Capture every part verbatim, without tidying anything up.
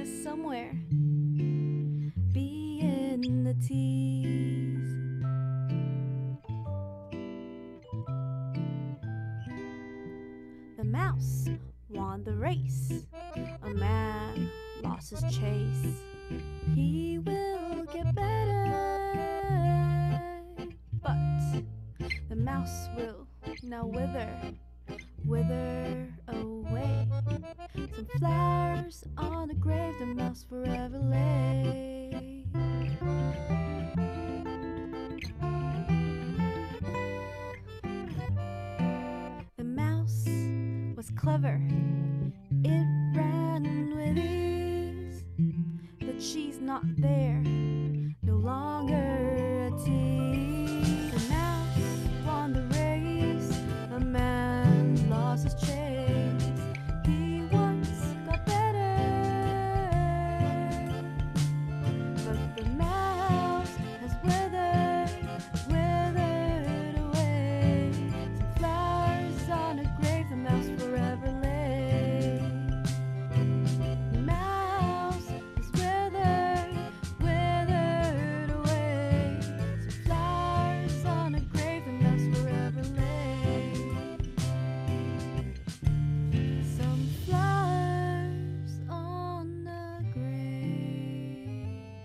is somewhere beyond the tees. The mouse won the race. A man lost his chase. He will get better, but the mouse will now wither, wither away. Some flowers on a grave the mouse forever lay. The mouse was clever, it ran with ease. The cheese not there, no longer a tease. The mouse won the race, a man lost his chase. He once got better, but the mouse has withered, withered away. Some flowers on a grave the mouse forever lay. The mouse has withered, withered away. Some flowers on a grave the mouse forever lay. Some flowers on a grave.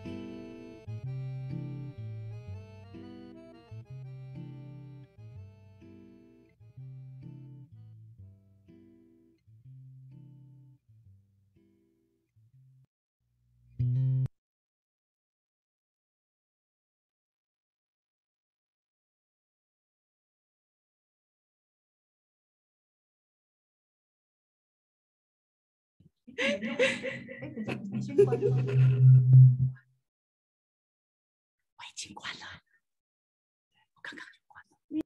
你先关吗？我已经关了，我刚刚就关了。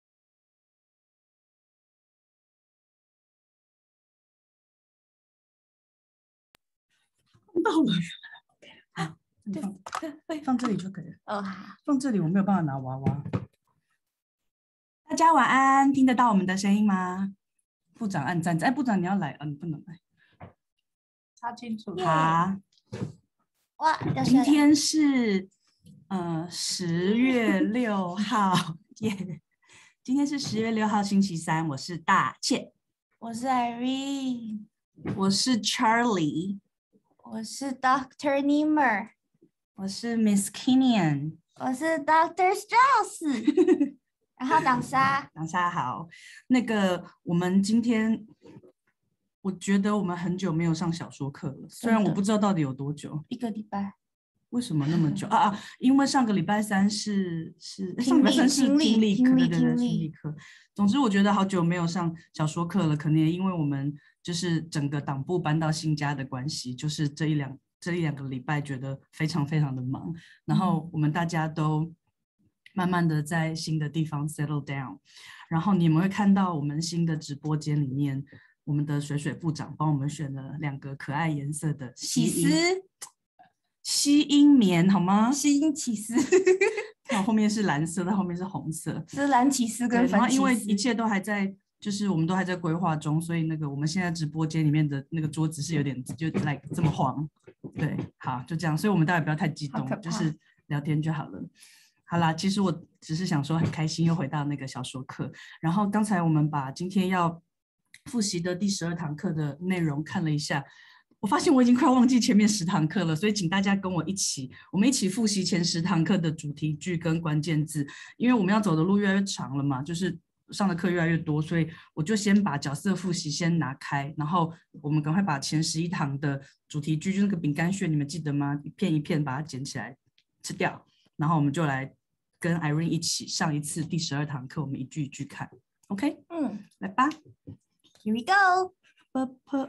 看到了，好，放放这里就可以了。 哦，好， 放这里我没有办法拿娃娃。大家晚安，听得到我们的声音吗？部长按赞，哎，部长你要来啊？你不能来。 插清楚。 好， 哇，要今天是呃十月六号，耶！今天是十月六号星期三，我是大倩， 我是 Irene， 我是 Charlie， 我是 Doctor Nimmer， 我是 Miss Kinian， 我是 Doctor Strauss， 然后党沙， 大家好。那个我们今天，我觉得我们很久没有上小说课了，虽然我不知道到底有多久， 一个礼拜。 为什么那么久啊啊？因为上个礼拜三是是上礼拜三是听力听力课， 听力对对对， 听力听力课。总之，我觉得好久没有上小说课了，可能也因为我们就是整个党部搬到新家的关系，就是这一两这一两个礼拜觉得非常非常的忙，然后我们大家都慢慢的在新的地方 settle down， 然后你们会看到我们新的直播间里面，我们的水水部长帮我们选了两个可爱颜色的起吸音司， 吸音棉好吗？ 吸音起司， 看后面是蓝色的，后面是红色。 是蓝起司对， 跟粉起然后因为一司。 切都还在，就是我们都还在规划中，所以那个我们现在直播间里面的那个桌子是有点就 like 这么黄。对，好，就这样，所以我们大家不要太激动好可，怕就是聊天就好了。好啦，其实我只是想说很开心又回到那个小说课，然后刚才我们把今天要复习的第十二堂课的内容看了一下，我发现我已经快忘记前面十堂课了，所以请大家跟我一起，我们一起复习前十堂课的主题句跟关键字，因为我们要走的路越来越长了嘛，就是上的课越来越多，所以我就先把角色复习先拿开，然后我们赶快把前十一堂的主题句，就那个饼干屑，你们记得吗？一片一片把它捡起来吃掉，然后我们就来跟 Irene 一起上一次第十二堂课，我们一句一句看 ，OK？ 嗯来吧。 ，Here we go。 啵啵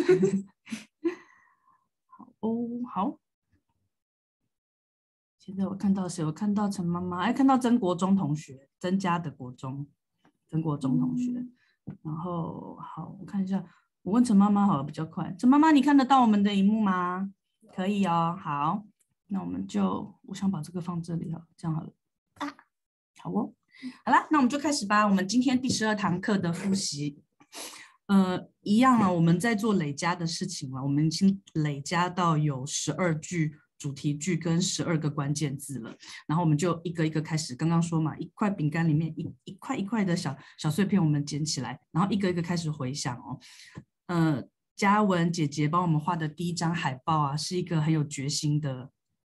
好哦，好。现在我看到谁？我看到陈妈妈，哎，看到曾国忠同学，曾家的国忠，曾国忠同学。 嗯然后好，我看一下，我问陈妈妈好了，比较快。陈妈妈，你看得到我们的荧幕吗？可以哦。好，那我们就，我想把这个放这里好，这样好了。 啊， 好哦。好啦，那我们就开始吧。我们今天第十二堂课的复习。 呃，一样啊，我们在做累加的事情了，我们已经累加到有十二句主题句跟十二个关键字了，然后我们就一个一个开始。刚刚说嘛，一块饼干里面一一块一块的小小碎片，我们捡起来，然后一个一个开始回想哦。呃，嘉文姐姐帮我们画的第一张海报啊，是一个很有决心的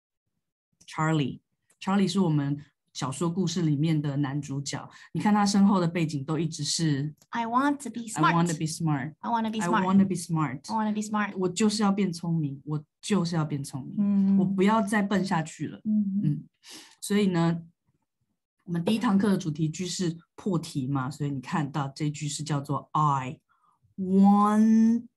Charlie。Charlie 是我们小说故事里面的男主角，你看他身后的背景都一直是 I want to be I want to smart. be smart. I want to be I smart. want to be smart. I want to be smart. 我就是要变聪明，我就是要变聪明， 嗯我不要再笨下去了。 嗯嗯，所以呢，我们第一堂课的主题句是破题嘛，所以你看到这句是叫做 I want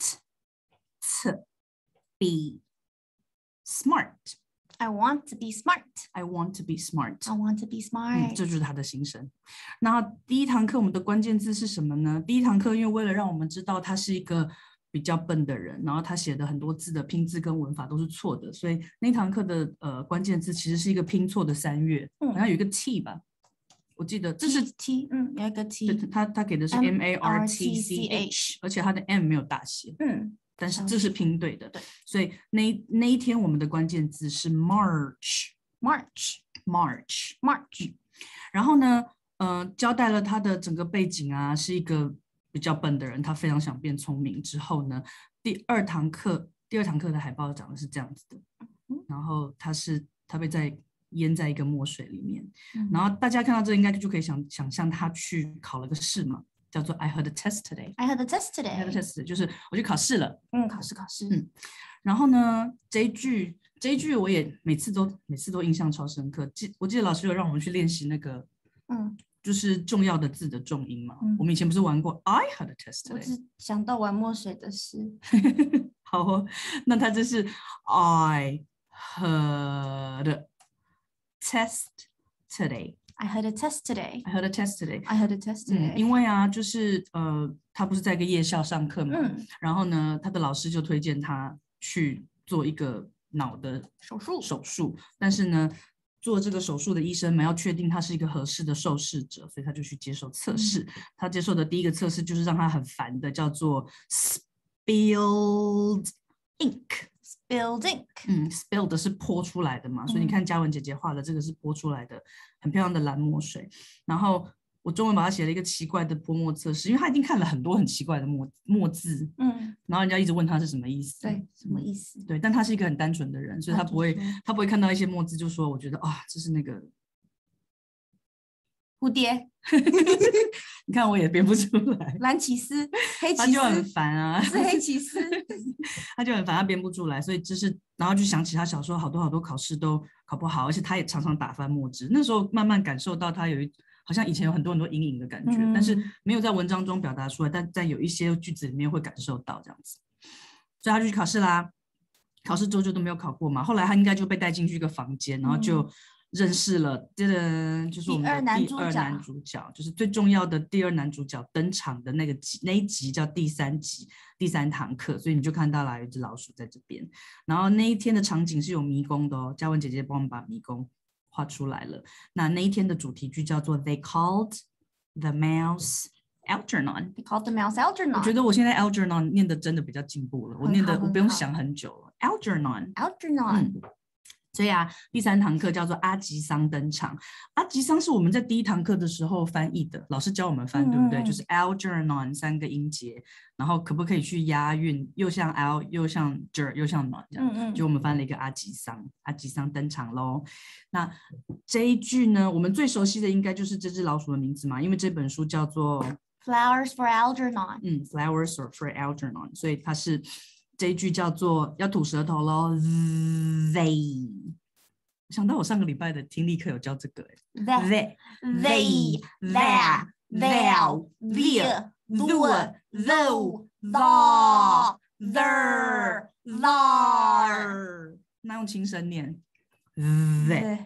to be smart. I want to be smart. I want to be smart. I want to be 嗯， smart. 这就是他的心声。那第一堂课我们的关键字是什么呢？第一堂课因为为了让我们知道他是一个比较笨的人，然后他写的很多字的拼字跟文法都是错的，所以那堂课的呃关键字其实是一个拼错的三月， 嗯好像有一个 T 吧，我记得这是 T T 嗯有一个 T 对他他给的是 M A R T C H， 而且他的 M 没有大写， 嗯但是这是拼对的， 对， 所以那那一天我们的关键字是 March March March。 March 然后呢，呃，交代了他的整个背景啊，是一个比较笨的人，他非常想变聪明。之后呢，第二堂课，第二堂课的海报长得是这样子的，然后他是他被在淹在一个墨水里面， 嗯然后大家看到这应该就可以想想象他去考了个试嘛，叫做 I had a test today。 I had a test I had a today. test 就是我去考试了。 嗯，考试考试。 嗯然后呢，这一句这一句我也每次都每次都印象超深刻。记我记得老师有让我们去练习那个， 嗯， 就是重要的字的重音嘛。 嗯我们以前不是玩过 I had a test 我 today。 只想到玩墨水的事。 好哦，那它这是 I had a test today。 I had a test today. I had a test today。 I had a test 嗯， today. 因为啊，就是呃，他不是在一个夜校上课嘛， 嗯， 然后呢，他的老师就推荐他去做一个脑的手术手术，但是呢，做这个手术的医生们要确定他是一个合适的受试者，所以他就去接受测试。他接受的第一个测试就是让他很烦的，叫做 spilled ink。 Spilled ink. 嗯 ，spilled 是泼出来的嘛，所以你看嘉文姐姐画的这个是泼出来的，很漂亮的蓝墨水。然后我中文把它写了一个奇怪的泼墨测试，因为他已经看了很多很奇怪的墨墨字， 嗯， 然后人家一直问他是什么意思。 对，什么意思？ 对，但他是一个很单纯的人，所以他不会他就说他不会看到一些墨字就说我觉得啊，这是那个蝴蝶、 你看我也编不出来， 蓝起司、黑起他就很司， 烦啊， 是黑起司。 他就很烦，他编不出来，所以就是然后就想起他小时候好多好多考试都考不好，而且他也常常打翻墨汁。那时候慢慢感受到他有一好像以前有很多很多阴影的感觉， 嗯但是没有在文章中表达出来，但在有一些句子里面会感受到这样子，所以他就去考试啦。考试之后就都没有考过嘛，后来他应该就被带进去一个房间，然后就认识了，嗯、就是我们的第二男主角，就是最重要的第二男主角登场的那个集那一集叫第三集第三堂课，所以你就看到了有一只老鼠在这边。然后那一天的场景是有迷宫的哦，嘉文姐姐帮我们把迷宫画出来了。那那一天的主题句叫做 They called the mouse Algernon. They called the mouse Algernon. 我觉得我现在 Algernon 念的真的比较进步了，我念的我不用想很久了。Algernon. Algernon. 嗯所以啊，第三堂课叫做阿吉桑登场。阿吉桑是我们在第一堂课的时候翻译的，老师教我们翻， 嗯对不对？ 嗯就是 Algernon 三个音节，然后可不可以去押韵，又像 Al 又像 ger 又像 non 这样， 嗯嗯就我们翻了一个阿吉桑，阿吉桑登场喽。那这一句呢，我们最熟悉的应该就是这只老鼠的名字嘛，因为这本书叫做 Flowers for Algernon. 嗯 Flowers for Algernon， 所以它是这一句叫做要吐舌头咯 They。想到我上个礼拜的听力课有教这个哎 They, they, there, thou, there, thou, thou, thou, there, thar. 那用轻声念 they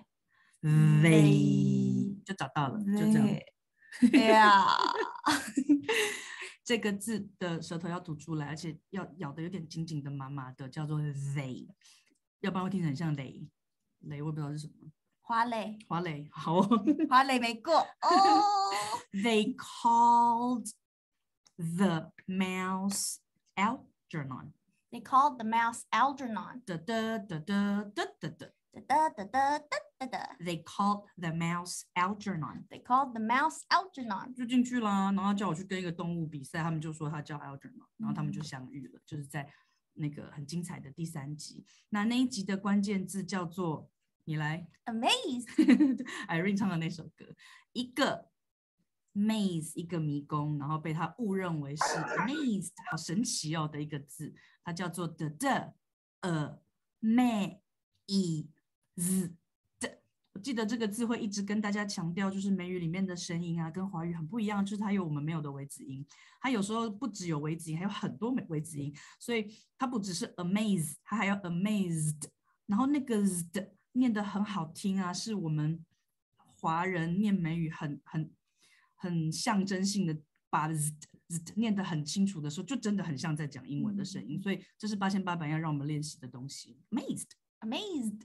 they 就找到了，就这样。 Yeah. 这个字的舌头要吐出来，而且要咬得有点紧紧的、麻麻的，叫做 they， 要不然会听起来很像雷。雷我也不知道是什么。 花蕾， 花蕾，好哦。 花蕾没过哦。 They called the mouse Algernon. They called the mouse Algernon. Da, da, da, da, da, da, da. Da, da, da, da, da, da, da. They called the mouse Algernon. They called the mouse Algernon. 就进去啦，然后叫我去跟一个动物比赛，他们就说他叫 Algernon， 然后他们就相遇了，就是在那个很精彩的第三集。那那一集的关键字叫做，你来 Amazed. Irene 唱的那首歌，一个 maze 一个迷宫，然后被他误认为是 amazed 好神奇哦的一个字，它叫做 the the a me i z。我记得这个字会一直跟大家强调，就是美语里面的声音啊，跟华语很不一样，就是它有我们没有的微子音，它有时候不只有微子音，还有很多微子音，所以它不只是 amaze， 它还要 amazed， 然后那个 z 念得很好听啊，是我们华人念美语很很很象征性的，把 z, z 念得很清楚的时候，就真的很像在讲英文的声音，所以这是八千八百要让我们练习的东西 ，amazed。 Amazed.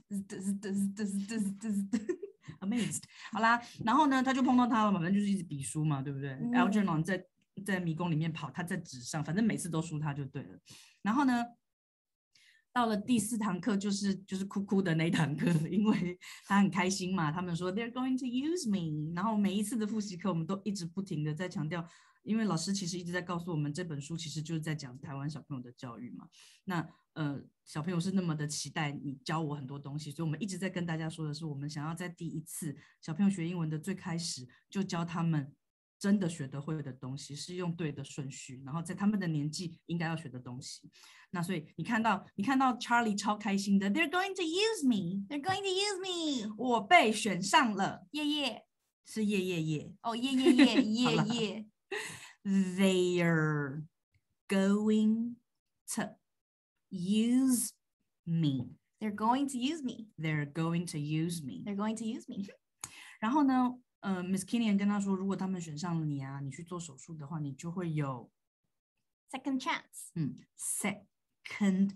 Amazed， 好啦，然后呢，他就碰到他了嘛，反正就是一直比输嘛，对不对、嗯、？Algernon 在在迷宫里面跑，他在纸上，反正每次都输他就对了。然后呢，到了第四堂课就是就是哭哭的那一堂课，因为他很开心嘛，他们说 They're going to use me， 然后每一次的复习课我们都一直不停的在强调。因为老师其实一直在告诉我们，这本书其实就是在讲台湾小朋友的教育嘛。那呃，小朋友是那么的期待你教我很多东西，所以我们一直在跟大家说的是，我们想要在第一次小朋友学英文的最开始就教他们真的学得会的东西，是用对的顺序，然后在他们的年纪应该要学的东西。那所以你看到你看到 Charlie 超开心的 ，They're going to use me， They're going to use me， 我被选上了， 耶耶， 是耶耶耶， 哦耶耶耶耶耶。 They're going to use me. They're going to use me. They're going to use me. They're going to use me. 然后呢，呃 ，Miss Killian 跟他说，如果他们选上了你啊，你去做手术的话，你就会有 second chance. 嗯 ，second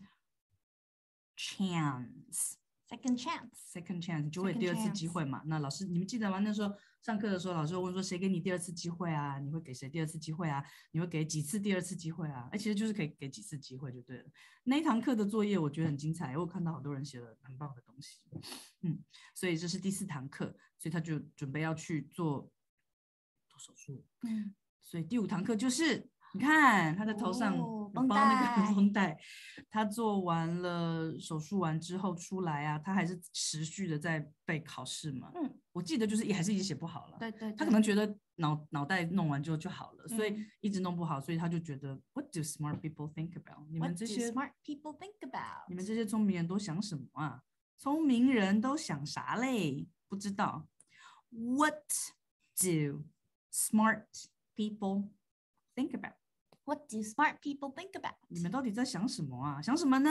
chance. Second chance. Second chance 就会有第二次机会嘛。那老师，你们记得吗？那时候上课的时候，老师问说谁给你第二次机会啊？你会给谁第二次机会啊？你会给几次第二次机会啊？哎，其实就是可以给几次机会就对了。那一堂课的作业我觉得很精彩，我有看到好多人写了很棒的东西。嗯，所以这是第四堂课，所以他就准备要去做做手术。 嗯， 所以第五堂课就是。你看他的头上包那个绷带，他做完了手术完之后出来啊，他还是持续的在备考试嘛。 嗯， 我记得就是也还是也写不好了。 对 对, 对， 他可能觉得脑脑袋弄完之后就好了， 嗯、 所以一直弄不好，所以他就觉得 What do smart people think about？ 你们这些 What do smart people think about？ 你们这些聪明人都想什么啊？聪明人都想啥嘞？不知道。What do smart people think about？What do smart people think about？ 你们到底在想什么啊？想什么呢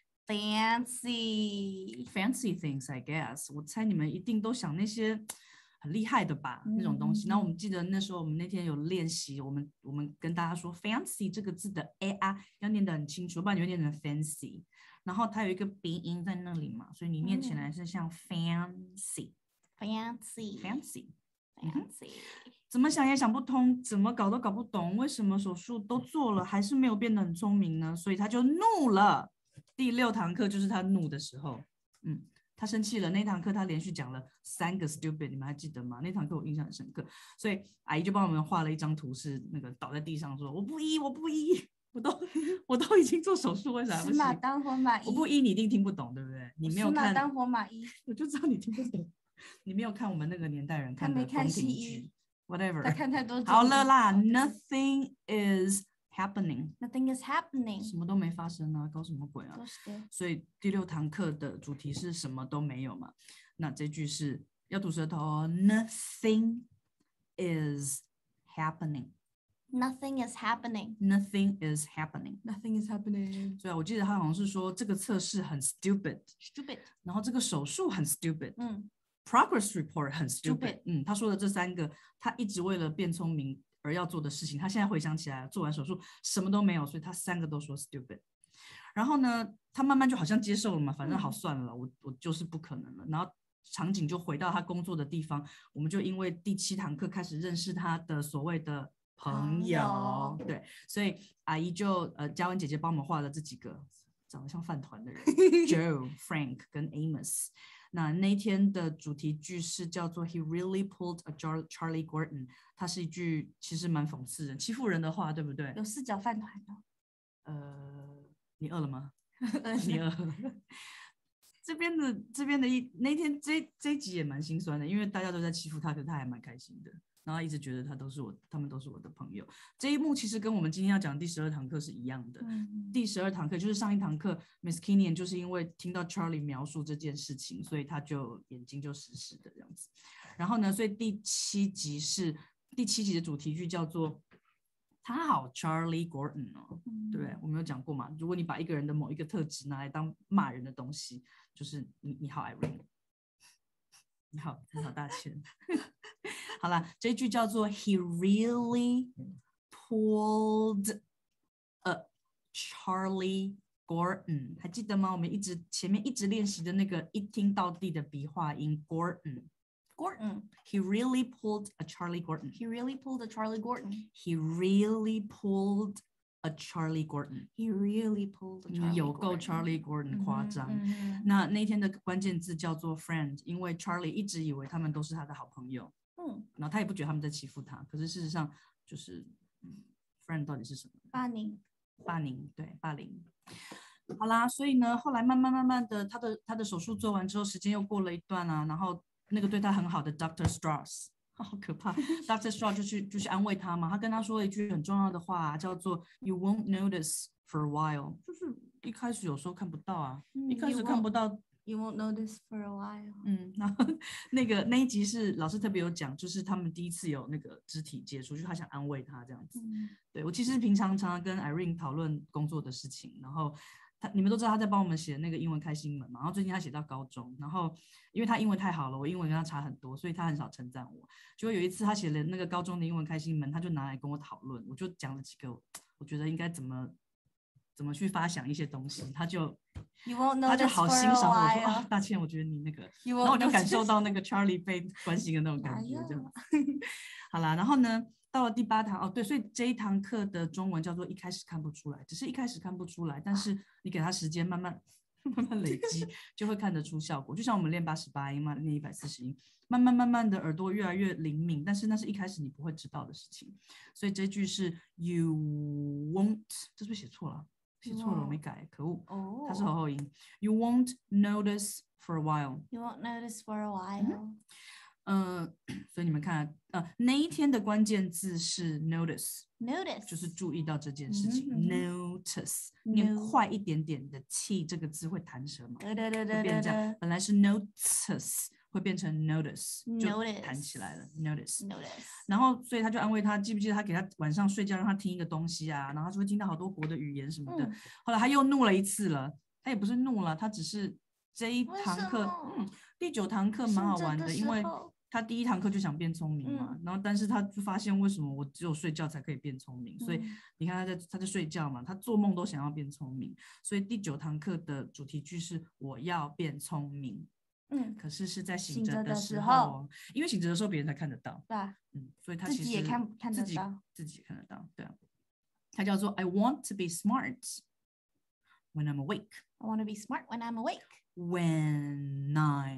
？Fancy fancy things, I guess。我猜你们一定都想那些很厉害的吧，嗯、那种东西。那我们记得那时候我们那天有练习，我们我们跟大家说 fancy 这个字的 a 啊要念得很清楚，不然你会念成 fancy。然后它有一个鼻音在那里嘛，所以你念起来是像 fancy、 嗯、fancy fancy fancy。 怎么想也想不通，怎么搞都搞不懂，为什么手术都做了还是没有变得很聪明呢？所以他就怒了。第六堂课就是他怒的时候，嗯，他生气了。那堂课他连续讲了三个 stupid， 你们还记得吗？那堂课我印象很深刻，所以阿姨就帮我们画了一张图，是那个倒在地上说我不依，我不依，我都我都已经做手术，为啥不行？ 死马当活马医， 我不依你一定听不懂，对不对？你没有看死马当活马医， 我就知道你听不懂。你没有看我们那个年代人看的宫廷剧。Whatever， 他看太多。 好了啦 ，Nothing is happening。 Nothing is happening。 什么都没发生啊，搞什么鬼啊？所以第六堂课的主题是什么都没有嘛。那这句是要吐舌头哦 ，Nothing is happening。 Nothing is happening. Nothing is happening. Nothing is happening. 对啊，我记得他好像是说这个测试很 stupid。 Stupid。 然后这个手术很 stupid。 嗯。 Progress report 很 stupid，, stupid 嗯，他说的这三个，他一直为了变聪明而要做的事情，他现在回想起来，做完手术什么都没有，所以他三个都说 stupid。然后呢，他慢慢就好像接受了嘛，反正好算了，嗯、我我就是不可能了。然后场景就回到他工作的地方，我们就因为第七堂课开始认识他的所谓的朋友。对，所以阿姨就呃嘉文姐姐帮我们画了这几个长得像饭团的人，Joe、Frank 跟 Amos。那那一天的主题句是叫做 He really pulled a Charlie Gordon， 它是一句其实蛮讽刺人、欺负人的话，对不对？ 有四角饭团哦。 呃，你饿了吗？你饿了。这边的这边的一那天这这一集也蛮心酸的，因为大家都在欺负他，可是他还蛮开心的。然后一直觉得他都是我，他们都是我的朋友。这一幕其实跟我们今天要讲的第十二堂课是一样的。 嗯、 第十二堂课就是上一堂课 ，Miss Kenyon 就是因为听到 Charlie 描述这件事情，所以他就眼睛就湿湿的这样子。然后呢，所以第七集是第七集的主题句叫做“他好 Charlie Gordon 哦”， 嗯、 对不对？我们有讲过嘛？如果你把一个人的某一个特质拿来当骂人的东西，就是你你好 Irene， 你好你好大千。好啦，这一句叫做 He really pulled a Charlie Gordon， 还记得吗？我们一直前面一直练习的那个一听到地的笔画音 Gordon。Gordon. He really pulled a Charlie Gordon. He really pulled a Charlie Gordon. He really pulled a Charlie Gordon. He really pulled a Charlie Gordon. 你有够 Charlie Gordon 夸张。 嗯嗯、 那那天的关键字叫做 friend， 因为 Charlie 一直以为他们都是他的好朋友。 嗯， 然后他也不觉得他们在欺负他，可是事实上就是，嗯 ，friend 到底是什么？ 霸凌， 霸凌，对，霸凌。好啦，所以呢，后来慢慢慢慢的，他的他的手术做完之后，时间又过了一段啊，然后那个对他很好的 Doctor Strauss， 好可怕，Doctor Strauss 就去就去安慰他嘛，他跟他说了一句很重要的话，叫做 You won't notice for a while， 就是一开始有时候看不到啊， 嗯、 一开始看不到。 You won't notice for a while。 嗯，然后那个那一集是老师特别有讲，就是他们第一次有那个肢体接触，就是他想安慰他这样子。 嗯、 对我其实平常常常跟 Irene 讨论工作的事情，然后他你们都知道他在帮我们写那个英文开心门嘛，然后最近他写到高中，然后因为他英文太好了，我英文跟他差很多，所以他很少称赞我。结果有一次他写了那个高中的英文开心门，他就拿来跟我讨论，我就讲了几个，我觉得应该怎么怎么去发想一些东西，他就。他就好欣赏我说啊，大倩，我觉得你那个，然后我就感受到那个 Charlie 被关心的那种感觉，这样。好啦，然后呢，到了第八堂哦，对，所以这一堂课的中文叫做一开始看不出来，只是一开始看不出来，但是你给他时间慢慢慢慢累积，就会看得出效果。就像我们练八十八音嘛，练一百四十音，慢慢慢慢的耳朵越来越灵敏，但是那是一开始你不会知道的事情。所以这句是 You won't， 这是不是写错了？写错了，我没改，可恶。 哦， 它是后后音。You won't notice for a while. You won't notice for a while. 嗯、呃，所以你们看，呃，那一天的关键字是 notice，notice 就是注意到这件事情。嗯、notice， 念快一点点的气，这个字会弹舌嘛？ 对对对对会变这样。本来是 notice。会变成 notice， 就弹起来了 notice， notice。然后，所以他就安慰他，记不记得他给他晚上睡觉让他听一个东西啊？然后他就会听到好多国的语言什么的。嗯、后来他又怒了一次了，他也不是怒了，他只是这一堂课，嗯，第九堂课蛮好玩的，因为他第一堂课就想变聪明嘛，嗯、然后但是他就发现为什么我只有睡觉才可以变聪明，嗯、所以你看他在他在睡觉嘛，他做梦都想要变聪明，所以第九堂课的主题句是我要变聪明。嗯，可是是在醒着的时候，哦，因为醒着的时候别人才看得到， 对啊， 嗯，所以他其实自己也看看得到， 自己也看得到，对啊，他叫做 I want to be smart when I'm awake. I want to be smart when I'm awake. When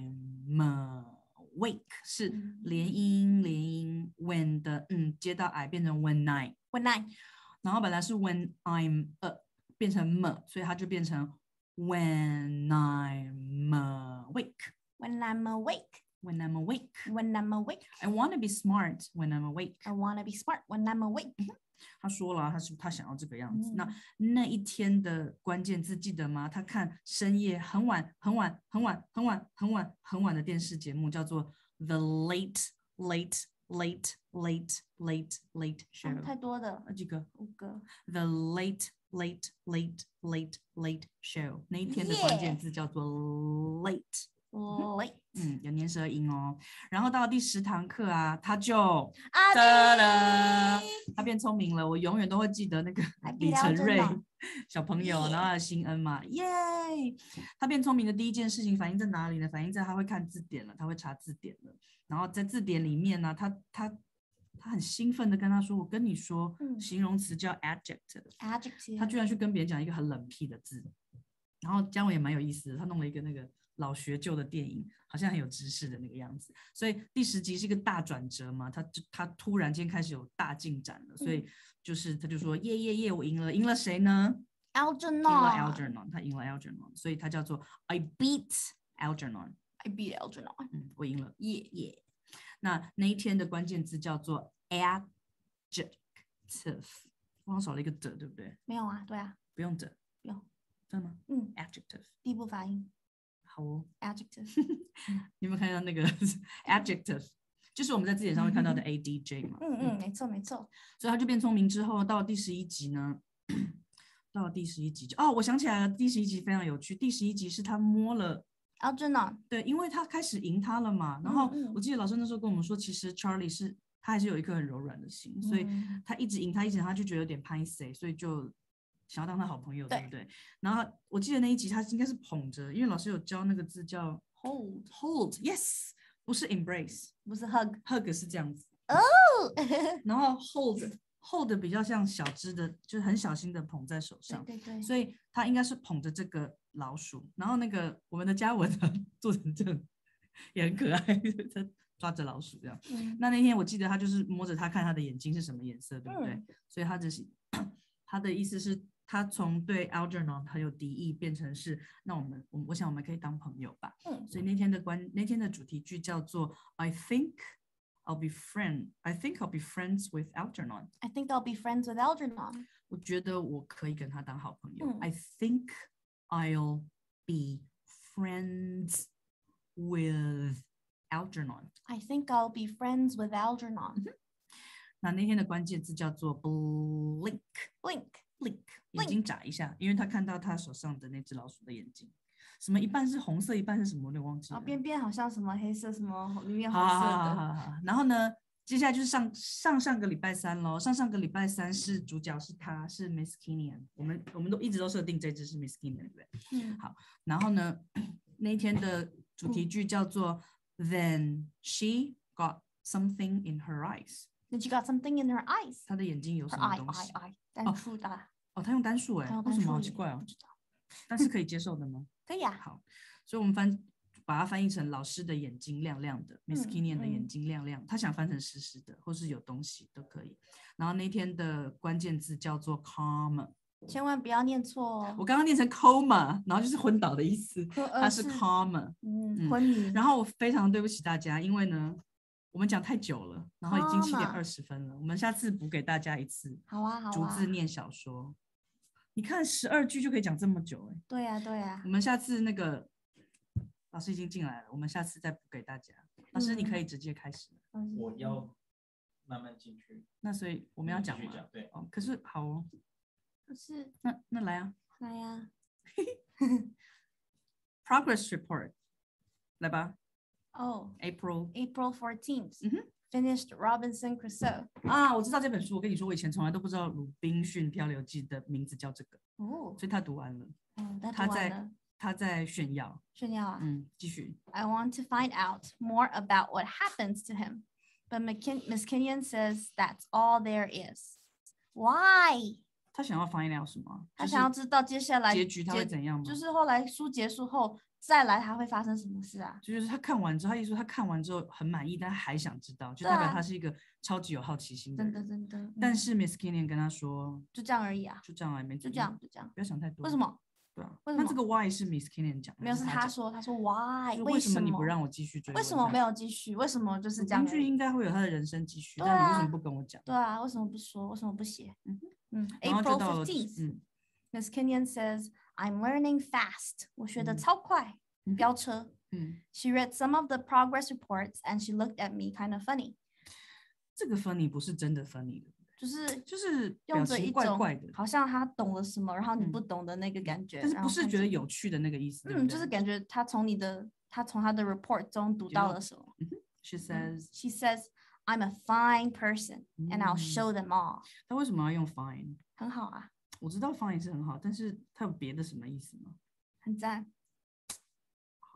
I'm awake 是连音连音 when 的嗯接到 I 变成 when I when I， 然后本来是 when I'm a 变成 m， 所以它就变成 when I'm awake.When I'm awake. When I'm awake. When I'm awake. I want to be smart when I'm awake. I want to be smart when I'm awake. 他说了，他是他想要这个样子。嗯、那那一天的关键字记得吗？他看深夜很晚、很晚、很晚、很晚、很晚、很晚的电视节目，叫做 The Late Late Late Late Late Late Show。 太多的， 几个？ 五个。 The Late Late Late Late Late Show。那一天的关键字叫做 Late。Late， 嗯，有粘舌音哦。然后到第十堂课啊，他就哒啦，他变聪明了。我永远都会记得那个李承瑞小朋友，然后他的新恩嘛，耶！他变聪明的第一件事情反映在哪里呢？反映在他会看字典了，他会查字典了。然后在字典里面呢，他他他很兴奋的跟他说：“我跟你说， 嗯形容词叫 adjective。” adjective， 他居然去跟别人讲一个很冷僻的字。然后姜文也蛮有意思的，他弄了一个那个老学究的电影，好像很有知识的那个样子。所以第十集是一个大转折嘛，他就他突然间开始有大进展了，所以就是他就说耶耶耶，我赢了，赢了谁呢？赢了 Algernon， Algernon， 他赢了 Algernon， 所以他叫做 I beat Algernon。 I beat Algernon， 嗯，我赢了， 耶耶。那那一天的关键字叫做 adjective， 刚刚少了一个的，对不对？ 没有啊，对啊， 不用的， 不用， 真的吗？ 嗯 adjective， 第一步发音好哦。 adjective， 你有没有看到那个 adjective， 就是我们在字典上会看到的 A D J 嘛？ 嗯嗯，没错没错， 所以他就变聪明之后，到了第十一集呢，到了第十一集就哦，我想起来了，第十一集非常有趣。第十一集是他摸了。 Algernon， 对，因为他开始赢他了嘛。然后嗯嗯我记得老师那时候跟我们说，其实 Charlie 是他还是有一颗很柔软的心，所以嗯他一直赢他，一直赢他就觉得有点拍谁，所以就想要当他好朋友，对对不对？然后我记得那一集他应该是捧着，因为老师有教那个字叫 hold， hold，yes， 不是 embrace， 不是 hug， hug 是这样子， 哦， 然后 hold hold 比较像小只的，就是很小心的捧在手上， 对对对， 所以他应该是捧着这个老鼠，然后那个我们的嘉文呢做成这样也很可爱，他抓着老鼠这样。 嗯那那天我记得他就是摸着他看他的眼睛是什么颜色，对不对？ 嗯所以他就是他的意思是，他从对 Algernon 很有敌意变成是，那我们我我想我们可以当朋友吧。 嗯所以那天的关那天的主题句叫做 I think I'll be friend I think I'll be friends with Algernon。 I think I'll be friends with Algernon， 我觉得我可以跟他当好朋友。 嗯 I think I'll be friends with Algernon。 I think I'll be friends with Algernon， 那那天的关键字叫做 blink blink， blink， 眼睛眨一下，因为他看到他手上的那只老鼠的眼睛，什么一半是红色，一半是什么，我有点忘记了。 然后边边好像什么黑色，什么里面红好色好好的， 好好。然后呢，接下来就是上上上个礼拜三咯，上上个礼拜三是主角是他是 Miss Kenyan， 我们我们都一直都设定这只是 Miss Kenyan， 对不对？ 嗯好，然后呢，那一天的主题句叫做 Then she got something in her eyes。 ，Then she got something in her eyes， 她的眼睛有 her 什么 eye 东 eye 西？ eye，单数的， 哦，他用单数哎， 她用为什么单数耶好奇怪哦不？知道， 但是可以接受的吗？ 可以啊， 好，所以我们翻把它翻译成老师的眼睛亮亮的，Miss 嗯 Kenyan 的眼嗯睛亮亮，他想翻成湿湿的，或是有东西都可以。然后那天的关键字叫做 coma， 千万不要念错哦， 我刚刚念成 coma， 然后就是昏倒的意思， 可它是呃 coma。 嗯嗯昏迷， 然后我非常对不起大家，因为呢，我们讲太久了，然后已经七点 Coma 二十分了，我们下次补给大家一次好啊好啊逐字，念小说。你看十二句就可以讲这么久哎、 对呀对呀我，们下次那个老师已经进来了，我们下次再补给大家。老师，你可以直接开始了。 嗯我要慢慢进去。 那所以我们要讲吗？ 继续讲，对， 哦，可是好哦， 可是那那来啊来呀， ，progress report， 来吧哦 ，April。 ，April fourteenth， 嗯哼 finished Robinson Crusoe， 啊，我知道这本书。我跟你说，我以前从来都不知道《鲁滨逊漂流记》的名字叫这个， 哦， 所以他读完了， 嗯，那他在读完了， 他在炫耀。 炫耀啊。 嗯，继续。 I want to find out more about what happens to him, but McKin- Miss Kenyon says that's all there is. Why? 他想要 find out 什么？ 他就是想要知道接下来结局他会结怎样吗？ 就是后来书结束后再来还会发生什么事啊？ 就是他看完之后，他意思说他看完之后很满意，但他还想知道，就对代表啊他是一个超级有好奇心的真人。 的真的。嗯但是 Miss Kenyon 跟他说， 就这样而已啊， 就这样啊，没就这样就这样。 不要想太多。 为什？么？ 对啊， 为什么那这个 why 是 Miss Kenyon 讲的， 没有是还讲他说，他说 why？ 就是为什么你不么让我继续追？ 为什么没？有继续？为什么就是鲁这样而已？ 滨逊应该会有他的人生继续， 对但你为什啊么不跟我讲？ 对啊，为什么不说？为什么不写？ 嗯嗯然后就 ，April 到了 fifteenth。 嗯 Miss Kenyon says, I'm learning fast. 我学的嗯超快， 嗯飙车。 嗯， She read some of the progress reports and she looked at me kind of funny. 这个 funny 不是真的 funny 的， 就是就是表情用着一种怪怪的， 好像他懂了什么，然后你嗯不懂的那个感觉。 但是不是觉得然后看起有趣的那个意思？对不嗯， 对就是感觉他从你的他从他的 report 中读结果到了什么。 She 嗯 says， She says, I'm a fine person and I'll 嗯 show them all. 他为什么要用 fine？ 很好啊， 我知道 fine 是很好，但是它有别的什么意思吗？ 很赞。 好，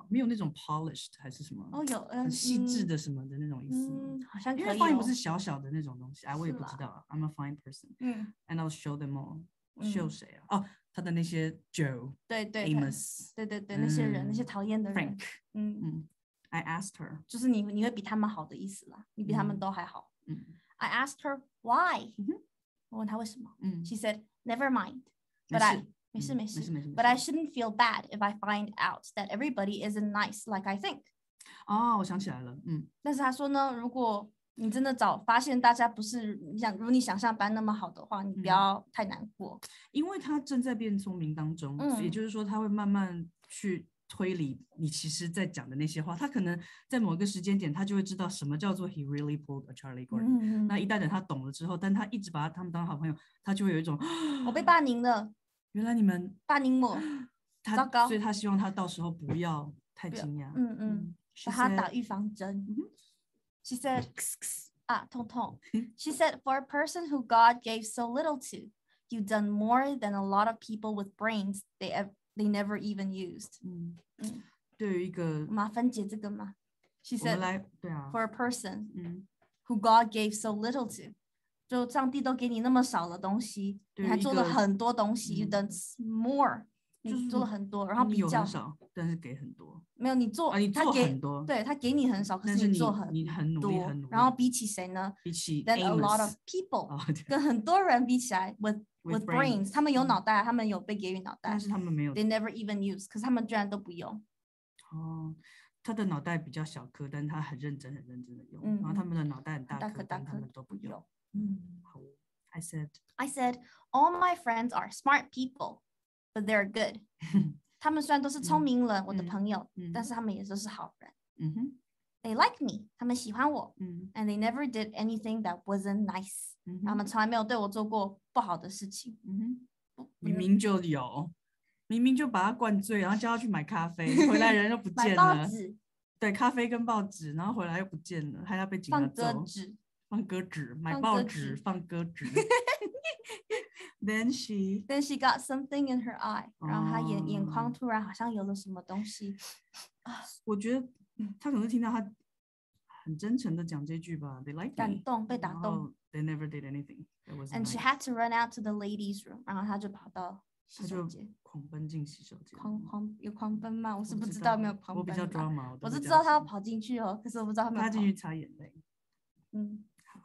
没有那种 polished 还是什么？ 哦，有，嗯， 很细致的什么的那种意思。 嗯，好像可以、哦。 因为发音不是小小的那种东西，哎，我也不知道。I'm a fine person. 嗯 And I'll show them all. 嗯 show 谁啊？哦，他的那些 Joe， 对对 Amos， 对对对，那些人，那些讨厌的人 Frank， 嗯嗯 I asked her， 就是你你会比他们好的意思啦，你比他们都还好。 嗯 I asked her why，、 嗯哼我问她为什么、 嗯 She said never mind， 没 but 事 I 没事嗯没事没事没事没 but 事 I shouldn't feel bad if I find out that everybody isn't nice like I think。 哦，我想起来了，嗯但是他说呢，如果你真的找发现大家不是你想如你想象般那么好的话，你不要太难过。 因为他正在变聪明当中， 嗯也就是说他会慢慢去推理你其实在讲的那些话，他可能在某一个时间点他就会知道什么叫做 he really pulled a Charlie Gordon、 嗯那一旦等他懂了之后，但他一直把他们当好朋友，他就会有一种我被霸凌了， 原来你们霸凌我， 他糟糕所以他希望他到时候不要太不要惊讶， 嗯嗯， She 帮他 said- 打预防针。 嗯哼 She said 啊痛痛 She said for a person who God gave so little to, you've done more than a lot of people with brains they ev- they never even used。 嗯嗯， 对于一个我们要分解这个吗？ She 我们 said 来对啊 for a person 嗯 who God gave so little to， 就上帝都给你那么少的东西，你还对于一个做了很多东西、 嗯 ，you done more， 就是你做了很多，然后你有比较很少，但是给很多没有你做， 啊你做他给很多对他给你很少，可但是你你做很你很努力多很努力然后比起谁呢比起 ？Then a lot Amos of people，、 哦对跟很多人比起来，with With with brains，, brains， 他们有嗯脑袋，他们有被给予脑袋但是他们没有 ，they never even use， 可是他们居然都不用。 哦，他的脑袋比较小颗，但是他很认真很认真的用， 嗯然后他们的脑袋很大大颗，但他颗大颗们都不用。 有嗯好，I said， I said all my friends are smart people, but they're good 。他们虽然都是聪明人，我的嗯朋友， 嗯但是他们也都是好人。 嗯哼， They like me， 他们喜欢我嗯 ，and they never did anything that wasn't nice，、 嗯哼， 他们从来没有对我做过不好的事情。 嗯哼， 不明明就有，明明就把他灌醉，然后叫他去买咖啡，回来人又不买见了。 报纸， 对，咖啡跟报纸，然后回来又不见了，还要被警察放鸽揍。 子。 放鸽纸，买放鸽报纸， 纸放鸽纸。Then she， Then she got something in her eye，、然后她眼眼眶哦突然好像有了什么东西。 我觉得他可能听到他很真诚的讲这句吧，They like me， 感动被打然动后 They never did anything。 And she had to run out to the ladies' room， 然后她就跑到洗他就手间， 狂奔进洗手间。 狂狂有狂奔吗？我是我知不知道有没有狂我比较奔啦 drama，我都我是会这样想知道她要跑进去哦，可是我不知道她没有跑他进去擦眼泪。 嗯，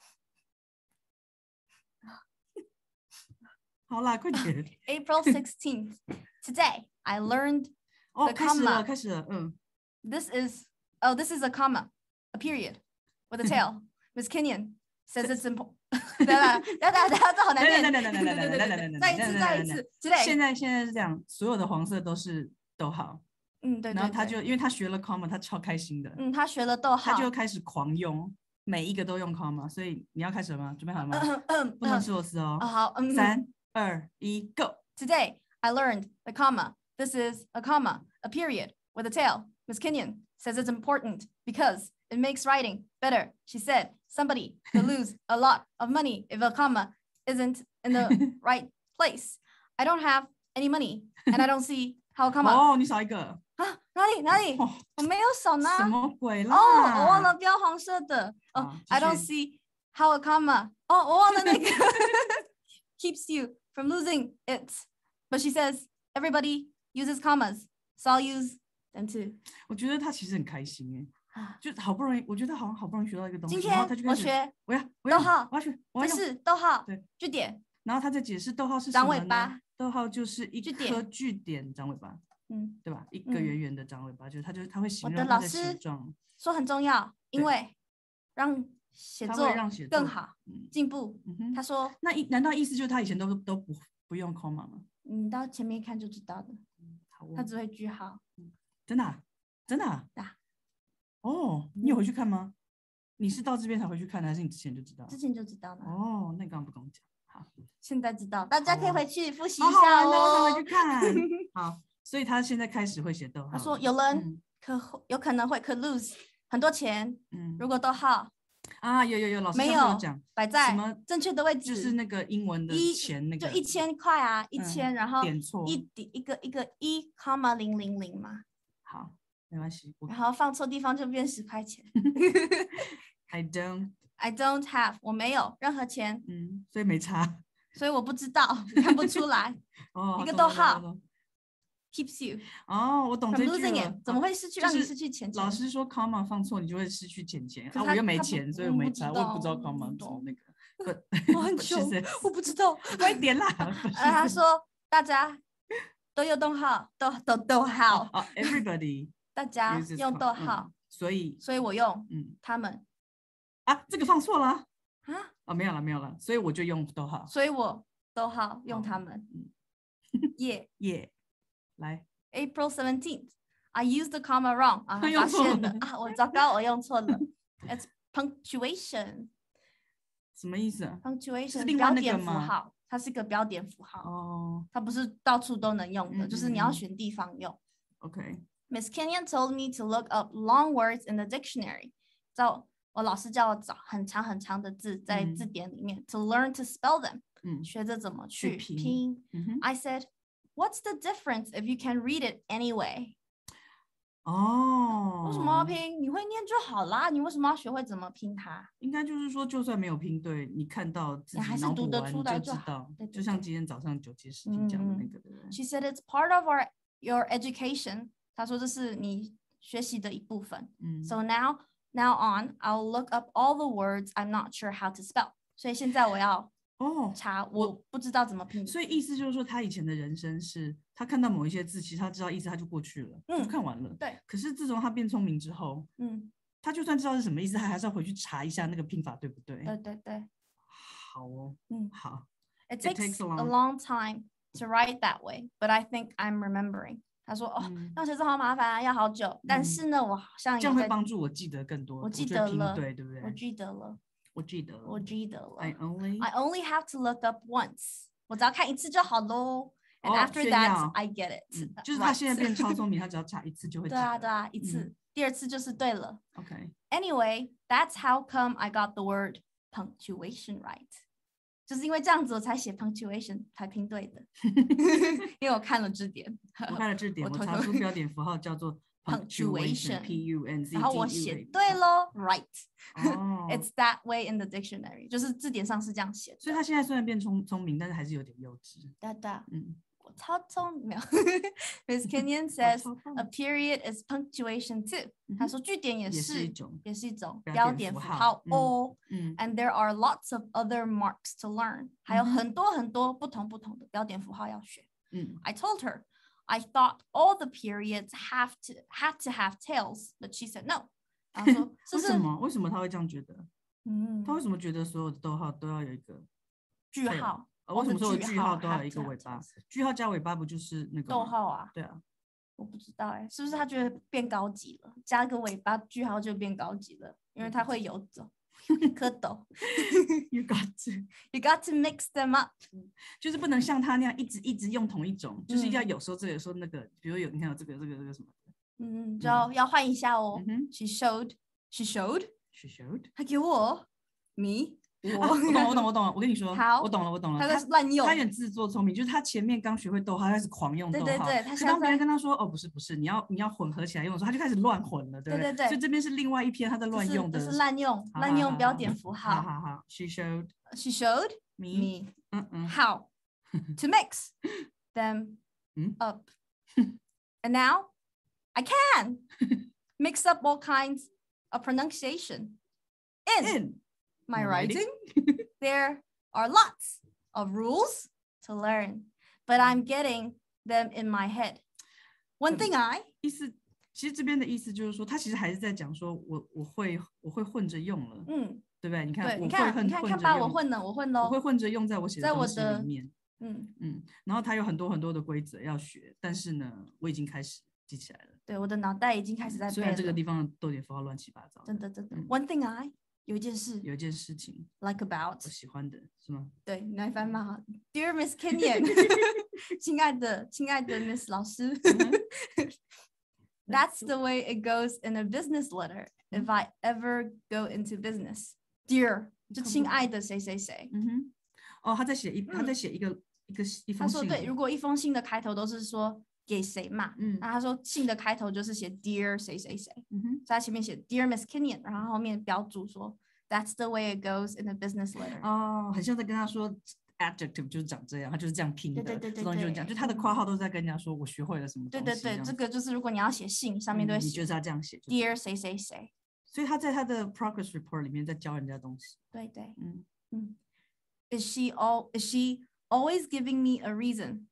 好啦，快点。 April sixteenth. Today I learned 哦， The 开始了， comma 开始了，嗯。 this is oh this is a comma, a period with a tail. Miss Kenyon says it's important. 等等等等等，这好难念。 等等等等等等等等等等再一次再一次。Today 现在现在是这样，所有的黄色都是逗号， 嗯对对， 然后他对就因为他学了 comma，他超开心的， 嗯他学了逗号， 他就开始狂用，每一个都用 comma，所以你要开始了吗？准备好了吗？ 嗯嗯不能是螺丝哦。 啊好嗯三二一 ，Go！ Today I learned the comma. This is a comma, a period with a tail. Miss Kenyon says it's important because it makes writing better. She said somebody could lose a lot of money if a comma isn't in the right place. I don't have any money and I don't see how a comma 哦，你少一个， 啊哪里哪里哦， 我没有手呢。 什么鬼啦？ 哦，我忘了标黄色的。哦、 好 I 继 don't 续 see how a comma. 哦，我忘了那个 keeps you from losing it. But she says everybody uses commas, so I'll use them too. 我觉得他其实很开心哎， 啊就好不容易，我觉得好像好不容易学到一个东西， 今然后他天就开始， 我学我要我要逗号我要学，我这要用。 是逗号对， 句点， 然后他在解释逗号是什长么呢？ 尾巴逗号就是一句点颗句点长尾巴， 嗯， 对吧？一个嗯圆圆的长尾巴，就是它就是它会形我的容它的老师形状， 说很重要，因对为让写它作会让写作更好嗯进步。 嗯哼。 他说那一难道意思就是他以前都都不不用 comma 吗？ 你到前面看就知道的， 好哦， 他只会句号。 真的啊真的啊对啊哦，你有回去看吗？你是到这边才回去看的，还是你之前就知道？ 之前就知道了， 哦，那你刚刚不跟我讲。好， 现在知道，大家可以好啊回去复习一好好下玩哦， 哦回。去看。好，所以他现在开始会写逗号了。 他说有人嗯可会有可能会可 lose 很多钱， 嗯如果逗号啊，有有有，老师没有上次有讲摆在什么正确的位置， 就是那个英文的一钱那个就一千块啊，一嗯千，然后点错一点一个一个一 comma 零零零嘛， 好， 没关系。 然后放错地方就变十块钱。 I don't I don't have 我没有任何钱， 嗯，所以没差。 所以我不知道，看不出来。 哦， 一个懂逗号懂懂懂 keeps you 哦，我懂 from 这句 losing 了。 it， 怎么会失去让你失去钱钱？ 老师说 comma 放错，你就会失去钱钱。啊， 可是他我又没他不钱，所以我我没差， 不知道我也不知道我不 comma 懂是那个。But 我很 but 穷 she says- 我不知道。 快点啦！ 呃，他说大家都用逗号，逗逗逗号， 哦，everybody 大家 uses 用 com- 逗号， 嗯所以所以我用嗯他们啊，这个放错了啊。 啊， 哦，没有了没有了，所以我就用逗号。 所以我逗号用哦他们。 嗯耶、 耶，来， April seventeenth, I used the comma wrong 啊，发他用错现了了啊，我糟糕，我用错了。It's punctuation, 什么意思啊？ punctuation 另外那个标点符吗号，它是个标点符号， 哦它不是到处都能用的， 嗯就是嗯嗯你要选地方用。 ，OK， Miss Kenyon told me to look up long words in the dictionary. 叫我老师叫我找很长很长的字在嗯字典里面、to learn to spell them. 嗯学着怎么去去拼拼。 嗯哼， I said, "What's the difference if you can read it anyway?" 哦， 为什么要拼？你会念就好啦，你为什么要学会怎么拼它？ 应该就是说，就算没有拼对，你看到自己你还是脑读得出补完你来就好就知道对。对就像对今天早上九阶视频讲的那嗯个，对不对？ She said it's part of our your education. 她说这是你学习的一部分。 嗯 So now now on, I'll look up all the words I'm not sure how to spell. 所以现在我要哦， 查， 我我不知道怎么拼。 所以意思就是说，他以前的人生是，他看到某一些字，其实他知道意思，他就过去了， 嗯就看完了。 对， 可是自从他变聪明之后， 嗯， 他就算知道是什么意思，他还是要回去查一下那个拼法对不对？ 对对对， 好哦， 嗯好， It It takes takes a a long- long time to write that way, but I think I'm remembering. 他说：“哦， 嗯要写字好麻烦啊，要好久。但是呢，我好像这样会有在， 帮助我记得更多， 我记就会得了拼对，对不对？ 我记得了， 我记得了， 我记得了。 I only I only have to look up once. 我只要看一次就好喽。And 哦 after 炫 that, 耀 I get it. 嗯就是他 Right. 现在变超聪明，他只要查一次就会记得。 对啊，对啊，一次， 嗯第二次就是对了。 OK， Anyway, that's how come I got the word punctuation right. 就是因为这样子我才写 punctuation 才拼对的，因为我看了字典， 我看了字典，我我偷偷查出标点符号叫做 Punctuation P U N Z， 然后我写对喽 ，right. 哦， It's that way in the dictionary. 就是字典上是这样写的。 所以他现在虽然变聪聪明，但是还是有点幼稚。 对对， 嗯， 我超聪明。Miss Kenyon 我 says 超棒 a period is punctuation too. 嗯哼他说句点也也是是一种也是一种标标点符号点符号嗯哦。 嗯 And there are lots of other marks to learn. 还有嗯哼很多很多不同不同的标点符号要学。 嗯 I told her I thought all the periods have to had to have tails, but she said no. 然后说是不是为什么？为什么他会这样觉得？ 嗯他为什么觉得所有的逗号都要有一个句 tail？ 号？ 呃为什么所有句句号都要 have 有一 to 个 have 尾巴 tails？？ 句号加尾巴不就是那个吗？ 逗号啊？ 对啊， 我不知道哎、是不是他觉得变高级了，加个尾巴句号就变高级了？因为他会游走，蝌蚪。 You got to， You got to mix them up. 就是不能像他那样一直一直用同一种，就是一定要嗯有时候这个有时候那个，比如有你看有这个这个这个什么的。 嗯，就要要换一下哦。 嗯哼 She showed, she showed. She showed。 他给我 me 啊我我懂了，我懂了，我懂了。我跟你说， 好我懂了，我懂了。 他在他乱用他有点自作聪明，就是他前面刚学会逗号，他开始狂用逗号。 对对对他可当别人现在跟他说哦不是不是，你要你要混合起来用的时候，他就开始乱混了，对不对对对所以这边是另外一篇他在这是乱用的。 这是滥用好滥用标好好好点符号。 好好好，She showed She showed me。 me 嗯嗯 how to mix them 嗯 up. And now I can mix up all kinds of pronunciation in In my my writing. writing. There are lots of rules to learn, but I'm getting them in my head. One thing I 意思其实这边的意思就是说，他其实还是在讲说我我会我会混着用了， 嗯， 对不对？你看对， 我会你看， 混你看，看混着用， 吧，我混了，我混喽我会。混着用在我写的在我东西的里面。 嗯， 嗯，然后它有很多很多的规则要学，但是呢，我已经开始记起来了。 对，我的脑袋已经开始在虽背了。 然这个地方的逗点符号乱七八糟的， 真的真的。 嗯 One thing I 有一件事有一件事情 ，like about 我喜欢的是吗？ 对，你来翻吗？Dear Miss Kenyon，亲爱的亲爱的 Miss 老师，That's the way it goes in a business letter if I ever go into business. Dear，就亲爱的谁谁谁。 嗯哼，哦，他在写一他在写一个一个一封信哦。 他说对，如果一封信的开头都是说给谁嘛， 嗯然后他说信的开头就是写 Dear 谁谁谁， 嗯哼， 所以他前面写 Dear Miss Kenyon， 然后后面标注说 That's the way it goes in a business letter。 哦，很像在跟他说 adjective 就是长这样，他就是这样拼的， 对对对对这东西就是这样，就他的括号都是在跟人家说我学会了什么东西。 对对对，这个就是如果你要写信，上面都会写嗯你就是要这样写。 Dear 谁谁谁。 所以他在他的 progress report 里面在教人家东西。 对对， 嗯嗯。Is she all? Is she always giving me a reason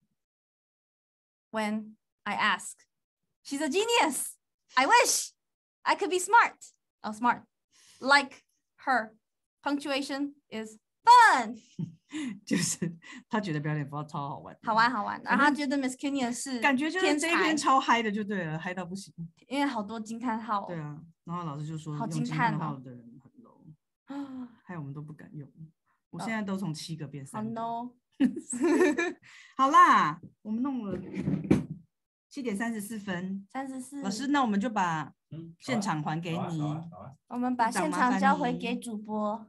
when I ask? She's a genius. I wish I could be smart. Oh, smart. Like her. Punctuation is fun. 就是他觉得表演符号超好玩， 好玩好玩。然后他觉得 Miss Kenyon 是感觉就是天这一篇才， 超嗨的就对了，嗨到不行。 因为好多惊叹号。 对啊，然后老师就说好用惊惊叹哦叹号的人很 low， 啊， 害我们都不敢用。我现在都从七个变好三个。 no。 好啦，我们弄了七点三十四分。 三十四。 老师，那我们就把嗯， 现场还给你。 好啊好啊我们把部长现麻烦场交回你给主播。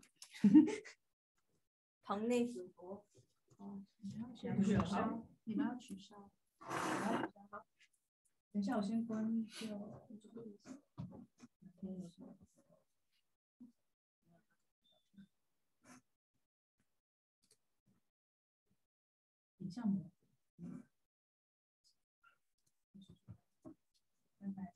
棚内主播。哦， 先取消，你们要取消。等一下，我先关掉这个。影像模。拜拜。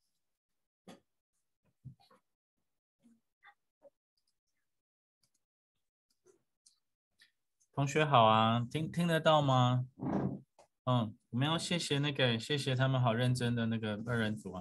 同学好啊，听听得到吗？嗯，我们要谢谢那个，谢谢他们好认真的那个二人组啊。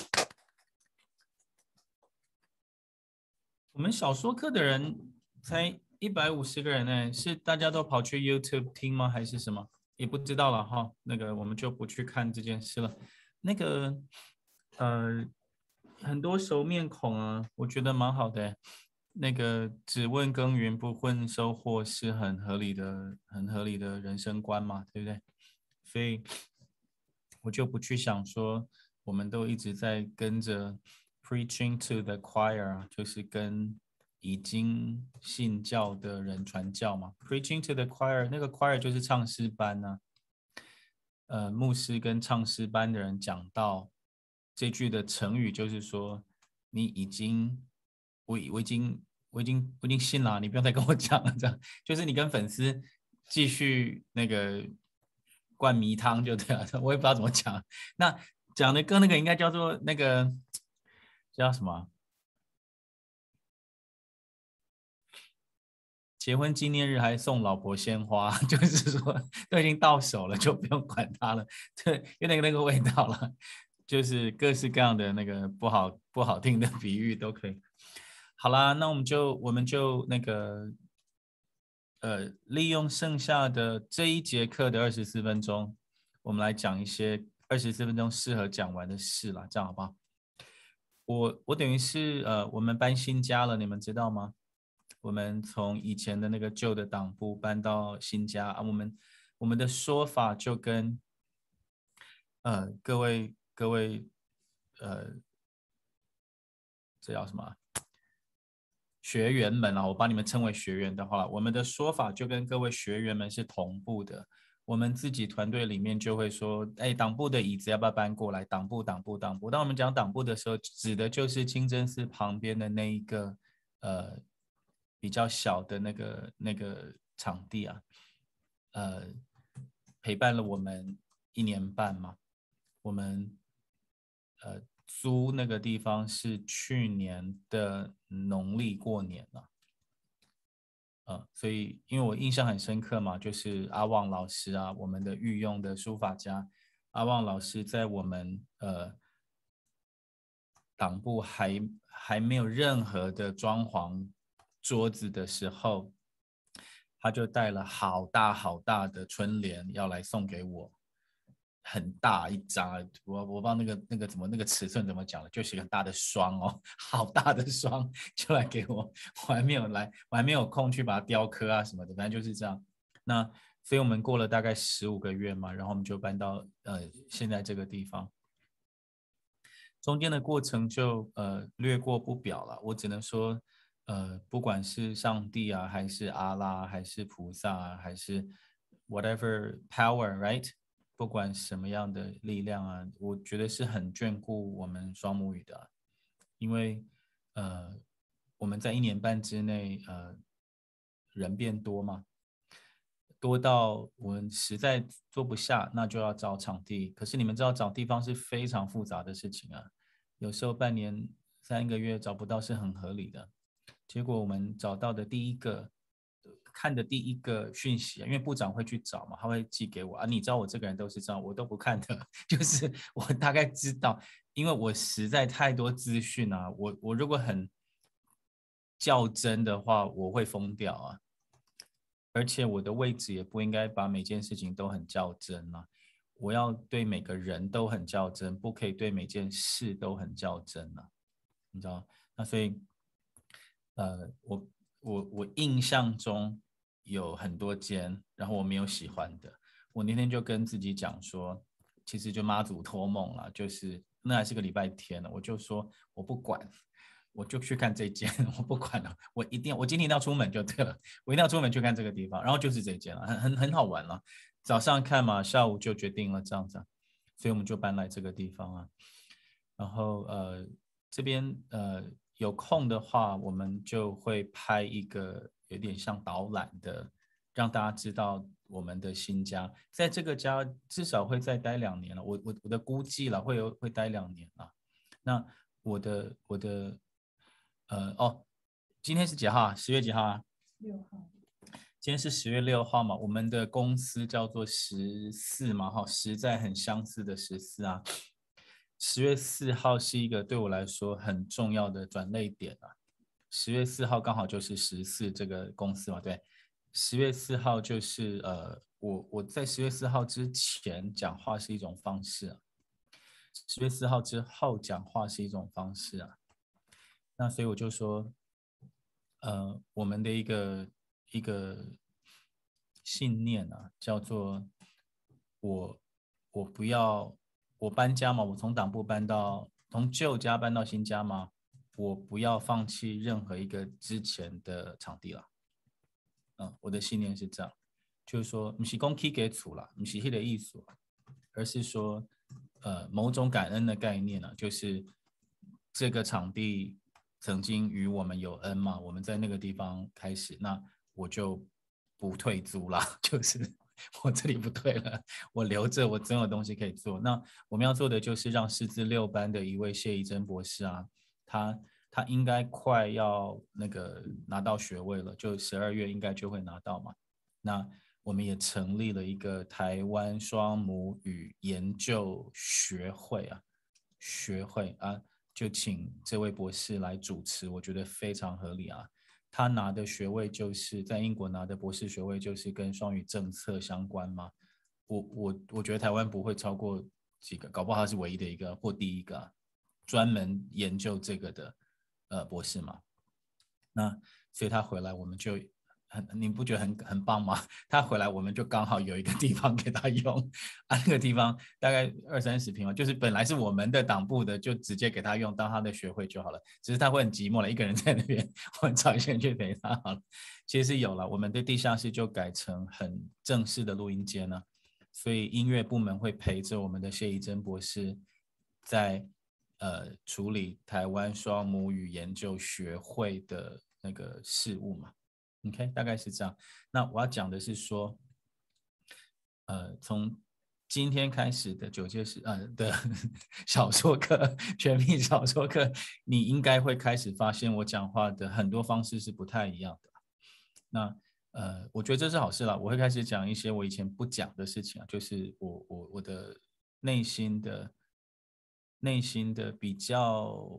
我们小说课的人才一百五十个人呢，是大家都跑去 YouTube 听吗？还是什么？也不知道了哈。那个我们就不去看这件事了。那个呃，很多熟面孔啊，我觉得蛮好的。那个只问耕耘不问收获是很合理的、很合理的人生观嘛，对不对？所以我就不去想说，我们都一直在跟着 preaching to the choir 啊，就是跟已经信教的人传教嘛。preaching to the choir， 那个 choir 就是唱诗班啊。呃，牧师跟唱诗班的人讲到这句的成语，就是说你已经。我我已经我已经我已经信了，你不用再跟我讲了，这样就是你跟粉丝继续那个灌迷汤就对了，我也不知道怎么讲。那讲的歌那个应该叫做那个叫什么？结婚纪念日还送老婆鲜花，就是说都已经到手了，就不用管它了，对，有点那个味道了，就是各式各样的那个不好不好听的比喻都可以。好啦，那我们就我们就那个呃，利用剩下的这一节课的二十四分钟，我们来讲一些二十四分钟适合讲完的事啦，这样好不好？我我等于是呃，我们搬新家了，你们知道吗？我们从以前的那个旧的党部搬到新家啊，我们我们的说法就跟呃各位各位呃这叫什么？学员们啊，我把你们称为学员的话，我们的说法就跟各位学员们是同步的。我们自己团队里面就会说，哎，党部的椅子要不要搬过来？党部、党部、党部。当我们讲党部的时候，指的就是清真寺旁边的那一个呃比较小的那个那个场地啊，呃，陪伴了我们一年半嘛。我们呃。租那个地方是去年的农历过年了，呃，所以因为我印象很深刻嘛，就是阿旺老师啊，我们的御用的书法家阿旺老师，在我们呃党部还还没有任何的装潢桌子的时候，他就带了好大好大的春联要来送给我。很大一张，我我不知道那个那个怎么那个尺寸怎么讲了，就是很大的双哦，好大的双就来给我，我还没有来，我还没有空去把它雕刻啊什么的，反正就是这样。那所以我们过了大概十五个月嘛，然后我们就搬到呃现在这个地方。中间的过程就呃略过不表了，我只能说呃不管是上帝啊，还是阿拉，还是菩萨啊，还是 whatever power right。 不管什么样的力量啊，我觉得是很眷顾我们双母语的、啊，因为呃我们在一年半之内呃人变多嘛，多到我们实在做不下，那就要找场地。可是你们知道找地方是非常复杂的事情啊，有时候半年三个月找不到是很合理的。结果我们找到的第一个看的第一个讯息，因为部长会去找嘛，他会寄给我啊。你知道我这个人都是这样，我都不看的，就是我大概知道，因为我实在太多资讯啊，我我如果很较真的话，我会疯掉啊。而且我的位置也不应该把每件事情都很较真啊，我要对每个人都很较真，不可以对每件事都很较真啊，你知道？那所以，呃，我我我印象中有很多间，然后我没有喜欢的，我那天就跟自己讲说，其实就妈祖托梦啦，就是那还是个礼拜天了，我就说我不管。我就去看这间，我不管了，我一定，我今天一定要出门就对了，我一定要出门去看这个地方，然后就是这间了，很很很好玩了。早上看嘛，下午就决定了这样子，所以我们就搬来这个地方啊。然后呃，这边呃有空的话，我们就会拍一个有点像导览的，让大家知道我们的新家，在这个家至少会再待两年了，我我我的估计了，会有会待两年了。那我的我的。呃哦，今天是几号啊？十月几号啊？ 六号。 今天是十月六号嘛？我们的公司叫做十四嘛，哈，实在很相似的十四啊。十月四号是一个对我来说很重要的转捩点啊。十月四号刚好就是十四这个公司嘛，对。十月四号就是呃，我我在十月四号之前讲话是一种方式啊，十月四号之后讲话是一种方式啊。那所以我就说，呃，我们的一个一个信念啊，叫做我我不要我搬家嘛，我从党部搬到从旧家搬到新家嘛，我不要放弃任何一个之前的场地了。嗯，我的信念是这样，就是说，不是讲起给厝啦，不是那个意思，而是说，呃，某种感恩的概念啊，就是这个场地曾经与我们有恩嘛，我们在那个地方开始，那我就不退租啦，就是我这里不退了，我留着，我总有东西可以做。那我们要做的就是让师资六班的一位谢怡珍博士啊，他他应该快要那个拿到学位了，就十二月应该就会拿到嘛。那我们也成立了一个台湾双母语研究学会啊，学会啊。就请这位博士来主持，我觉得非常合理啊。他拿的学位就是在英国拿的博士学位，就是跟双语政策相关嘛。我我我觉得台湾不会超过几个，搞不好他是唯一的一个或第一个、啊、专门研究这个的呃博士嘛。那所以他回来，我们就很，你不觉得很很棒吗？他回来我们就刚好有一个地方给他用啊，那个地方大概二三十平嘛，就是本来是我们的党部的，就直接给他用当他的学会就好了。只是他会很寂寞了，一个人在那边，我们找一些人去陪他好了。其实是有了，我们的地下室就改成很正式的录音间了，所以音乐部门会陪着我们的谢怡珍博士在呃处理台湾双母语研究学会的那个事务嘛。OK， 大概是这样。那我要讲的是说，呃，从今天开始的九届是呃的小说课，全民小说课，你应该会开始发现我讲话的很多方式是不太一样的。那呃，我觉得这是好事啦，我会开始讲一些我以前不讲的事情啊，就是我我我的内心的内心的比较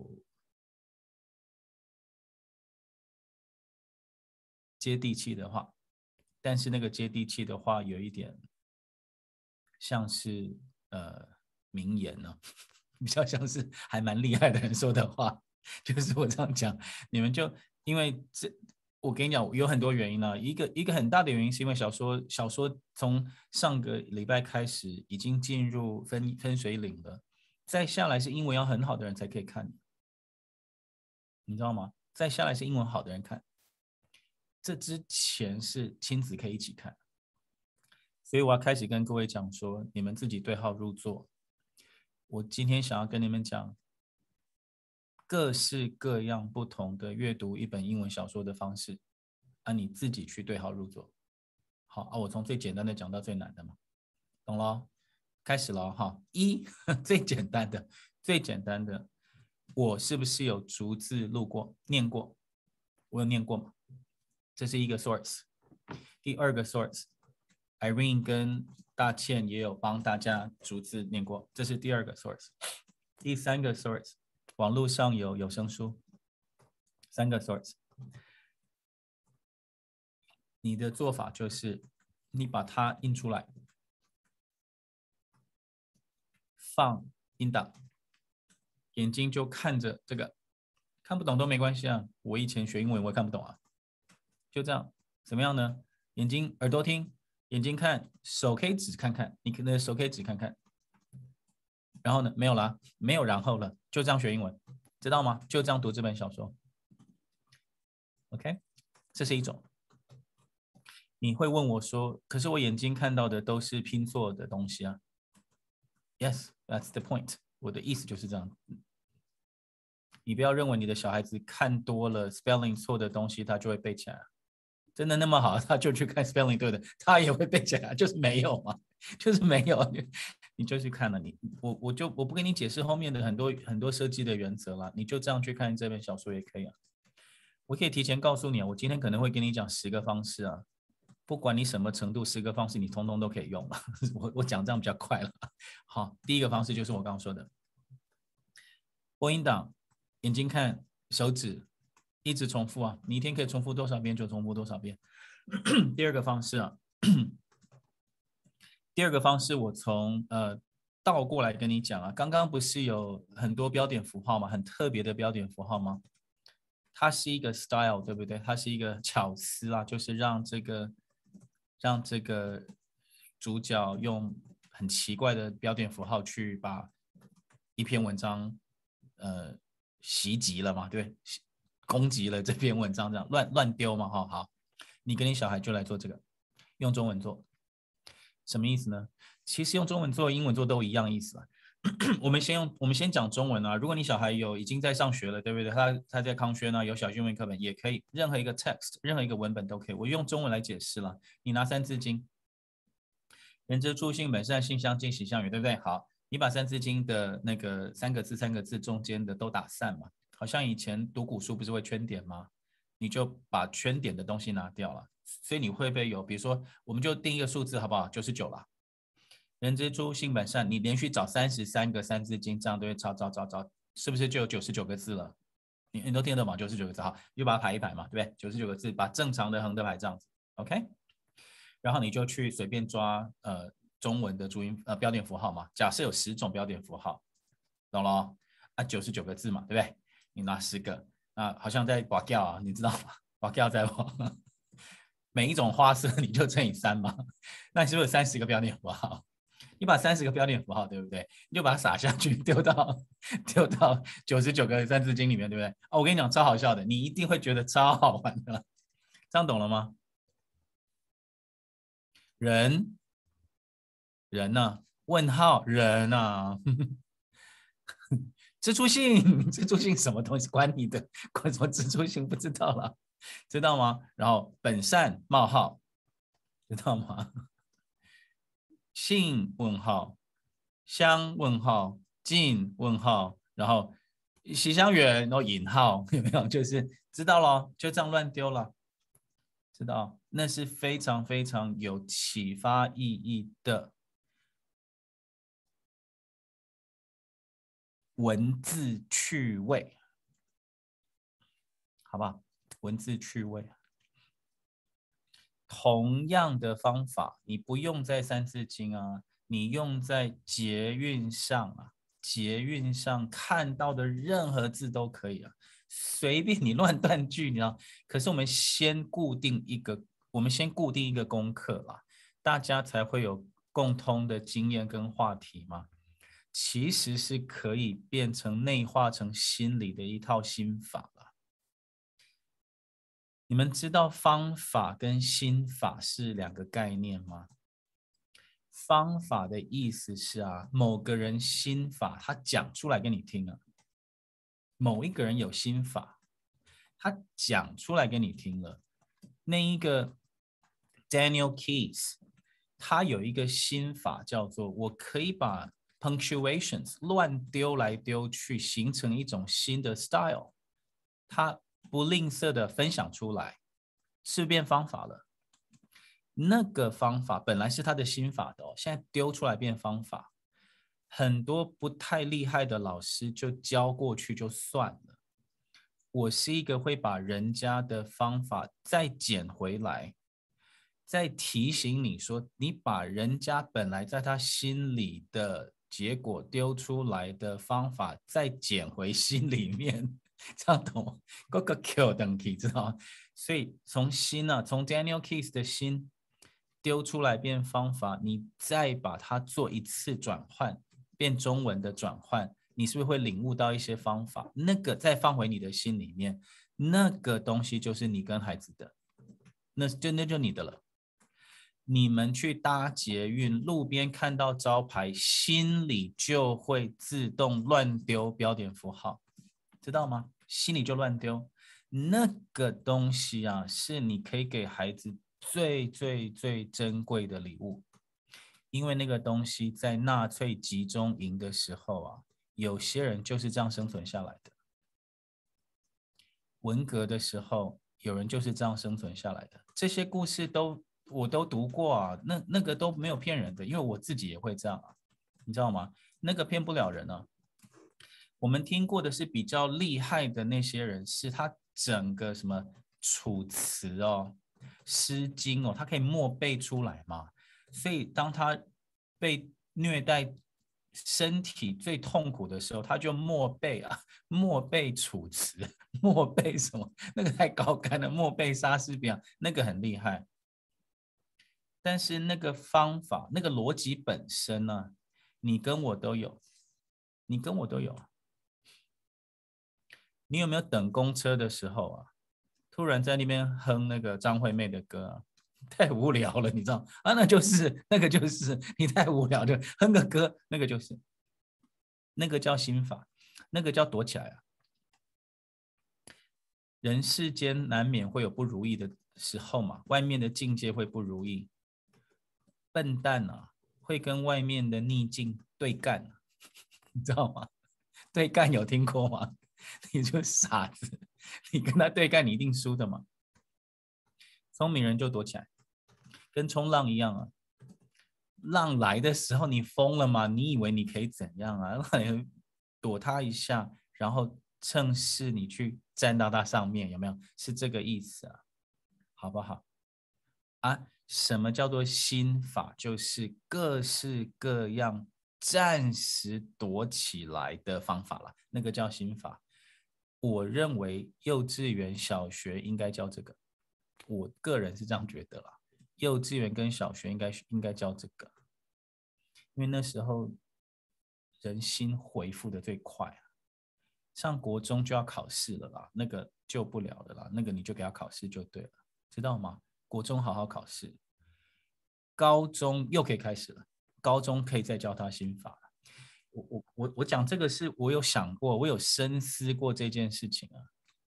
接地气的话，但是那个接地气的话有一点像是呃名言呢、啊，比较像是还蛮厉害的人说的话。就是我这样讲，你们就因为这，我跟你讲有很多原因啊。一个一个很大的原因是因为小说小说从上个礼拜开始已经进入分分水岭了，再下来是英文要很好的人才可以看，你知道吗？再下来是英文好的人看。这之前是亲子可以一起看， 所以我要开始跟各位讲说，你们自己对号入座。我今天想要跟你们讲各式各样不同的阅读一本英文小说的方式，啊，你自己去对号入座。好啊，我从最简单的讲到最难的嘛，懂了？开始了哈。一，最简单的，最简单的，我是不是有逐字录过、念过？我有念过吗？这是一个 source。第二个 source，Irene 跟大倩也有帮大家逐字念过，这是第二个 source。第三个 source， 网络上有有声书。三个 source。你的做法就是你把它印出来，放音档，眼睛就看着这个，看不懂都没关系啊。我以前学英文我也看不懂啊，就这样，怎么样呢？眼睛耳朵听，眼睛看，手可以指看看，你可能手可以指看看。然后呢，没有啦，没有然后了，就这样学英文，知道吗？就这样读这本小说。OK， 这是一种。你会问我说，可是我眼睛看到的都是拼错的东西啊。Yes, that's the point。我的意思就是这样。你不要认为你的小孩子看多了 spelling 错的东西，他就会背起来。真的那么好，他就去看 spelling 对的，他也会背起来，就是没有嘛，就是没有。你就去看了，你我我就我不跟你解释后面的很多很多设计的原则啦，你就这样去看这本小说也可以啊。我可以提前告诉你啊，我今天可能会跟你讲十个方式啊，不管你什么程度，十个方式你通通都可以用了。我我讲这样比较快了。好，第一个方式就是我刚刚说的，播音档，眼睛看，手指。一直重复啊，你一天可以重复多少遍就重复多少遍。第二个方式啊，第二个方式我从呃倒过来跟你讲啊，刚刚不是有很多标点符号吗？很特别的标点符号吗？它是一个 style， 对不对？它是一个巧思啊，就是让这个让这个主角用很奇怪的标点符号去把一篇文章呃袭击了嘛，对不对？攻击了这篇文章，这样乱乱丢嘛，哈，好，你跟你小孩就来做这个，用中文做，什么意思呢？其实用中文做、英文做都一样意思啊。我们先用，我们先讲中文啊。如果你小孩有已经在上学了，对不对？他他在康轩啊，有小学英文课本也可以，任何一个 text， 任何一个文本都可以。我用中文来解释了。你拿三字经，人之初性本善，性相近，习相远，对不对？好，你把三字经的那个三个字、三个字中间的都打散嘛。好像以前读古书不是会圈点吗？你就把圈点的东西拿掉了，所以你会不会有，比如说，我们就定一个数字好不好？九十九啦。人之初性本善，你连续找三十三个三字经，这样都会找找找找，是不是就有九十九个字了？你你都听得懂吗？九十九个字，好，你就把它排一排嘛，对不对？九十九个字，把正常的横的排这样子 ，OK。然后你就去随便抓呃中文的注音呃标点符号嘛，假设有十种标点符号，懂了？啊，九十九个字嘛，对不对？你拿十个，啊，好像在刮掉啊，你知道吗？刮掉在我，每一种花色你就乘以三嘛，那你是不是有三十个标点符号？你把三十个标点符号，对不对？你就把它撒下去，丢到丢到九十九个三字经里面，对不对？哦，我跟你讲，超好笑的，你一定会觉得超好玩的，这样懂了吗？人，人呢、啊？问号，人啊。蜘蛛性，蜘蛛性什么东西？管你的，管什么蜘蛛性？不知道了，知道吗？然后本善冒号，知道吗？性问号，相问号，近问号，然后习相远，然后引号，有没有？就是知道了，就这样乱丢了，知道？那是非常非常有启发意义的文字趣味，好不好？文字趣味。同样的方法，你不用在三字经啊，你用在捷运上啊，捷运上看到的任何字都可以啊，随便你乱断句，你知道？可是我们先固定一个，我们先固定一个功课啦，大家才会有共通的经验跟话题嘛。其实是可以变成内化成心理的一套心法啦。你们知道方法跟心法是两个概念吗？ 方法的意思是啊，某个人心法，他讲出来给你听啊。某一个人有心法，他讲出来给你听了。那一个 Daniel Keys， 他有一个心法叫做，我可以把 punctuations 乱丢来丢去，形成一种新的 style。他不吝啬的分享出来，是变方法了。那个方法本来是他的心法的哦，现在丢出来变方法。很多不太厉害的老师就教过去就算了。我是一个会把人家的方法再捡回来，再提醒你说，你把人家本来在他心里的结果丢出来的方法再捡回心里面，这样懂吗？那个 Q 等级知道吗？所以从心啊，从 Daniel Keys 的心丢出来变方法，你再把它做一次转换，变中文的转换，你是不是会领悟到一些方法？那个再放回你的心里面，那个东西就是你跟孩子的，那就那就你的了。你们去搭捷运，路边看到招牌，心里就会自动乱丢标点符号，知道吗？心里就乱丢。那个东西啊，是你可以给孩子最最最珍贵的礼物。因为那个东西在纳粹集中营的时候啊，有些人就是这样生存下来的。文革的时候，有人就是这样生存下来的。这些故事都我都读过啊，那那个都没有骗人的，因为我自己也会这样啊，你知道吗？那个骗不了人啊。我们听过的是比较厉害的那些人，是他整个什么楚辞哦、诗经哦，他可以默背出来嘛。所以当他被虐待身体最痛苦的时候，他就默背啊，默背楚辞，默背什么？那个太高干了，默背莎士比亚，那个很厉害。但是那个方法，那个逻辑本身呢，你跟我都有，你跟我都有。你有没有等公车的时候啊，突然在那边哼那个张惠妹的歌啊？太无聊了，你知道啊？那就是那个就是你太无聊，就哼个歌，那个就是那个叫心法，那个叫躲起来啊。人世间难免会有不如意的时候嘛，外面的境界会不如意，笨蛋啊会跟外面的逆境对干，你知道吗？对干有听过吗？你就傻子，你跟他对干，你一定输的嘛。聪明人就躲起来。跟冲浪一样啊，浪来的时候你疯了吗？你以为你可以怎样啊？躲它一下，然后趁势你去站到它上面，有没有？是这个意思啊，好不好？啊，什么叫做心法？就是各式各样暂时躲起来的方法啦，那个叫心法。我认为幼稚园、小学应该教这个，我个人是这样觉得啦。幼稚园跟小学应该应该教这个，因为那时候人心回复的最快啊。上国中就要考试了啦，那个救不了的啦，那个你就给他考试就对了，知道吗？国中好好考试，高中又可以开始了，高中可以再教他心法了。我我我我讲这个是我有想过，我有深思过这件事情啊。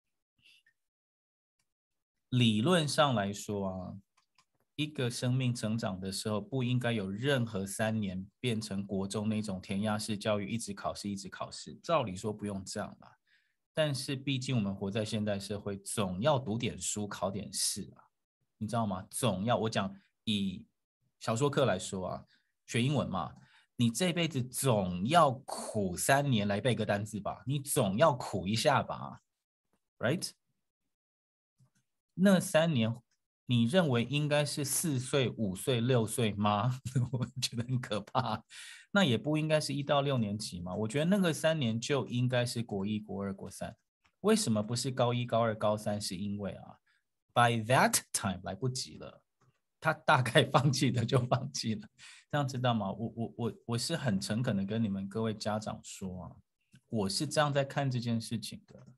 理论上来说啊，一个生命成长的时候，不应该有任何三年变成国中那种填鸭式教育，一直考试，一直考试。照理说不用这样啦，但是毕竟我们活在现代社会，总要读点书，考点试啊，你知道吗？总要，我讲以小说课来说啊，学英文嘛，你这辈子总要苦三年来背个单字吧，你总要苦一下吧 ，right？ 那三年。你认为应该是四岁、五岁、六岁吗？我觉得很可怕。那也不应该是一到六年级吗？我觉得那个三年就应该是国一、国二、国三。为什么不是高一、高二、高三？是因为啊 ，by that time 来不及了，他大概放弃的就放弃了。这样知道吗？我我我我是很诚恳的跟你们各位家长说啊，我是这样在看这件事情的。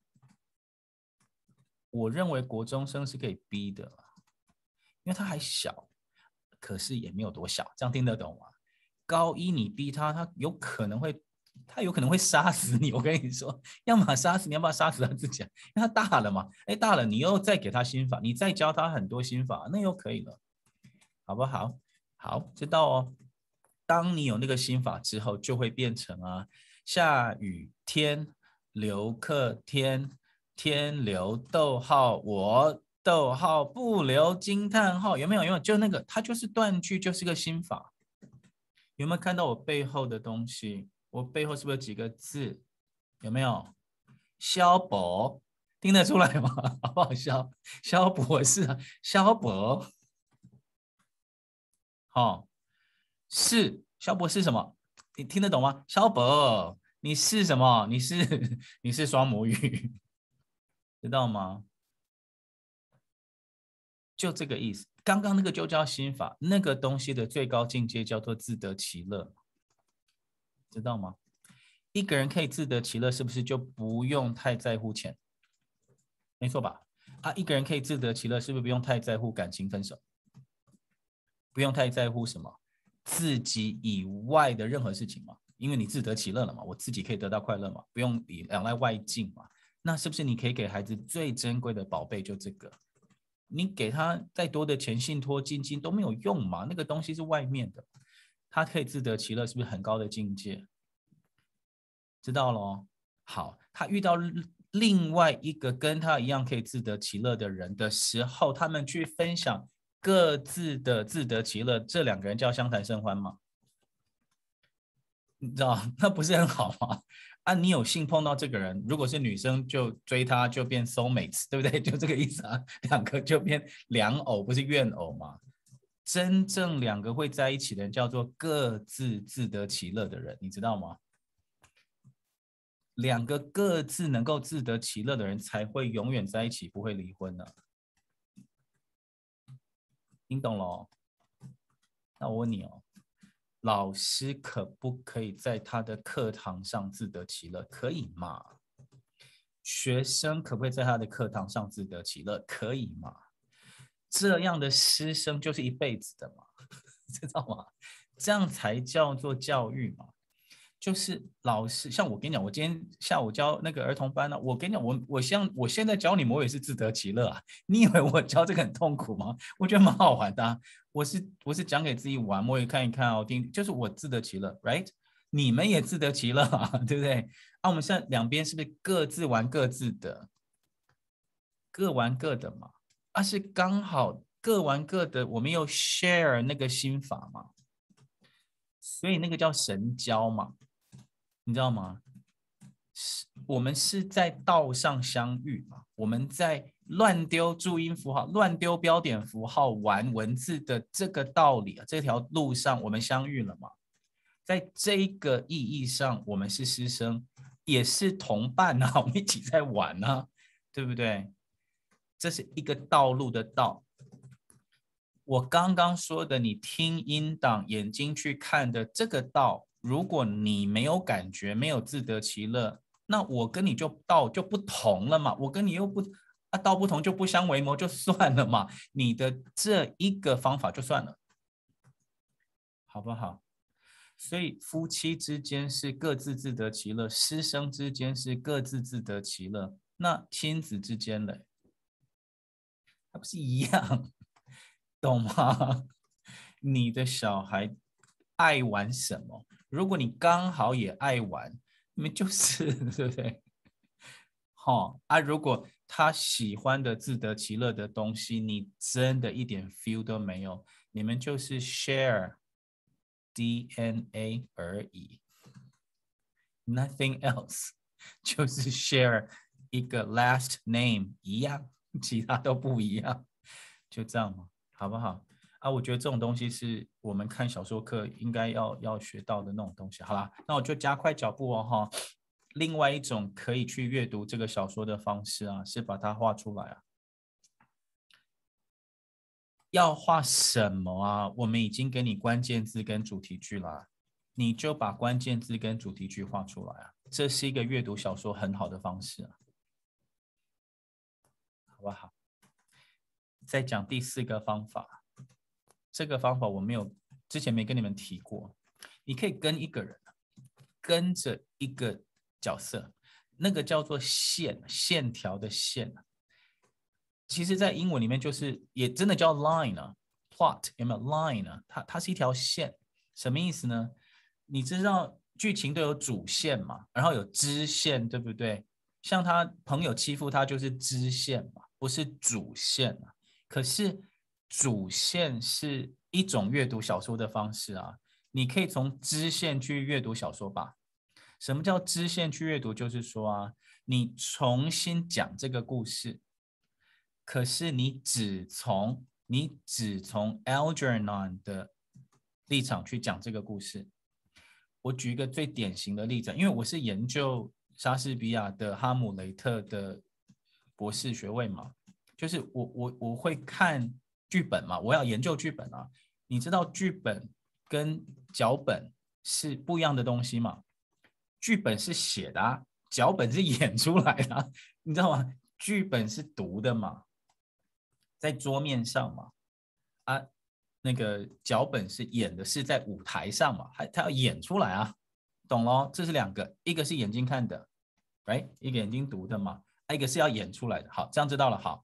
我认为国中生是可以逼的。因为他还小， 可是也没有多小，这样听得懂吗？高一你逼他，他有可能会，他有可能会杀死你。我跟你说，要么杀死你，要不要杀死他自己？因为他大了嘛，哎，大了，你又再给他心法，你再教他很多心法，那又可以了，好不好？好，知道哦。当你有那个心法之后，就会变成啊，下雨天留客天，天留逗号我逗号不留惊叹号，有没有？有没有？就那个，它就是断句，就是个心法。有没有看到我背后的东西？我背后是不是有几个字？有没有？萧伯，听得出来吗？好不好笑？萧博士啊，萧伯，好、哦，是萧博士什么？你听得懂吗？萧伯，你是什么？你是你是双母语，知道吗？就这个意思。刚刚那个就叫心法，那个东西的最高境界叫做自得其乐，知道吗？一个人可以自得其乐，是不是就不用太在乎钱？没错吧？啊，一个人可以自得其乐，是不是不用太在乎感情分手？不用太在乎什么自己以外的任何事情嘛？因为你自得其乐了嘛，我自己可以得到快乐嘛，不用仰赖外境嘛。那是不是你可以给孩子最珍贵的宝贝就这个？你给他再多的钱，信托基金都没有用嘛，那个东西是外面的，他可以自得其乐，是不是很高的境界？知道咯？好，他遇到另外一个跟他一样可以自得其乐的人的时候，他们去分享各自的自得其乐，这两个人叫相谈甚欢吗？你知道那不是很好吗？啊，你有幸碰到这个人，如果是女生就追他就变 soulmates， 对不对？就这个意思啊，两个就变良偶，不是怨偶嘛。真正两个会在一起的人叫做各自自得其乐的人，你知道吗？两个各自能够自得其乐的人才会永远在一起，不会离婚呢、啊。听懂了哦？那我问你哦，老师可不可以在他的课堂上自得其乐？可以吗？学生可不可以在他的课堂上自得其乐？可以吗？这样的师生就是一辈子的嘛，知道吗？这样才叫做教育嘛。就是老师，像我跟你讲，我今天下午教那个儿童班呢、啊，我跟你讲，我我像我现在教你们，我也是自得其乐啊。你以为我教这个很痛苦吗？我觉得蛮好玩的、啊。我是我是讲给自己玩，我也看一看哦，听，就是我自得其乐 ，right？ 你们也自得其乐啊，对不对？啊，我们现在两边是不是各自玩各自的，各玩各的嘛？啊，是刚好各玩各的，我们又 share 那个心法嘛，所以那个叫神交嘛。你知道吗？我们是在道上相遇嘛，我们在乱丢注音符号、乱丢标点符号、玩文字的这个道理，这条路上我们相遇了嘛。在这个意义上，我们是师生，也是同伴啊，我们一起在玩啊，对不对？这是一个道路的道。我刚刚说的，你听音档、眼睛去看的这个道。如果你没有感觉，没有自得其乐，那我跟你就道就不同了嘛。我跟你又不啊，道不同就不相为谋，就算了嘛。你的这一个方法就算了，好不好？所以夫妻之间是各自自得其乐，师生之间是各自自得其乐。那亲子之间嘞，它不是一样，懂吗？你的小孩爱玩什么？如果你刚好也爱玩，你们就是对不对？好、哦、啊，如果他喜欢的自得其乐的东西，你真的一点 feel 都没有，你们就是 share D N A 而已 ，nothing else， 就是 share 一个 last name 一样，其他都不一样，就这样嘛，好不好？啊，我觉得这种东西是我们看小说课应该要要学到的那种东西。好啦，那我就加快脚步哦哈。另外一种可以去阅读这个小说的方式啊，是把它画出来啊。要画什么啊？我们已经给你关键字跟主题句啦，你就把关键字跟主题句画出来啊。这是一个阅读小说很好的方式啊，好不好？再讲第四个方法。 这个方法我没有之前没跟你们提过。你可以跟一个人，跟着一个角色，那个叫做线，线条的线。其实在英文里面就是也真的叫 line 啊 plot 有没有 line 啊？它它是一条线，什么意思呢？你知道剧情都有主线嘛，然后有支线，对不对？像他朋友欺负他就是支线嘛，不是主线啊。可是主线是一种阅读小说的方式啊，你可以从支线去阅读小说吧。什么叫支线去阅读？就是说啊，你重新讲这个故事，可是你只从你只从 Algernon 的立场去讲这个故事。我举一个最典型的例子，因为我是研究莎士比亚的《哈姆雷特》的博士学位嘛，就是我我我会看剧本嘛，我要研究剧本啊。你知道剧本跟脚本是不一样的东西嘛？剧本是写的啊，脚本是演出来的啊，你知道吗？剧本是读的嘛，在桌面上嘛，啊。那个脚本是演的是在舞台上嘛，他要演出来啊，懂咯？这是两个，一个是眼睛看的 ，right？ 一个眼睛读的嘛，一个是要演出来的。好，这样知道了。好，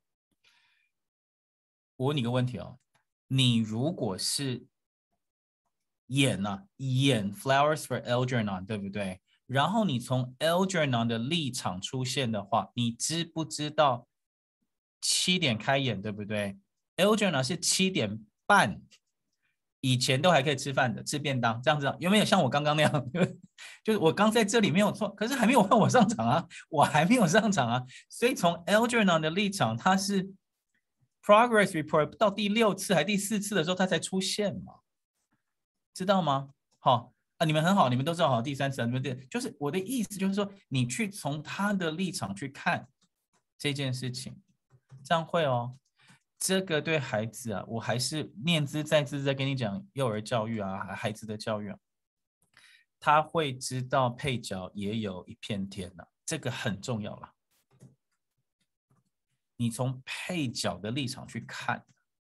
我问你个问题哦，你如果是演啊，演 Flowers for Algernon， 对不对？然后你从 Algernon 的立场出现的话，你知不知道七点开演，对不对 ？Algernon 是七点半以前都还可以吃饭的，吃便当，这样子有没有像我刚刚那样？就是我刚在这里没有错，可是还没有换我上场啊，我还没有上场啊。所以从 Algernon 的立场，他是 Progress Report 到第六次还第四次的时候，他才出现嘛，知道吗？好啊，你们很好，你们都知道好，第三次你们对，就是我的意思就是说，你去从他的立场去看这件事情，这样会哦。这个对孩子啊，我还是念兹在兹在跟你讲幼儿教育啊，孩子的教育啊，他会知道配角也有一片天啊，这个很重要啦。你从配角的立场去看，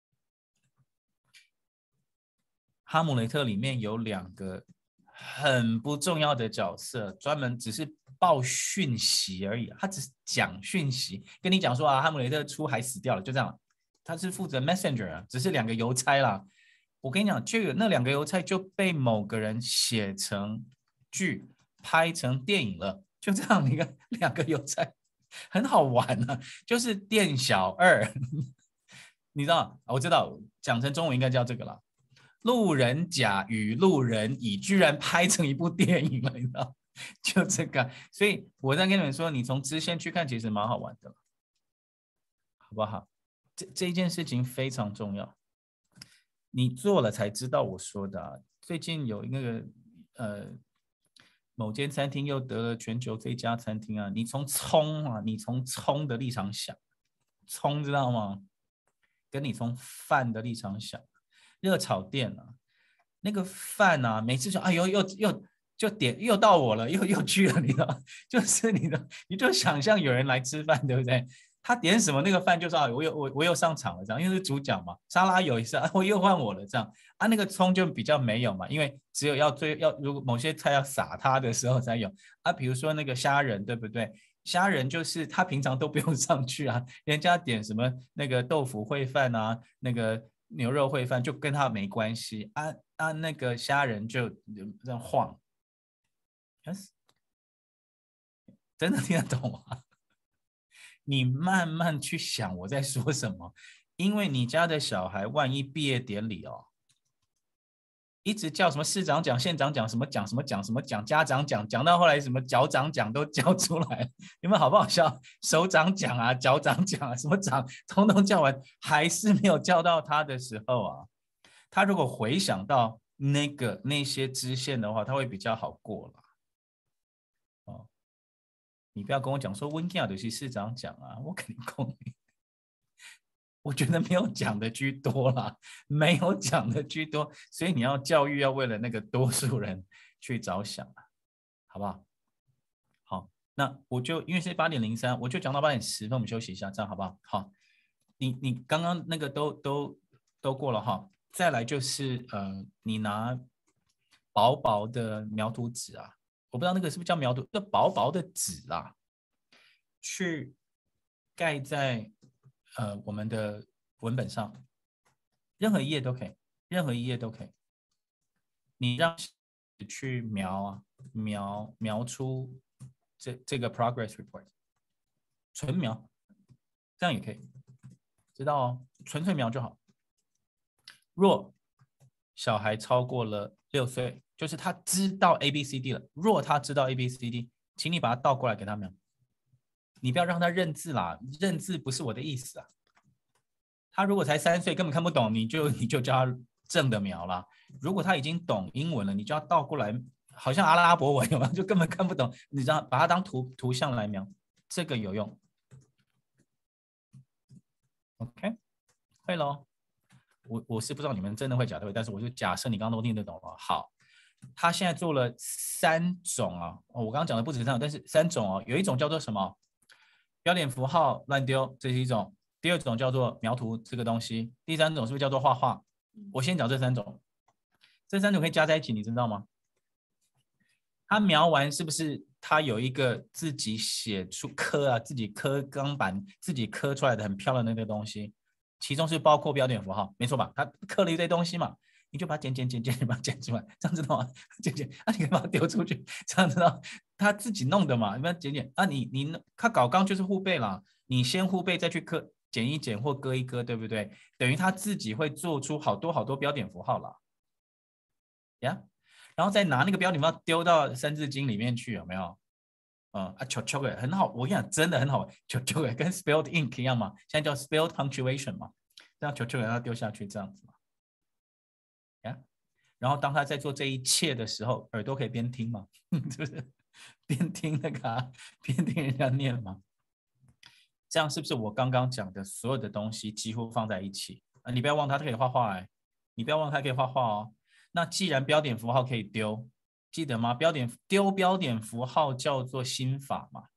哈姆雷特里面有两个很不重要的角色，专门只是报讯息而已，他只是讲讯息，跟你讲说啊，哈姆雷特出海死掉了，就这样。他是负责 messenger 啊，只是两个邮差啦。我跟你讲，就有那两个邮差就被某个人写成剧，拍成电影了，就这样一个两个邮差，很好玩啊，就是店小二，你知道？我知道，讲成中文应该叫这个啦。路人甲与路人乙居然拍成一部电影了，你知道？就这个，所以我在跟你们说，你从支线去看，其实蛮好玩的，好不好？这这一件事情非常重要，你做了才知道我说的、啊。最近有那个呃某间餐厅又得了全球最佳餐厅啊，你从葱啊，你从葱的立场想，葱知道吗？跟你从饭的立场想，热炒店啊，那个饭啊，每次说哎呦又又就点又到我了，又又去了，你知道，就是你的，你就想象有人来吃饭，对不对？他点什么那个饭就说啊，我又我我又上场了这样，因为是主角嘛。沙拉有一次啊，我又换我了这样啊，那个葱就比较没有嘛，因为只有要最要如果某些菜要撒它的时候才有啊，比如说那个虾仁对不对？虾仁就是他平常都不用上去啊，人家点什么那个豆腐烩饭啊，那个牛肉烩饭就跟他没关系啊啊，那个虾仁就这样晃，真的听得懂吗？你慢慢去想我在说什么，因为你家的小孩万一毕业典礼哦，一直叫什么市长奖、县长奖、什么奖、什么奖、什么奖、家长奖，讲到后来什么脚长奖都叫出来，你们好不好笑？首长奖啊、脚长奖啊、什么奖，通通叫完，还是没有叫到他的时候啊，他如果回想到那个那些支线的话，他会比较好过了。哦，你不要跟我讲说温家就是市长奖啊，我跟你讲，我觉得没有讲的居多啦，没有讲的居多，所以你要教育要为了那个多数人去着想啊，好不好？好，那我就因为是八点零三，我就讲到八点十分，我们休息一下，这样好不好？好，你你刚刚那个都都都过了哈。 再来就是呃，你拿薄薄的描图纸啊，我不知道那个是不是叫描图，就薄薄的纸啊，去盖在呃我们的文本上，任何一页都可以，任何一页都可以。你让去描啊，描描出这这个 progress report， 纯描，这样也可以，知道哦，纯粹描就好。若小孩超过了六岁，就是他知道 A B C D 了。若他知道 A B C D， 请你把它倒过来给他描。你不要让他认字啦，认字不是我的意思啊。他如果才三岁，根本看不懂，你就你就教他正的描啦。如果他已经懂英文了，你就要倒过来，好像阿拉伯文有没有？就根本看不懂，你知道，把它当图图像来描，这个有用。OK， 会咯。我我是不知道你们真的会假的会，但是我就假设你刚刚都听得懂了。好，他现在做了三种啊，哦、我刚刚讲的不止三种，但是三种哦，有一种叫做什么？标点符号乱丢，这是一种；第二种叫做描图这个东西；第三种是不是叫做画画？我先讲这三种，这三种可以加在一起，你知道吗？他描完是不是他有一个自己写出刻啊，自己刻钢板，自己刻出来的很漂亮的那个东西？其中是包括标点符号，没错吧？他刻了一堆东西嘛，你就把它剪剪剪剪，把它剪出来，这样知道吗？剪剪啊，你可以把它丢出去，这样知道他自己弄的嘛？你把它剪剪啊，你你他搞纲就是护背啦，你先护背再去刻剪一剪或割一割，对不对？等于他自己会做出好多好多标点符号啦，呀，然后再拿那个标点符号丢到三字经里面去，有没有？嗯啊，球球很好，我跟你讲，真的很好玩，球球跟 spelled ink 一样嘛，现在叫 spelled punctuation 嘛，这样球球让它丢下去这样子嘛，呀，然后当他在做这一切的时候，耳朵可以边听嘛，是不是？边听那个、啊，边听人家念嘛，这样是不是我刚刚讲的所有的东西几乎放在一起啊？你不要忘他可以画画哎，你不要忘他可以画画哦。那既然标点符号可以丢。记得吗？标点丢标点符号叫做心法嘛。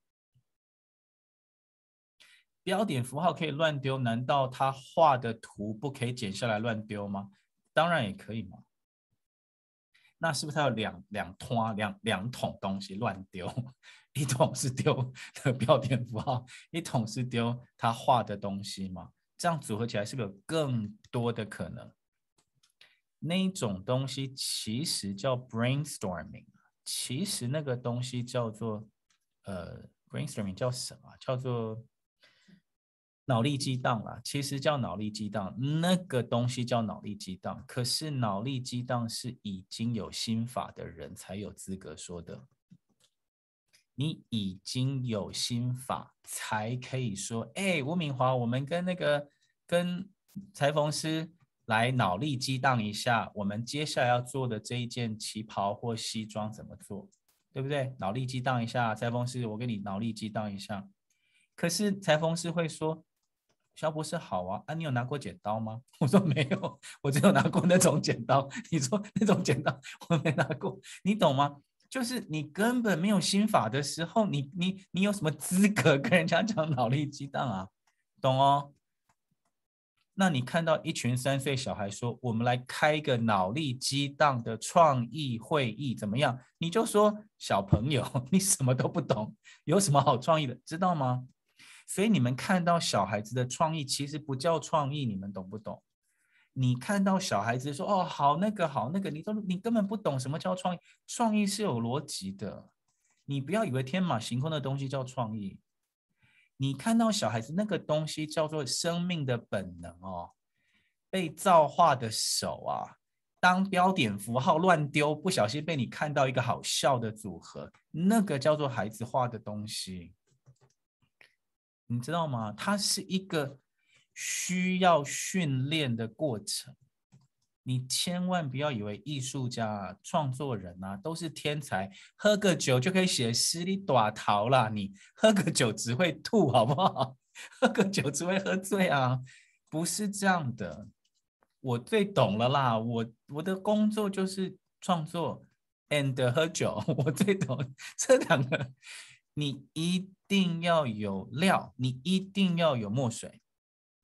标点符号可以乱丢，难道他画的图不可以剪下来乱丢吗？当然也可以嘛。那是不是他有两两桶两两桶东西乱丢？一桶是丢的标点符号，一桶是丢他画的东西嘛？这样组合起来是不是有更多的可能？那一种东西其实叫 brainstorming， 其实那个东西叫做呃 brainstorming 叫什么？叫做脑力激荡啦。其实叫脑力激荡，那个东西叫脑力激荡。可是脑力激荡是已经有心法的人才有资格说的。你已经有心法才可以说，哎，吴敏华，我们跟那个跟裁缝师。来脑力激荡一下，我们接下来要做的这一件旗袍或西装怎么做，对不对？脑力激荡一下，裁缝师，我给你脑力激荡一下。可是裁缝师会说：“肖博士好啊，啊，你有拿过剪刀吗？”我说没有，我只有拿过那种剪刀。你说那种剪刀我没拿过，你懂吗？就是你根本没有心法的时候，你你你有什么资格跟人家讲脑力激荡啊？懂哦？那你看到一群三岁小孩说我们来开一个脑力激荡的创意会议怎么样？你就说小朋友你什么都不懂，有什么好创意的，知道吗？所以你们看到小孩子的创意其实不叫创意，你们懂不懂？你看到小孩子说哦好那个好那个，你都你根本不懂什么叫创意，创意是有逻辑的，你不要以为天马行空的东西叫创意。你看到小孩子那个东西叫做生命的本能哦，被造化的手啊，当标点符号乱丢，不小心被你看到一个好笑的组合，那个叫做孩子画的东西，你知道吗？它是一个需要训练的过程。你千万不要以为艺术家、啊、创作人啊都是天才，喝个酒就可以写诗，你大头啦！你喝个酒只会吐，好不好？喝个酒只会喝醉啊，不是这样的。我最懂了啦，我我的工作就是创作 and 喝酒，我最懂这两个。你一定要有料，你一定要有墨水。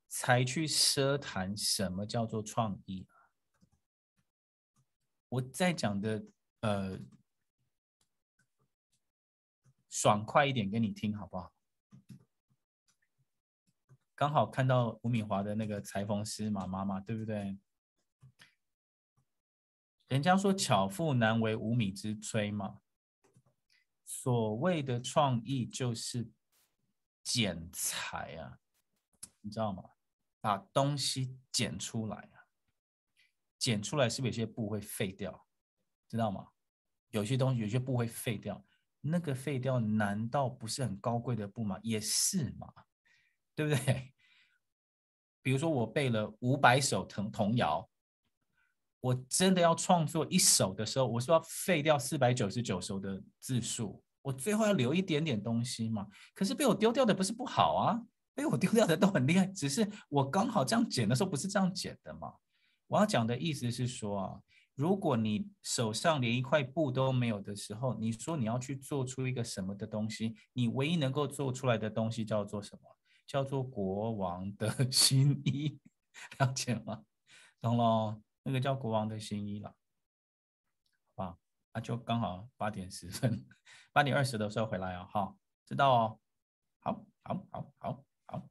才去奢谈什么叫做创意。我再讲的呃爽快一点给你听好不好？刚好看到吴敏华的那个裁缝师嘛，妈妈对不对？人家说巧妇难为无米之炊嘛，所谓的创意就是剪裁啊，你知道吗？把东西剪出来啊，剪出来是不是有些布会废掉？知道吗？有些东西有些布会废掉，那个废掉难道不是很高贵的布吗？也是嘛，对不对？比如说我背了五百首童童谣，我真的要创作一首的时候，我是要废掉四百九十九首的字数，我最后要留一点点东西嘛。可是被我丢掉的不是不好啊，被我丢掉的都很厉害，只是我刚好这样剪的时候不是这样剪的嘛。我要讲的意思是说啊，如果你手上连一块布都没有的时候，你说你要去做出一个什么的东西，你唯一能够做出来的东西叫做什么？叫做国王的新衣，了解吗？懂咯，那个叫国王的新衣啦，好吧？啊，就刚好八点十分，八点二十的时候回来哦，哈，知道哦。好，好，好，好，好。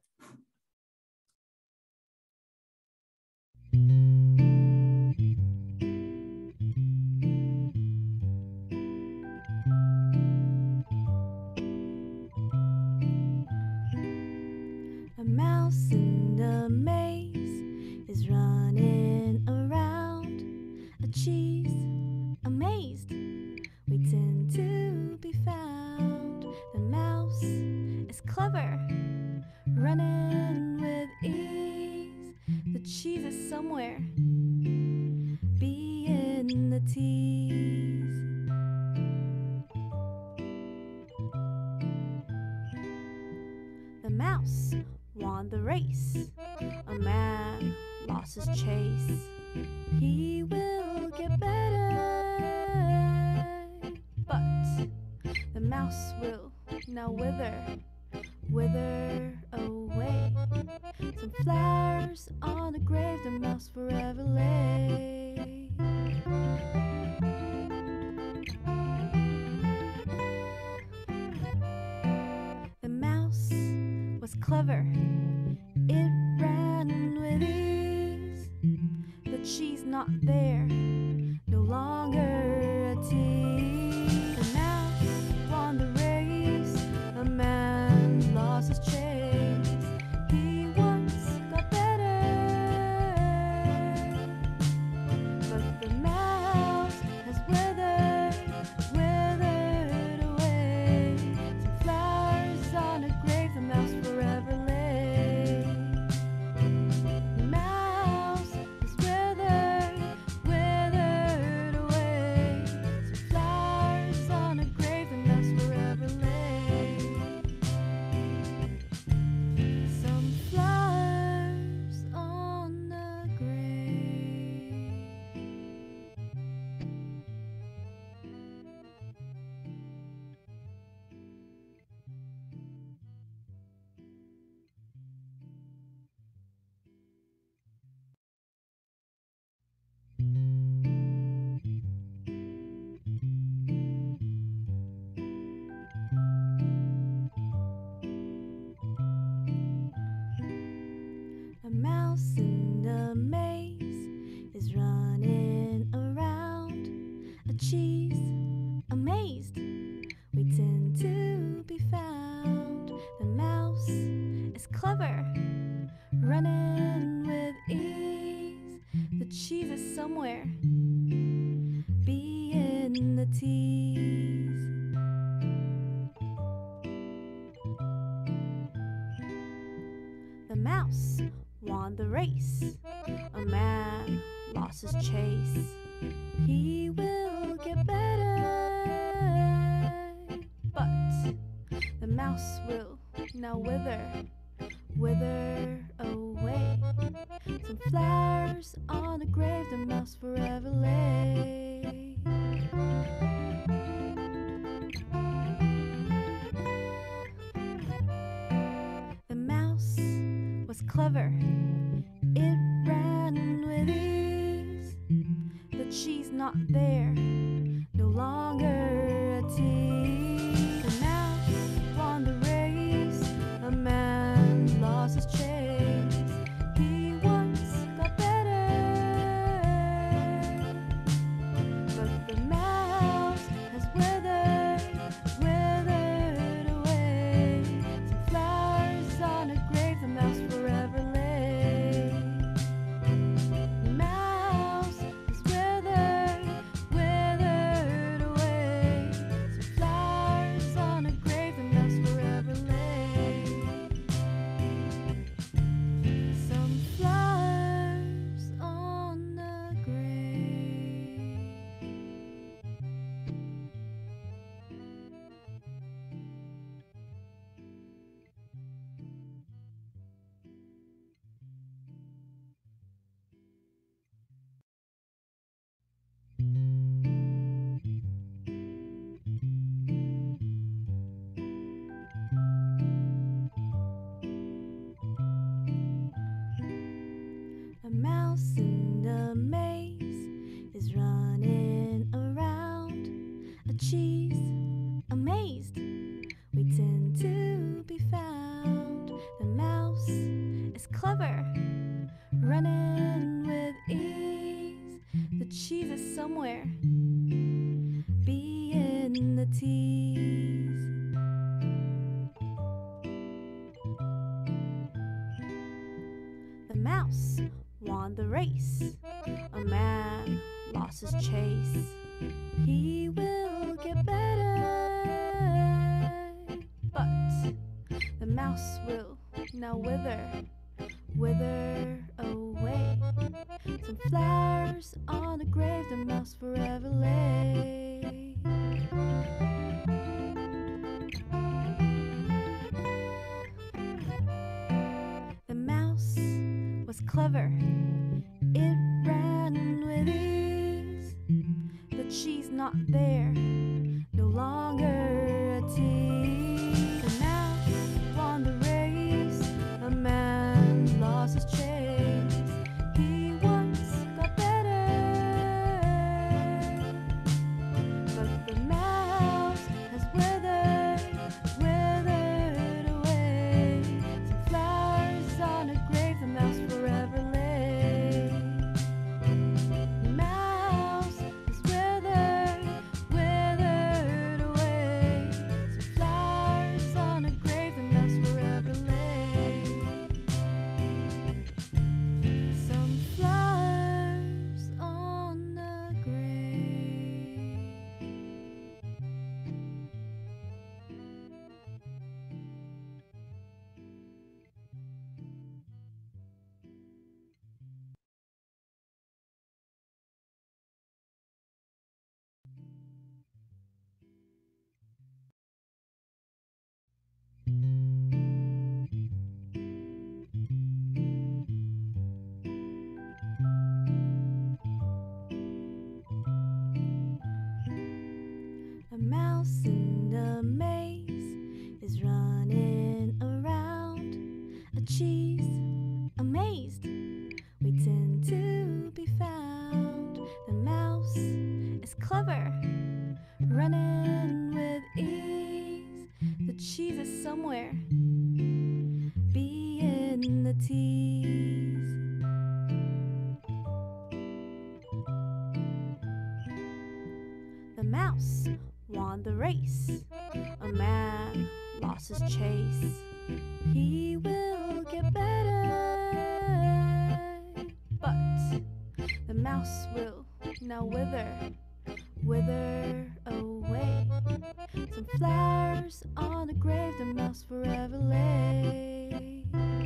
A mouse in a maze is running around. A cheese amazed, waiting to be found. The mouse is clever, running with ease. The cheese is somewhere, being the tease. The mouse won the race. A man lost his chase. He will get better, but the mouse will now wither, wither away. Some flowers on a grave the mouse forever lay. The mouse was clever, it ran with ease. The cheese not there, no longer a tease. The mouse won the race, a man lost his chase. He once got better, but the mouse has withered, withered away. Some flowers on a grave the mouse forever lay. The mouse has withered, withered away. Some flowers on a grave the mouse forever lay. Some flowers on a grave. A mouse in a maze is running around. A cheese amazed, waiting to be found. The mouse is clever, running with ease. The cheese is somewhere, being the tease. The mouse won the race. A man lost his chase. He will get better, but the mouse will now wither, wither away. Some flowers on a grave the mouse forever lay. The mouse was clever, it ran with ease. The cheese not there, no longer a tease. The mouse won the race, a man lost his chase. He once got better, but the mouse has withered, withered away. Some flowers on a grave, the mouse forever lay. The mouse has withered, withered away. Some flowers on a grave, the mouse forever lay. Some flowers on a grave. A mouse in a maze is running around. A cheese amazed, waiting to be found. The mouse is clever, running with ease. The cheese is somewhere, being the tease. The mouse won the race, a man lost his chase. He will get better, but the mouse will now wither, wither away. Some flowers on the grave, the mouse forever lay. The mouse was clever, it ran with ease. The cheese not there, no longer a tease. The mouse won the race, a man lost his chase. He once got better, but the mouse has withered, withered away. Some flowers on a grave, the mouse forever lay. The mouse has withered, withered away. Some flowers on a grave, the mouse forever lay. Some flowers on a grave. A mouse in a maze is running around. A cheese amazed, waiting to be found. The mouse is clever, running with ease. The cheese is somewhere, being the tease. The mouse won the race, a man lost his chase. He will get better, but the mouse will now wither, wither away. Some flowers on the grave, the mouse forever lay.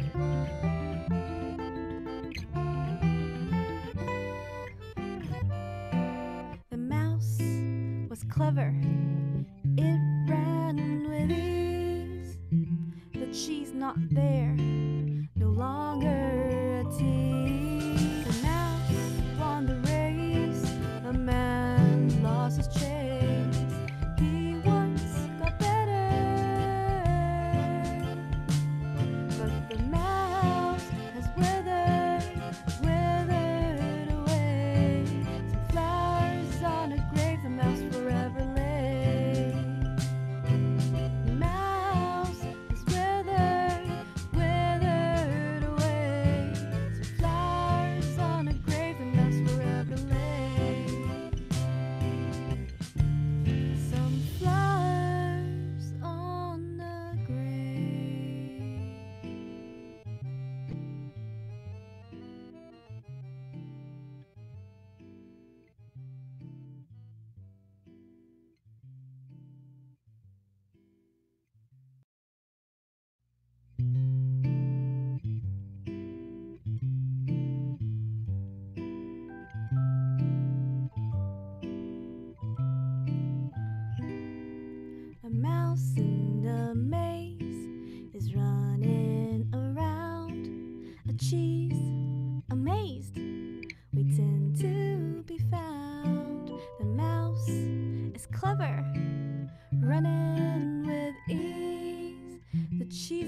The mouse was clever, it ran with ease. The cheese not there, no longer a tease. The mouse won the race, a man lost his chase. He once got better, but the mouse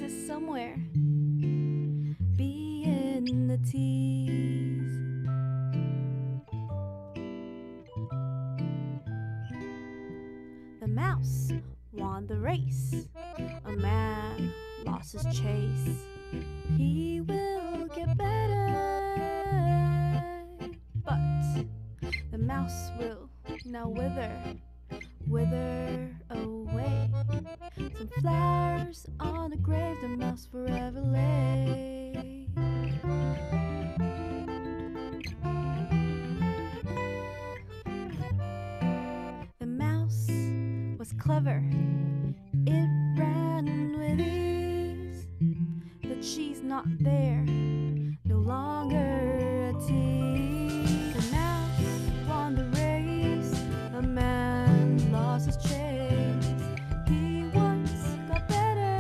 exists somewhere beyond the tees. The mouse won the race. A man lost his chase. He will get better, but the mouse will now wither, wither away. Some flowers on a grave the mouse forever lay. The mouse was clever, it ran with ease. The cheese not there, no longer a tease. The mouse won the race, a man lost his chase. He once got better,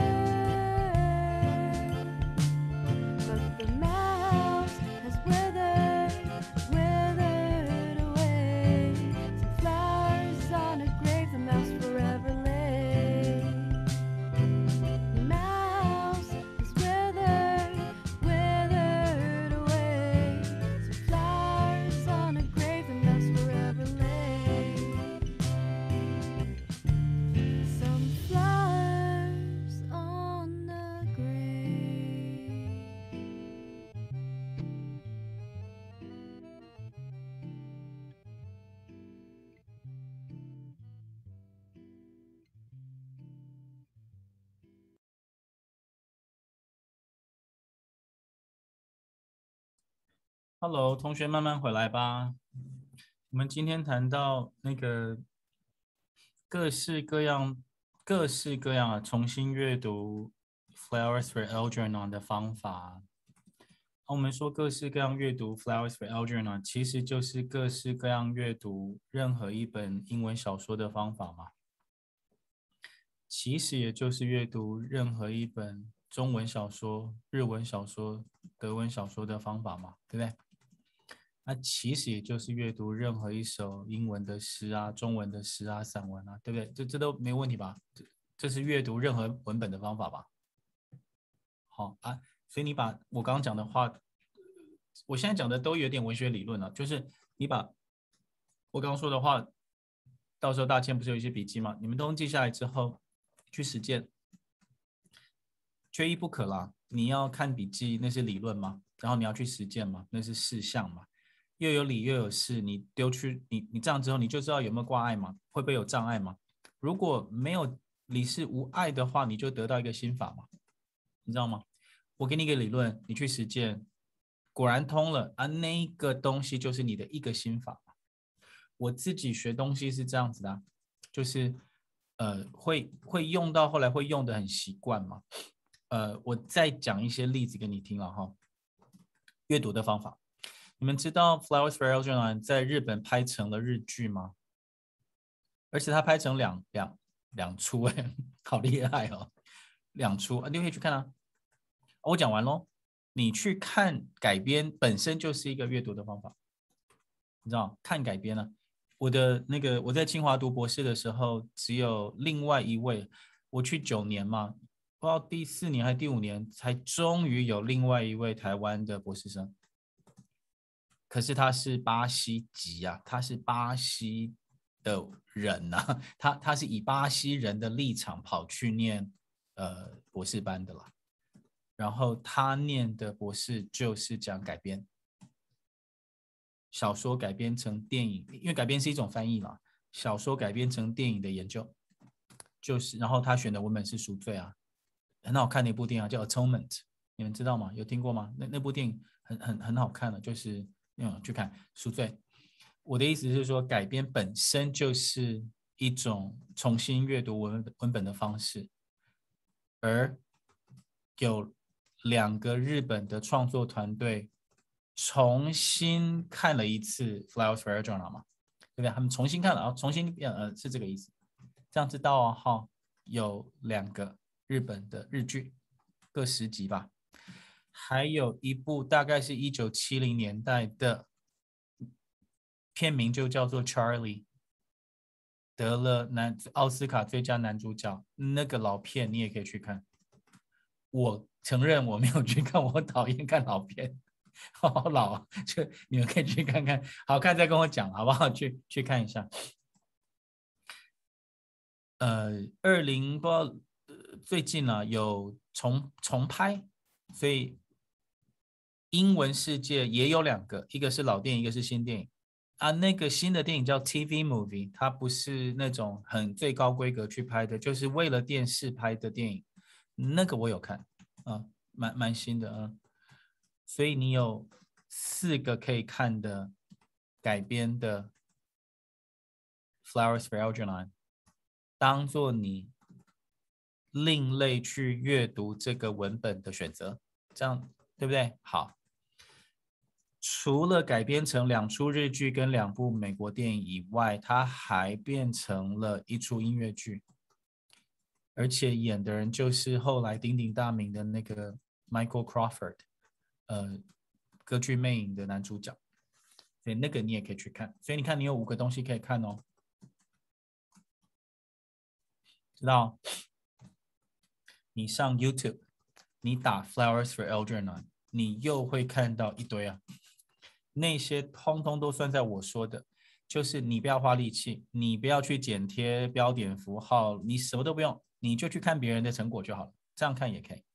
but the mouse has withered, withered away. Some flowers on a grave the mouse forever lay. The mouse has withered, withered away. Some flowers on a grave the mouse forever lay. Some flowers on a grave. Hello， 同学慢慢回来吧。我们今天谈到那个各式各样、各式各样啊，重新阅读 Flowers for Algernon 的方法。我们说各式各样阅读 Flowers for Algernon， 其实就是各式各样阅读任何一本英文小说的方法嘛。其实也就是阅读任何一本中文小说、日文小说、德文小说的方法嘛，对不对？那其实也就是阅读任何一首英文的诗啊、中文的诗啊、散文啊，对不对？这这都没问题吧？这这是阅读任何文本的方法吧？好啊，所以你把我刚刚讲的话，我现在讲的都有点文学理论了，就是你把我刚刚说的话，到时候大千不是有一些笔记吗？你们都记下来之后去实践，缺一不可啦。你要看笔记，那是理论嘛，然后你要去实践嘛，那是事项嘛。又有理又有事，你丢去你你这样之后，你就知道有没有挂碍嘛，会不会有障碍嘛？如果没有理事无碍的话，你就得到一个心法嘛，你知道吗？我给你一个理论，你去实践，果然通了啊，那个东西就是你的一个心法嘛。我自己学东西是这样子的、啊，就是呃会会用到后来会用的很习惯嘛。呃，我再讲一些例子给你听了哈。阅读的方法。你们知道 Flowers for Algernon 在日本拍成了日剧吗？而且它拍成两两两出哎，好厉害哦！两出啊，你可以去看啊。我讲完咯，你去看改编本身就是一个阅读的方法，你知道看改编呢、啊？我的那个我在清华读博士的时候，只有另外一位，我去九年嘛，不知道第四年还是第五年，才终于有另外一位台湾的博士生。可是他是巴西籍啊，他是巴西的人啊，他他是以巴西人的立场跑去念呃博士班的啦。然后他念的博士就是讲改编，小说改编成电影，因为改编是一种翻译嘛，小说改编成电影的研究，就是然后他选的文本是赎罪啊，很好看的一部电影、啊、叫 Atonement， 你们知道吗？有听过吗？那那部电影很很很好看的，就是。嗯，去看赎罪。我的意思是说，改编本身就是一种重新阅读文文本的方式，而有两个日本的创作团队重新看了一次《Flowers for Algernon》嘛，对不对？他们重新看了啊，重新呃是这个意思。这样知道啊，哈，有两个日本的日剧，各十集吧。还有一部大概是一九七零年代的，片名就叫做 Charlie， 得了男奥斯卡最佳男主角，那个老片你也可以去看。 我承认我没有去看，我讨厌看老片，好老啊，就你们可以去看看，好看再跟我讲好不好？去去看一下。呃，二零不知道、呃、最近啊有重重拍，所以英文世界也有两个，一个是老电影，一个是新电影啊。那个新的电影叫 T V movie， 它不是那种很最高规格去拍的，就是为了电视拍的电影。那个我有看啊，蛮蛮新的啊。所以你有四个可以看的改编的 Flowers for Algernon， 当做你另类去阅读这个文本的选择，这样对不对？好。除了改编成两出日剧跟两部美国电影以外，它还变成了一出音乐剧，而且演的人就是后来鼎鼎大名的那个 Michael Crawford， 呃，歌剧魅影的男主角，所以那个你也可以去看。所以你看，你有五个东西可以看哦，知道？你上 YouTube， 你打 Flowers for Algernon， 你又会看到一堆啊。那些通通都算在我说的，就是你不要花力气，你不要去剪贴标点符号，你什么都不用，你就去看别人的成果就好了，这样看也可以。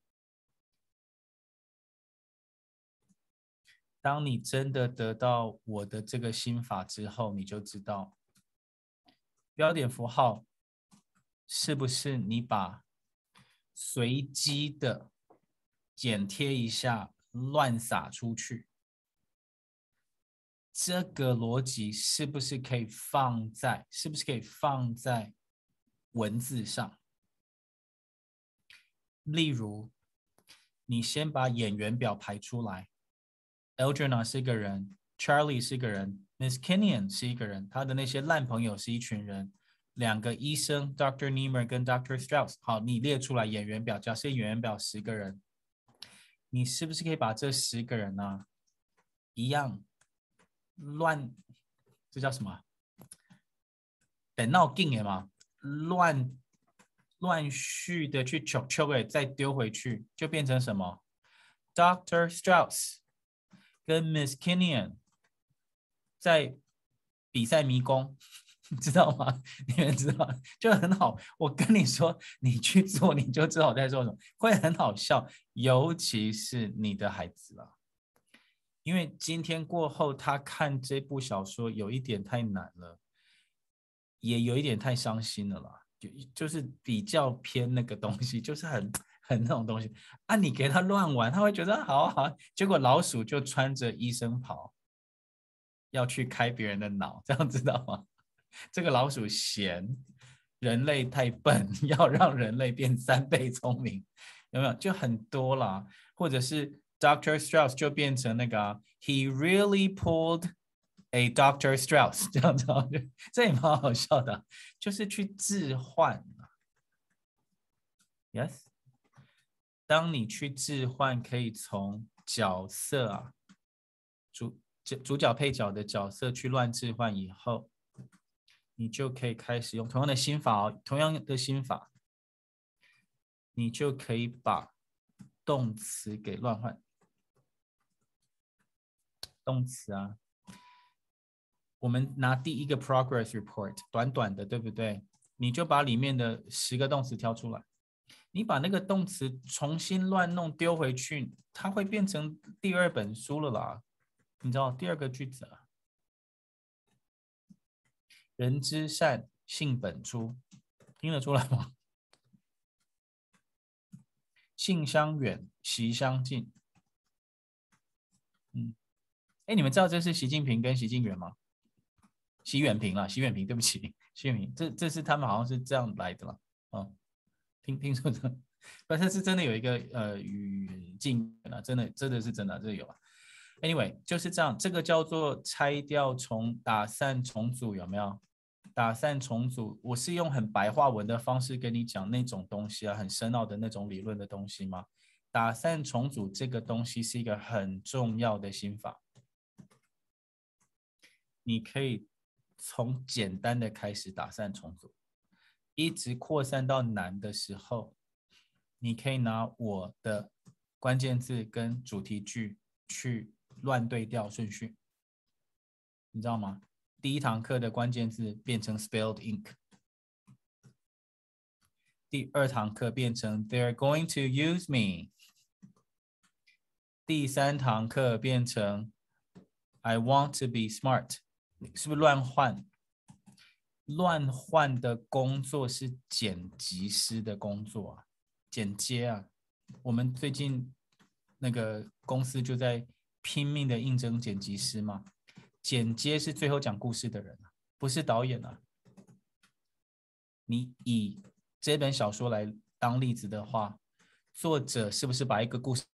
当你真的得到我的这个心法之后，你就知道标点符号是不是你把随机的剪贴一下乱撒出去，这个逻辑是不是可以放在是不是可以放在文字上？例如，你先把演员表排出来 ，Algernon 是一个人 ，Charlie 是一个人 ，Miss Kenyon 是一个人，他的那些烂朋友是一群人，两个医生 Doctor Niemer 跟 Doctor Strauss， 好，你列出来演员表，假设演员表十个人，你是不是可以把这十个人呢、啊，一样乱，这叫什么？等闹劲的嘛，乱乱序的去抽抽诶，再丢回去，就变成什么 ？Doctor Strauss 跟 Miss Kenyon 在比赛迷宫，知道吗？你们知道，就很好。我跟你说，你去做，你就知道我在做什么，会很好笑，尤其是你的孩子啊。因为今天过后，他看这部小说有一点太难了，也有一点太伤心了啦。就就是比较偏那个东西，就是很很那种东西啊。你给他乱玩，他会觉得好好，结果老鼠就穿着医生袍，要去开别人的脑，这样知道吗？这个老鼠嫌人类太笨，要让人类变三倍聪明，有没有？就很多啦，或者是 Doctor Strauss 就变成那个、啊、He really pulled a Doctor Strauss 这样子，这也蛮好笑的，就是去置换。Yes， 当你去置换，可以从角色啊，主主角配角的角色去乱置换以后，你就可以开始用同样的心法哦，同样的心法，你就可以把动词给乱换。动词啊，我们拿第一个 progress report， 短短的，对不对？你就把里面的十个动词挑出来，你把那个动词重新乱弄丢回去，它会变成第二本书了啦。你知道第二个句子啊，人之善，性本诛，听得出来吗？性相远，习相近。嗯，哎，你们知道这是习近平跟习近远吗？习远平啦，习远平，对不起，习远平，这这是他们好像是这样来的啦。哦，听听说的，不是是真的有一个呃语境啊，真的真的是真的，这有啊。Anyway， 就是这样，这个叫做拆掉重打散重组，有没有？打散重组，我是用很白话文的方式跟你讲那种东西啊，很深奥的那种理论的东西吗？打散重组这个东西是一个很重要的心法，你可以从简单的开始打散重组，一直扩散到难的时候， 你可以拿我的关键字跟主题句去乱对调顺序，你知道吗？第一堂课的关键字变成 spilled ink， 第二堂课变成 they're going to use me， 第三堂课变成 I want to be smart， 是不是乱换？乱换的工作是剪辑师的工作啊，剪接啊。我们最近那个公司就在拼命的应征剪辑师嘛，剪接是最后讲故事的人啊，不是导演啊。你以这本小说来当例子的话，作者是不是把一个故事，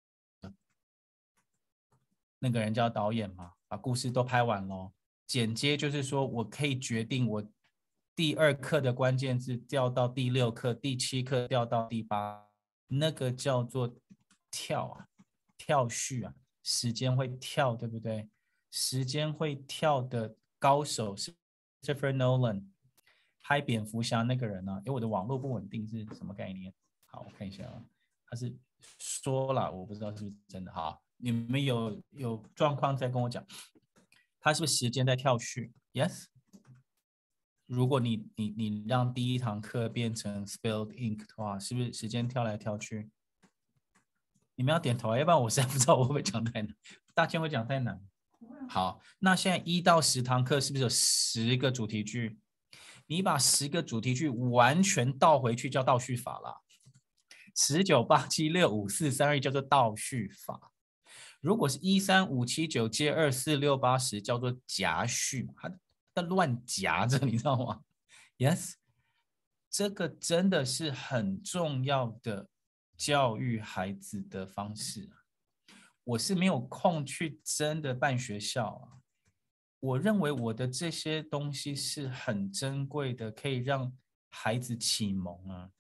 那个人叫导演嘛，把故事都拍完了。剪接就是说我可以决定我第二课的关键字调到第六课，第七课调到第八，那个叫做跳啊，跳序啊，时间会跳，对不对？时间会跳的高手是 Christopher Nolan， 拍蝙蝠侠那个人啊，因为我的网络不稳定是什么概念？好，我看一下啊，他是说了，我不知道是不是真的。好，你们有有状况再跟我讲，他是不是时间在跳序 ？Yes。如果你你你让第一堂课变成 spilled ink 的话，是不是时间跳来跳去？你们要点头，要不然我实在不知道我会不会讲太难。大千会讲太难。好，那现在一到十堂课是不是有十个主题句？你把十个主题句完全倒回去叫倒叙法啦。十九八七六五四三二一叫做倒叙法。如果是一三五七九接二四六八十叫做夹叙，它在乱夹着，你知道吗 ？Yes， 这个真的是很重要的教育孩子的方式啊。我是没有空去真的办学校啊。我认为我的这些东西是很珍贵的，可以让孩子启蒙啊。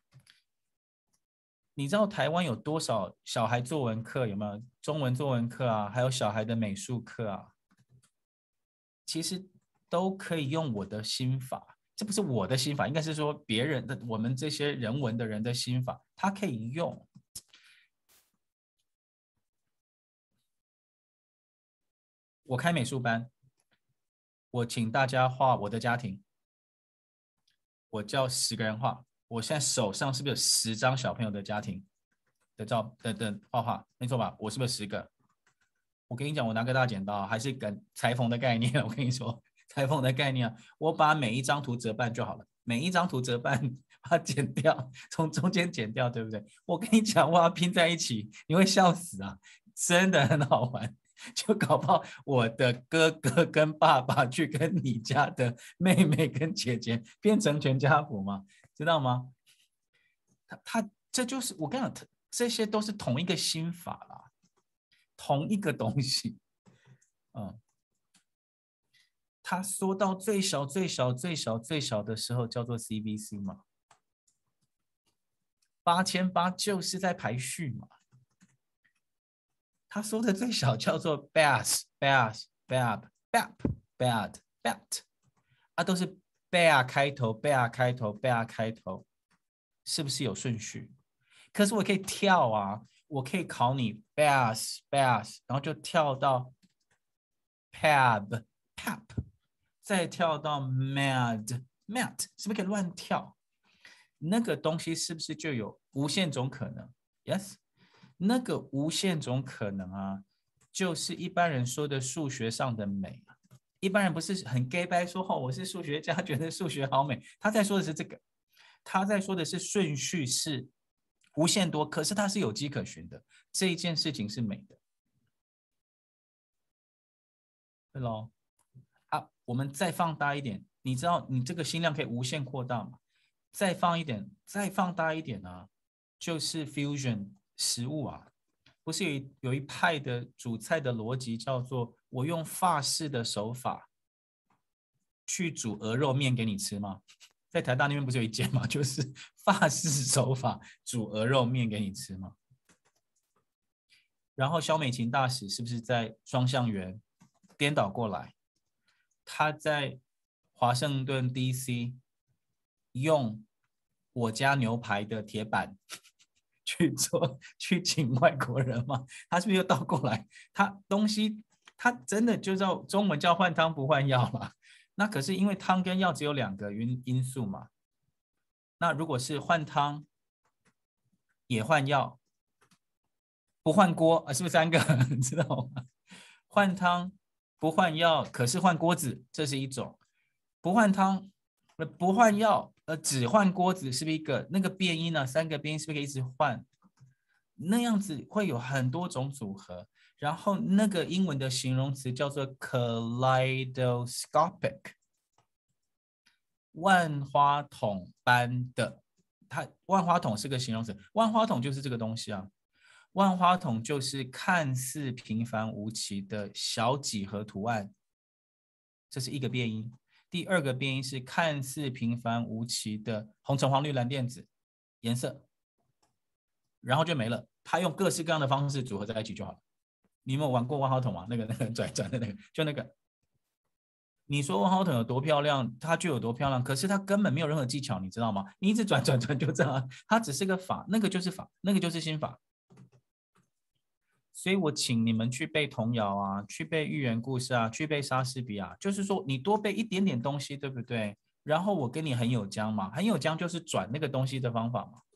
你知道台湾有多少小孩作文课？有没有中文作文课啊？还有小孩的美术课啊？其实都可以用我的心法，这不是我的心法，应该是说别人的，我们这些人文的人的心法，他可以用。我开美术班，我请大家画我的家庭，我叫十个人画。我现在手上是不是有十张小朋友的家庭的照的的画画？没错吧？我是不是十个？我跟你讲，我拿个大剪刀，还是跟裁缝的概念。我跟你说，裁缝的概念，我把每一张图折半就好了，每一张图折半，把它剪掉，从中间剪掉，对不对？我跟你讲，我要拼在一起，你会笑死啊！真的很好玩。就搞不好我的哥哥跟爸爸去跟你家的妹妹跟姐姐变成全家福嘛，知道吗？他他这就是我跟你讲，这些都是同一个心法啦，同一个东西。嗯，他缩到最小最小最小最小的时候叫做 C B C 嘛，八千八就是在排序嘛。他说的最小叫做 bass bass bab bab bad bat， 啊都是 bear 开头 bear 开头 bear 开头，是不是有顺序？可是我可以跳啊，我可以考你 bass bass， 然后就跳到 pab pap， 再跳到 mad mat， 是不是可以乱跳？那个东西是不是就有无限种可能 ？Yes。那个无限种可能啊，就是一般人说的数学上的美。一般人不是很 gay 掰说哦，我是数学家，觉得数学好美。他在说的是这个，他在说的是顺序是无限多，可是它是有迹可循的。这一件事情是美的，对咯。啊，我们再放大一点，你知道你这个心量可以无限扩大吗？再放一点，再放大一点啊，就是 fusion。食物啊，不是有 一, 有一派的煮菜的逻辑叫做我用法式的手法去煮鹅肉面给你吃吗？在台大那边不是有一间吗？就是法式手法煮鹅肉面给你吃吗？然后萧美琴大使是不是在双向园颠倒过来？他在华盛顿 D C 用我家牛排的铁板去做去请外国人吗？他是不是又倒过来？他东西他真的就叫中文叫换汤不换药嘛？那可是因为汤跟药只有两个因因素嘛。那如果是换汤也换药，不换锅啊，是不是三个？你知道吗？换汤不换药，可是换锅子，这是一种；不换汤不换药，呃，只换锅子，是不是一个？那个变音呢？三个变音是不是可以一直换？那样子会有很多种组合。然后那个英文的形容词叫做 kaleidoscopic， 万花筒般的。它万花筒是个形容词，万花筒就是这个东西啊。万花筒就是看似平凡无奇的小几何图案，这是一个变音。第二个变音是看似平凡无奇的红橙黄绿蓝靛紫颜色，然后就没了。它用各式各样的方式组合在一起就好了。你有没有玩过万花筒啊？那个那个转转的那个，就那个。你说万花筒有多漂亮，它就有多漂亮，可是它根本没有任何技巧，你知道吗？你一直转转转就这样，它只是个法，那个就是法，那个就是心法。所以我请你们去背童谣啊，去背寓言故事啊，去背莎士比亚，就是说你多背一点点东西，对不对？然后我跟你很有浆嘛，很有浆就是转那个东西的方法嘛。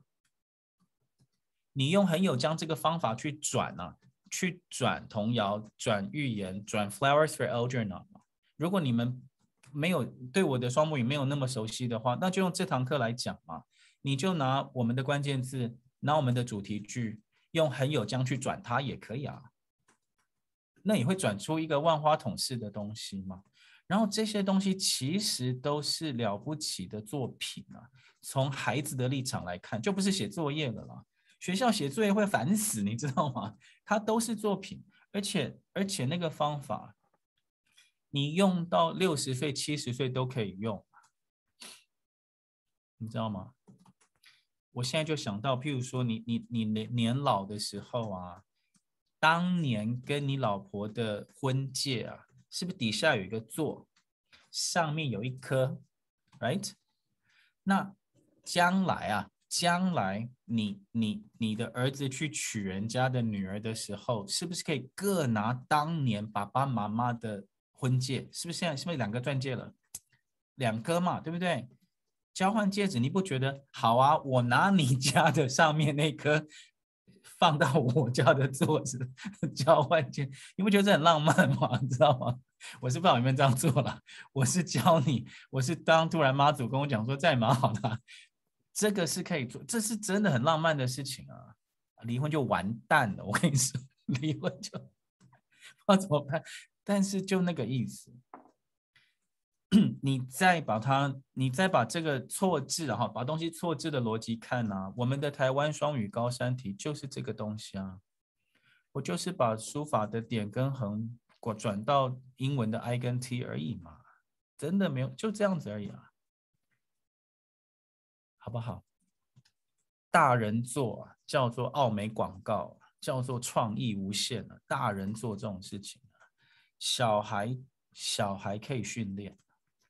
你用很有浆这个方法去转啊，去转童谣，转寓言，转 Flowers for Algernon。如果你们没有对我的双母语没有那么熟悉的话，那就用这堂课来讲嘛。你就拿我们的关键字，拿我们的主题句。用很有浆去转它也可以啊，那也会转出一个万花筒式的东西嘛。然后这些东西其实都是了不起的作品啊。从孩子的立场来看，就不是写作业了啦。学校写作业会烦死，你知道吗？它都是作品，而且而且那个方法，你用到六十岁、七十岁都可以用，你知道吗？我现在就想到，譬如说你你你年老的时候啊，当年跟你老婆的婚戒啊，是不是底下有一个座，上面有一颗 ，right？ 那将来啊，将来你你你的儿子去娶人家的女儿的时候，是不是可以各拿当年爸爸妈妈的婚戒？是不是现在是不是两个钻戒了？两颗嘛，对不对？交换戒指，你不觉得好啊？我拿你家的上面那颗放到我家的座子交换戒，你不觉得这很浪漫吗？你知道吗？我是不知道有没有这样做了。我是教你，我是当突然妈祖跟我讲说这也蛮好的、啊，这个是可以做，这是真的很浪漫的事情啊。离婚就完蛋了，我跟你说，离婚就不知道怎么办，但是就那个意思。你再把它，你再把这个错字哈，把东西错字的逻辑看啊，我们的台湾双语高山体就是这个东西啊。我就是把书法的点跟横转到英文的 I 跟 T 而已嘛，真的没有，就这样子而已啊，好不好？大人做啊，叫做奥美广告，叫做创意无限啊，大人做这种事情啊，小孩小孩可以训练。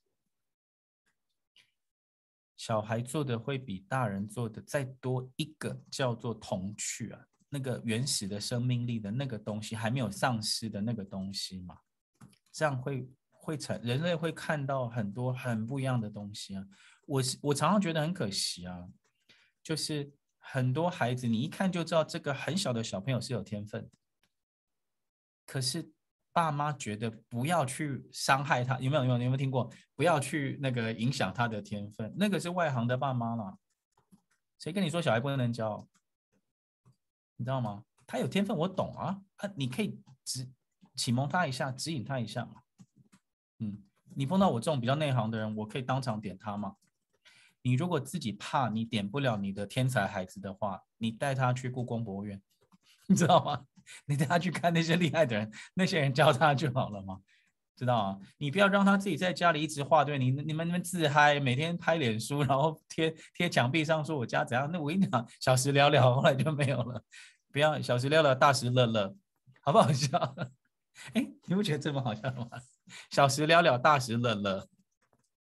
小孩做的会比大人做的再多一个叫做童趣啊，那个原始的生命力的那个东西还没有丧失的那个东西嘛，这样会会产人类会看到很多很不一样的东西啊。我我常常觉得很可惜啊，就是很多孩子你一看就知道这个很小的小朋友是有天分的，可是爸妈觉得不要去伤害他，有没有？有没有？有没有听过？不要去那个影响他的天分，那个是外行的爸妈啦。谁跟你说小孩不能教？你知道吗？他有天分，我懂啊，啊你可以指启蒙他一下，指引他一下嘛。嗯，你碰到我这种比较内行的人，我可以当场点他嘛。你如果自己怕你点不了你的天才孩子的话，你带他去故宫博物院，你知道吗？你带他去看那些厉害的人，那些人教他就好了嘛，知道啊？你不要让他自己在家里一直画，对你你们你们自嗨，每天拍脸书，然后贴贴墙壁上说我家怎样，那我跟你讲，小时了了，后来就没有了。不要小时了了，大时乐乐，好不好笑？哎，你不觉得这么好笑吗？小时了了，大时乐乐，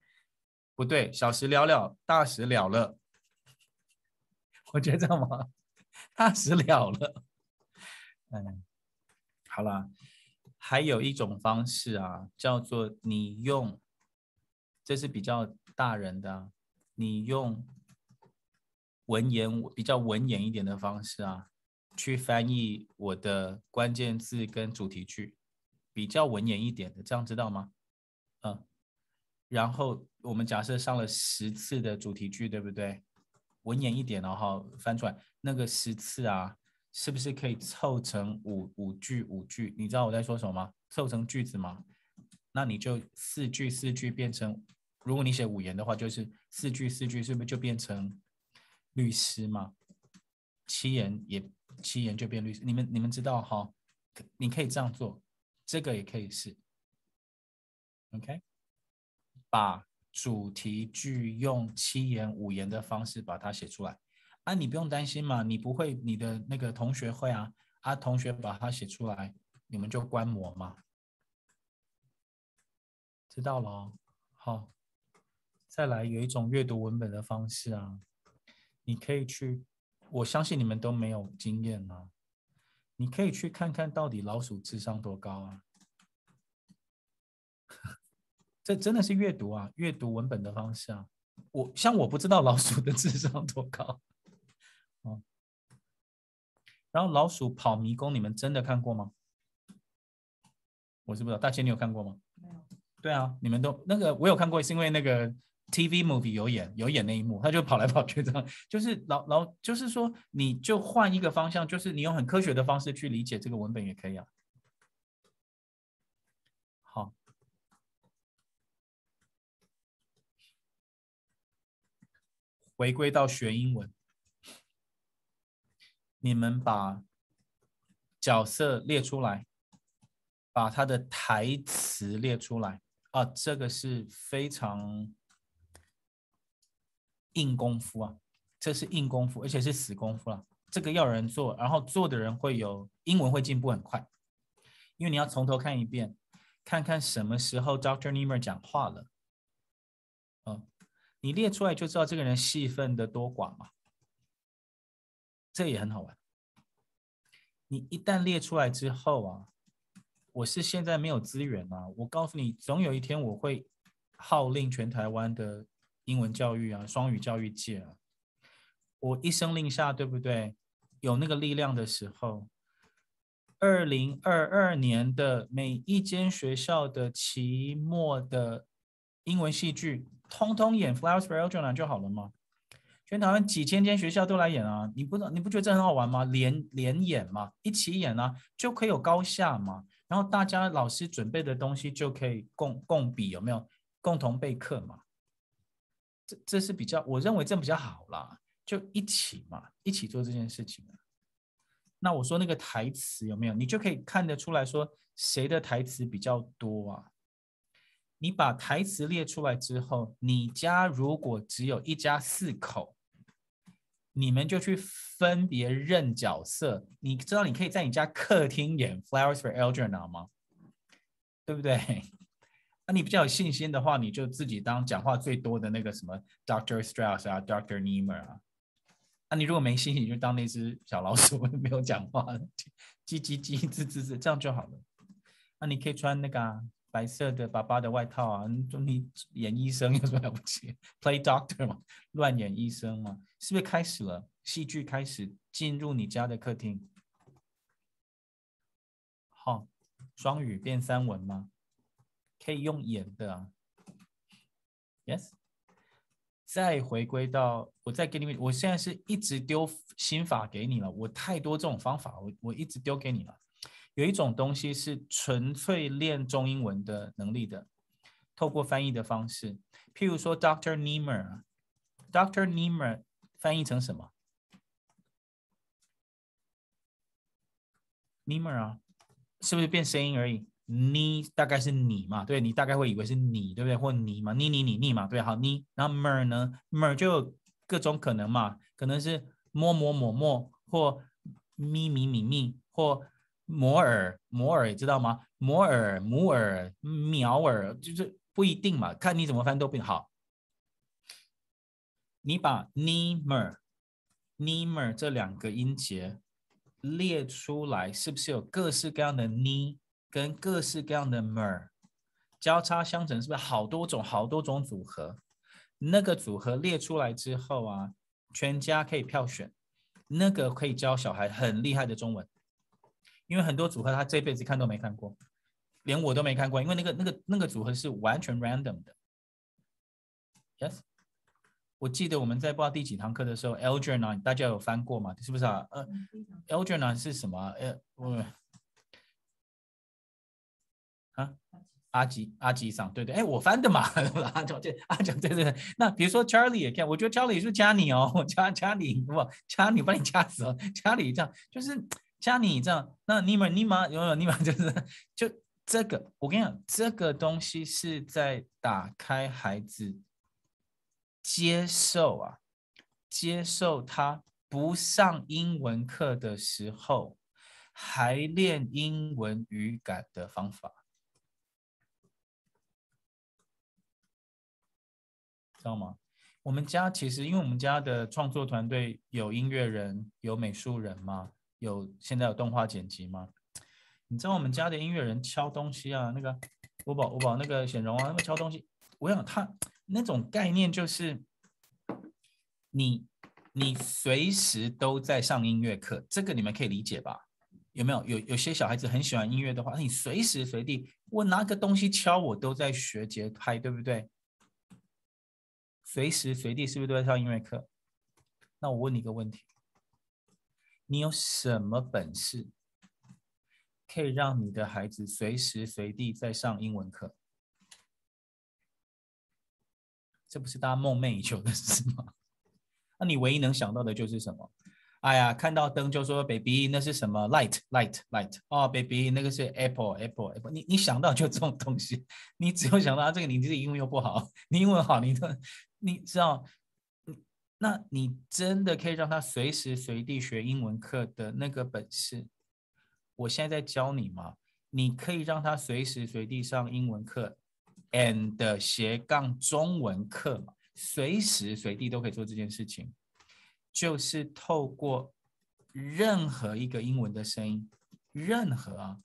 不对，小时了了，大时了了，我觉得这样吗？ 踏实了了。嗯，好啦，还有一种方式啊，叫做你用，这是比较大人的、啊，你用文言比较文言一点的方式啊，去翻译我的关键字跟主题句，比较文言一点的，这样知道吗？嗯，然后我们假设上了十次的主题句，对不对？文言一点，然后翻出来，那个十次啊，是不是可以凑成五五句五句？你知道我在说什么吗？凑成句子吗？那你就四句四句变成，如果你写五言的话，就是四句四句，是不是就变成律师嘛？七言也七言就变律师，你们你们知道哈？你可以这样做，这个也可以是 ，OK？ 把主题句用七言五言的方式把它写出来啊，你不用担心嘛，你不会，你的那个同学会啊，啊，同学把它写出来，你们就观摩嘛，知道了哦。好，再来有一种阅读文本的方式啊，你可以去，我相信你们都没有经验啊，你可以去看看到底老鼠智商多高啊。这真的是阅读啊，阅读文本的方式啊。我像我不知道老鼠的智商多高，哦。然后老鼠跑迷宫，你们真的看过吗？我是不知道，大千你有看过吗？没有。对啊，你们都那个我有看过，是因为那个 T V movie 有演有演那一幕，他就跑来跑去这样，就是老老就是说你就换一个方向，就是你用很科学的方式去理解这个文本也可以啊。好。回归到学英文，你们把角色列出来，把他的台词列出来啊，这个是非常硬功夫啊，这是硬功夫，而且是死功夫啊。这个要有人做，然后做的人会有英文会进步很快，因为你要从头看一遍，看看什么时候 Doctor Niemer 讲话了，嗯。你列出来就知道这个人戏份的多寡嘛，这也很好玩。你一旦列出来之后啊，我是现在没有资源啊，我告诉你，总有一天我会号令全台湾的英文教育啊，双语教育界啊，我一声令下，对不对？有那个力量的时候，二零二二年的每一间学校的期末的英文戏剧，通通演 Flowers for Algernon 就好了吗？全台湾几千间学校都来演啊，你不你不觉得这很好玩吗？连连演嘛，一起演啊，就可以有高下嘛。然后大家老师准备的东西就可以共共比，有没有？共同备课嘛。这这是比较，我认为这比较好啦，就一起嘛，一起做这件事情。那我说那个台词有没有？你就可以看得出来说谁的台词比较多啊。你把台词列出来之后，你家如果只有一家四口，你们就去分别认角色。你知道你可以在你家客厅演 Flowers for Algernon 吗？对不对？那你比较有信心的话，你就自己当讲话最多的那个什么 Doctor Strauss 啊 ，Doctor Niemer 啊。那你如果没信心，你就当那只小老鼠，没有讲话，叽叽叽，吱吱吱，这样就好了。那你可以穿那个、啊、白色的爸爸的外套啊，你演医生有什么了不起 ？Play Doctor 嘛，乱演医生嘛，是不是开始了？戏剧开始进入你家的客厅。好，双语变三文吗？可以用演的啊 ，Yes。再回归到，我再给你们，我现在是一直丢心法给你了，我太多这种方法，我我一直丢给你了。有一种东西是纯粹练中英文的能力的，透过翻译的方式，譬如说 Doctor Niemer，Doctor Niemer 翻译成什么 ？Niemer 啊，是不是变声音而已？你大概是你嘛，对，你大概会以为是你，对不对？或你嘛，你你你你嘛，对，好你。然后 mer 呢 ，mer 就有各种可能嘛，可能是摸摸摸摸，或咪咪咪咪，或摩尔摩尔，知道吗？摩尔母尔苗尔，就是不一定嘛，看你怎么翻都变好。你把 ni mer Nimer 这两个音节列出来，是不是有各式各样的 ni 跟各式各样的 mer 交叉相乘，是不是好多种好多种组合？那个组合列出来之后啊，全家可以票选，那个可以教小孩很厉害的中文，因为很多组合他这辈子看都没看过，连我都没看过，因为那个那个那个组合是完全 random 的。Yes， 我记得我们在不知道第几堂课的时候 ，Algernon 大家有翻过吗？是不是啊？呃 ，Algernon 是什么啊？呃，我啊。阿吉阿吉桑，对对，哎，我翻的嘛，阿讲对阿讲对对对。那比如说 Charlie 也看，我觉得 Charlie 是加你哦，加加你，不加你把你掐死哦，加你这样就是加你这样。那尼玛尼玛有没有尼玛就是就这个，我跟你讲，这个东西是在打开孩子接受啊，接受他不上英文课的时候还练英文语感的方法。知道吗？我们家其实因为我们家的创作团队有音乐人，有美术人嘛，有现在有动画剪辑嘛。你知道我们家的音乐人敲东西啊，那个我宝我宝那个显荣啊，那个敲东西，我想他那种概念就是你你随时都在上音乐课，这个你们可以理解吧？有没有？有有些小孩子很喜欢音乐的话，你随时随地我拿个东西敲，我都在学节拍，对不对？随时随地是不是都在上音乐课？那我问你一个问题，你有什么本事可以让你的孩子随时随地在上英文课？这不是大家梦寐以求的事吗？那你唯一能想到的就是什么？哎呀，看到灯就说 baby 那是什么 light light light 哦 baby 那个是 apple apple apple 你你想到就这种东西，你只有想到、啊、这个你自己英文又不好，你英文好你的你知道，那你真的可以让他随时随地学英文课的那个本事，我现在在教你嘛，你可以让他随时随地上英文课 and 斜杠中文课嘛，随时随地都可以做这件事情。就是透过任何一个英文的声音，任何啊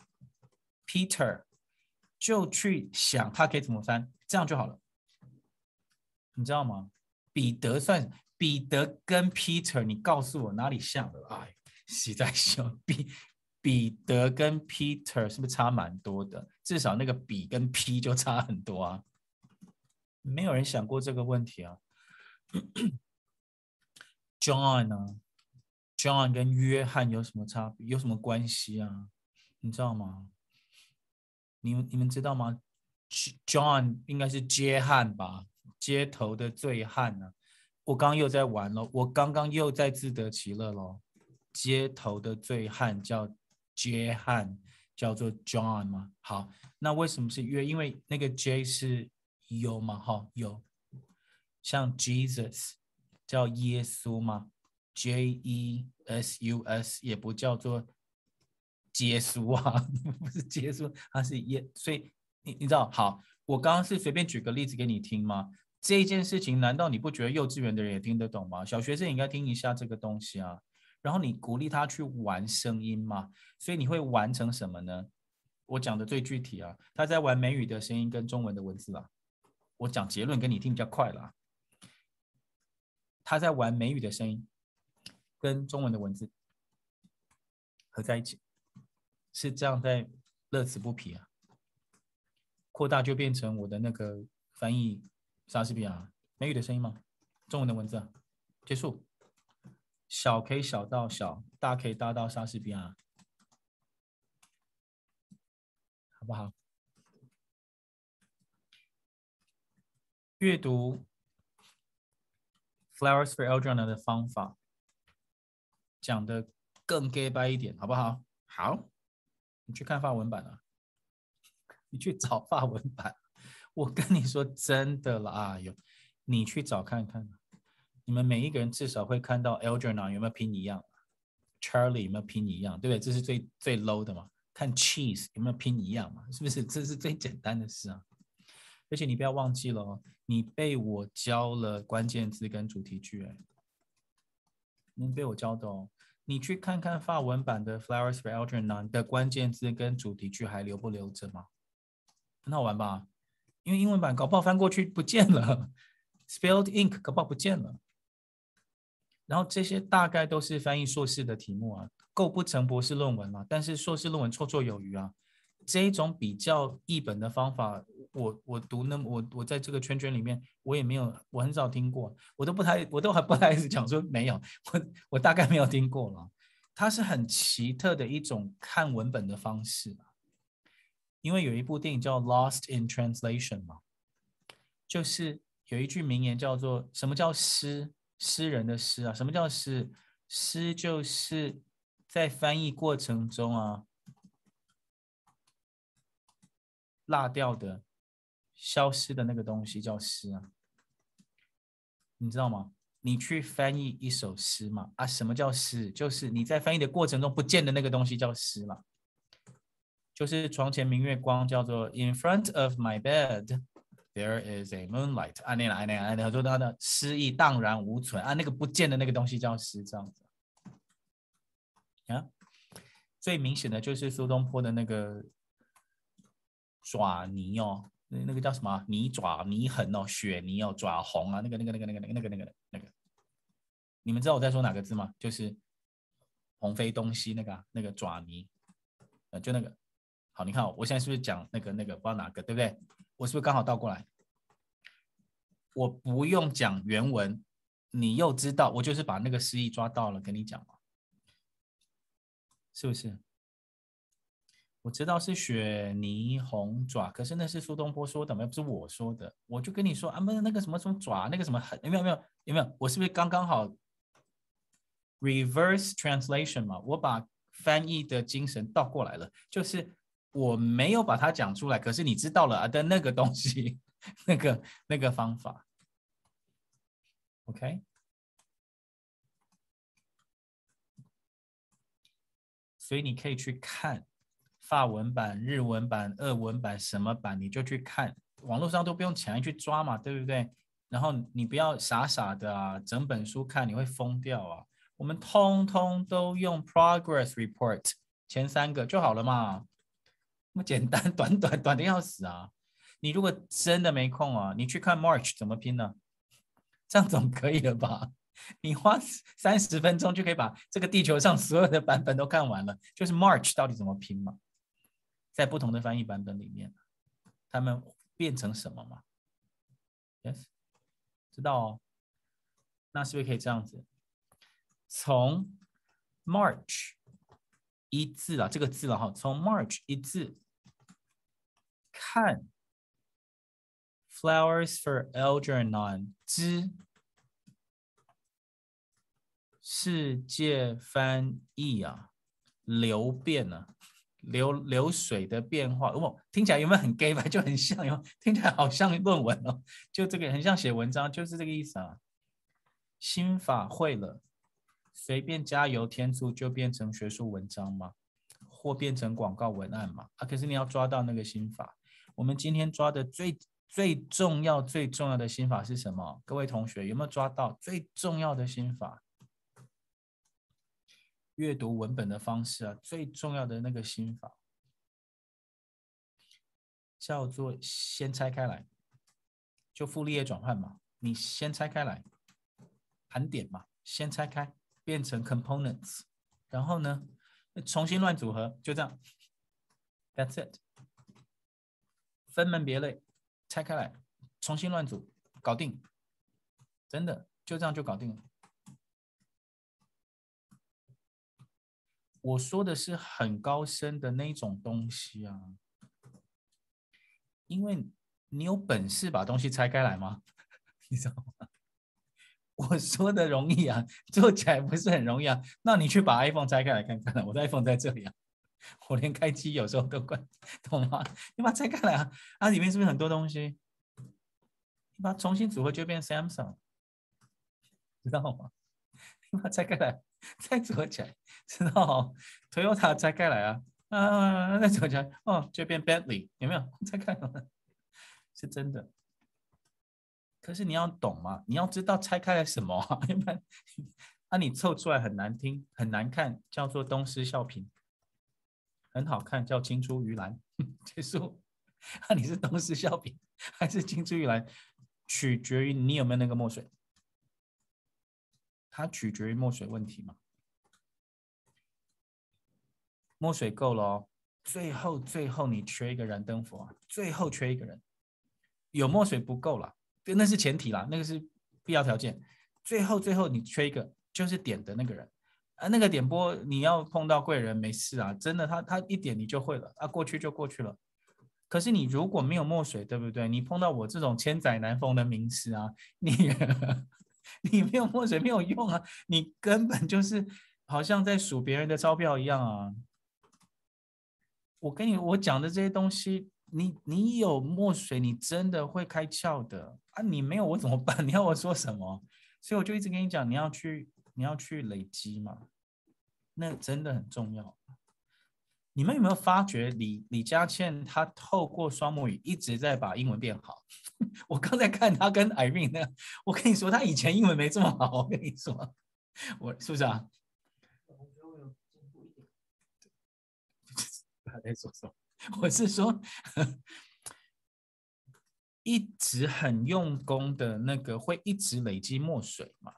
，Peter 就去想他可以怎么翻，这样就好了。你知道吗？彼得算彼得跟 Peter， 你告诉我哪里像了？哎，实在是彼彼得跟 Peter 是不是差蛮多的？至少那个比跟 P 就差很多啊。没有人想过这个问题啊。John 呢 ？John 跟约翰有什么差别？有什么关系啊？你知道吗？你们你们知道吗 ？John 应该是街汉吧？街头的醉汉呢、啊？我刚刚又在玩了，我刚刚又在自得其乐咯。街头的醉汉叫街汉，叫做 John 吗？好，那为什么是约？因为那个 J 是 U 嘛，哈，有。像 Jesus 叫耶稣吗 ？J E S U S 也不叫做耶稣啊，不是耶稣，它是耶。所以你你知道，好，我刚刚是随便举个例子给你听吗？这件事情难道你不觉得幼稚园的人也听得懂吗？小学生应该听一下这个东西啊。然后你鼓励他去玩声音嘛，所以你会玩成什么呢？我讲的最具体啊，他在玩美语的声音跟中文的文字啊。我讲结论给你听比较快啦。他在玩美语的声音跟中文的文字合在一起，是这样在乐此不疲啊。扩大就变成我的那个翻译莎士比亚美语的声音吗？中文的文字啊，结束。小可以小到小，大可以大到莎士比亚，好不好？阅读 Flowers for Algernon 的方法讲的更 gay 掰一点，好不好？好，你去看法文版啊，你去找法文版。我跟你说真的啦，哎呦，你去找看看。你们每一个人至少会看到 Algernon 有没有拼一样 ，Charlie 有没有拼一样，对不对？这是最最 low 的嘛。看 Cheese 有没有拼一样嘛？是不是？这是最简单的事啊。而且你不要忘记了哦，你被我教了关键字跟主题句，哎， 嗯，被我教的哦。你去看看法文版的 Flowers for Algernon 的关键字跟主题句还留不留着吗？很好玩吧？因为英文版搞不好翻过去不见了，spelled ink 搞不好不见了。然后这些大概都是翻译硕士的题目啊，构不成博士论文了，但是硕士论文绰绰有余啊。这一种比较译本的方法，我我读那我我在这个圈圈里面，我也没有，我很少听过，我都不太，我都还不太意思讲说没有，我我大概没有听过了。它是很奇特的一种看文本的方式，因为有一部电影叫《Lost in Translation》嘛，就是有一句名言叫做“什么叫诗？诗人的诗啊？什么叫诗？诗就是在翻译过程中啊。”落掉的、消失的那个东西叫诗啊，你知道吗？你去翻译一首诗嘛？啊，什么叫诗？就是你在翻译的过程中不见的那个东西叫诗嘛。就是床前明月光叫做 In front of my bed there is a moonlight。啊，那啦，那啦，那说它的诗意荡然无存啊，那个不见的那个东西叫诗，这样子。啊，最明显的就是苏东坡的那个。爪泥哦，那那个叫什么？泥爪、泥痕哦，雪泥哦，爪红啊，那个、那个、那个、那个、那个、那个、那个、那个，你们知道我在说哪个字吗？就是红飞东西那个、啊、那个爪泥，呃，就那个。好，你看、哦，我现在是不是讲那个、那个，不知道哪个，对不对？我是不是刚好倒过来？我不用讲原文，你又知道，我就是把那个诗意抓到了，跟你讲嘛，是不是？我知道是雪泥红爪，可是那是苏东坡说的，又不是我说的。我就跟你说啊，不是那个什么什么爪，那个什么很，有没有没有有没有？我是不是刚刚好 reverse translation 嘛？我把翻译的精神倒过来了，就是我没有把它讲出来，可是你知道了啊的那个东西，那个那个方法 ，OK？ 所以你可以去看。法文版、日文版、俄文版什么版，你就去看，网络上都不用钱去抓嘛，对不对？然后你不要傻傻的啊，整本书看你会疯掉啊。我们通通都用 Progress Report 前三个就好了嘛，那么简单，短短短的要死啊！你如果真的没空啊，你去看 March 怎么拼呢？这样总可以了吧？你花三十分钟就可以把这个地球上所有的版本都看完了，就是 March 到底怎么拼嘛？在不同的翻译版本里面，他们变成什么吗 ？Yes， 知道哦。那是不是可以这样子？从 March 一字啊，这个字了哈，从 March 一字看 Flowers for Algernon 之世界翻译啊，流变啊。流流水的变化，哦，听起来有没有很 gay 吧？就很像，有听起来好像论文哦，就这个很像写文章，就是这个意思啊。心法会了，随便加油添醋就变成学术文章吗？或变成广告文案嘛？啊，可是你要抓到那个心法。我们今天抓的最最重要、最重要的心法是什么？各位同学有没有抓到最重要的心法？阅读文本的方式啊，最重要的那个心法叫做先拆开来，就傅立叶转换嘛，你先拆开来，盘点嘛，先拆开变成 components， 然后呢重新乱组合，就这样 ，that's it， 分门别类，拆开来，重新乱组，搞定，真的就这样就搞定了。我说的是很高深的那种东西啊，因为你有本事把东西拆开来吗？你知道吗？我说的容易啊，做起来不是很容易啊。那你去把 iPhone 拆开来看看，我的 iPhone 在这里啊，我连开机有时候都关，懂吗？你把它拆开来啊，它里面是不是很多东西？你把它重新组合就变 Samsung， 知道吗？你把它拆开来。再组合起来，知道 Toyota 拆开来啊，啊，再组合起来，哦，就变 Bentley， 有没有？拆开来是真的。可是你要懂嘛，你要知道拆开来什么啊，一般啊，你凑出来很难听很难看，叫做东施效颦；很好看叫青出于蓝。结束。啊，你是东施效颦还是青出于蓝，取决于你有没有那个墨水。它取决于墨水问题嘛。墨水够了哦，最后最后你缺一个燃灯佛啊，最后缺一个人，有墨水不够啦，那是前提啦，那个是必要条件。最后最后你缺一个，就是点的那个人啊，那个点播你要碰到贵人没事啊，真的他他一点你就会了啊，过去就过去了。可是你如果没有墨水，对不对？你碰到我这种千载难逢的名师啊，你你没有墨水没有用啊，你根本就是好像在数别人的钞票一样啊。我跟你我讲的这些东西，你你有墨水，你真的会开窍的啊！你没有我怎么办？你要我说什么？所以我就一直跟你讲，你要去你要去累积嘛，那真的很重要。你们有没有发觉李李佳倩她透过双母语一直在把英文变好？我刚才看她跟 Irene 那，我跟你说，她以前英文没这么好。我跟你说，我是不是啊？我觉得我有进步一点。他在说什么？我是说，一直很用功的那个会一直累积墨水嘛。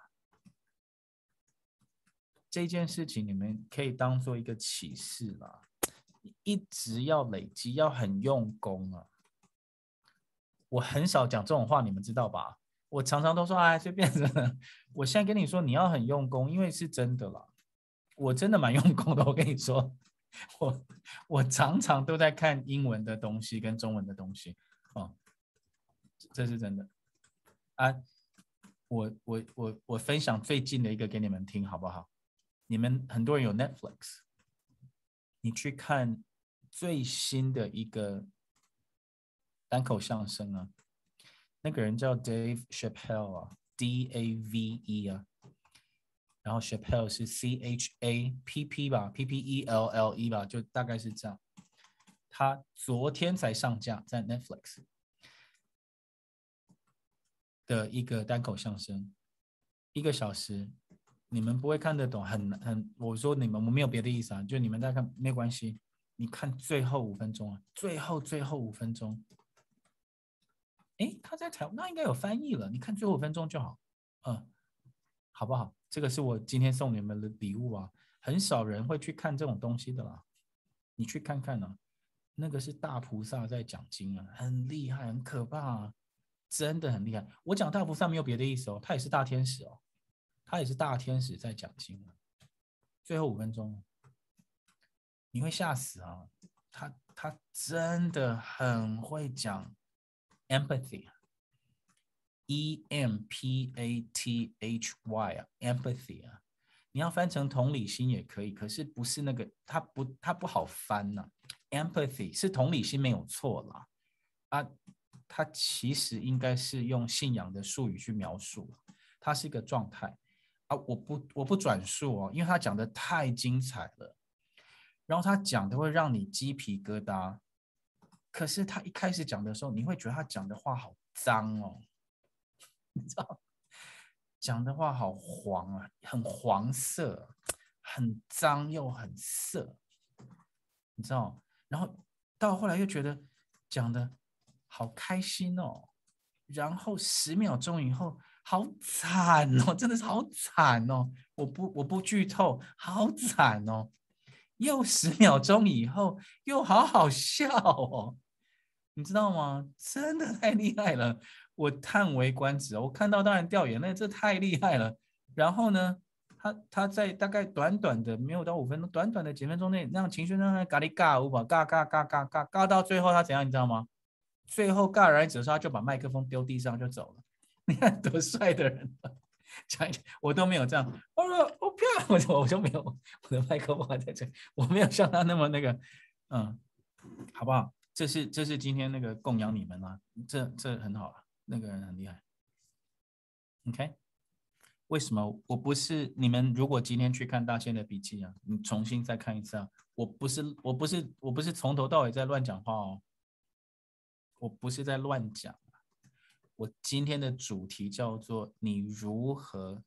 这件事情你们可以当做一个启示啦。一直要累积，要很用功啊！我很少讲这种话，你们知道吧？我常常都说哎，随便的。我现在跟你说，你要很用功，因为是真的啦。我真的蛮用功的，我跟你说，我我常常都在看英文的东西跟中文的东西哦，这是真的啊。我我我我分享最近的一个给你们听，好不好？你们很多人有 Netflix。你去看最新的一个单口相声啊，那个人叫 Dave Chappelle 啊 ，D A V E 啊，然后 Chappelle 是 C H A P P 吧 ，P P E L L E 吧，就大概是这样。他昨天才上架在 Netflix 的一个单口相声，一个小时。你们不会看得懂，很很，我说你们我没有别的意思啊，就你们在看没关系，你看最后五分钟啊，最后最后五分钟，哎，他在台湾那应该有翻译了，你看最后五分钟就好，嗯，好不好？这个是我今天送你们的礼物啊，很少人会去看这种东西的啦，你去看看啊，那个是大菩萨在讲经啊，很厉害，很可怕啊，真的很厉害。我讲大菩萨没有别的意思哦，他也是大天使哦。他也是大天使在讲经，最后五分钟，你会吓死啊！他他真的很会讲 empathy，E M P A T H Y 啊 ，empathy 啊，你要翻成同理心也可以，可是不是那个，它不它不好翻呐、啊。empathy 是同理心没有错啦，啊，它其实应该是用信仰的术语去描述，它是一个状态。啊，我不我不转述哦，因为他讲的太精彩了，然后他讲的会让你鸡皮疙瘩。可是他一开始讲的时候，你会觉得他讲的话好脏哦，你知道，讲的话好黄啊，很黄色，很脏又很色，你知道？然后到后来又觉得讲的好开心哦，然后十秒钟以后。好惨哦，真的是好惨哦！我不我不剧透，好惨哦！又十秒钟以后，又好好笑哦，你知道吗？真的太厉害了，我叹为观止。我看到当然掉眼泪，这太厉害了。然后呢，他他在大概短短的没有到五分钟，短短的几分钟内，那样情绪让他嘎里嘎舞吧，嘎嘎嘎嘎嘎嘎到最后他怎样，你知道吗？最后戛然而止的时候，他就把麦克风丢地上就走了。你看多帅的人，讲我都没有这样，我说我漂亮，我我就没有，我的麦克风还在这，我没有像他那么那个，嗯，好不好？这是这是今天那个供养你们啊，这这很好啊，那个人很厉害。OK， 为什么我不是你们？如果今天去看大仙的笔记啊，你重新再看一次啊，我不是我不是我不是从头到尾在乱讲话哦，我不是在乱讲。我今天的主题叫做你如何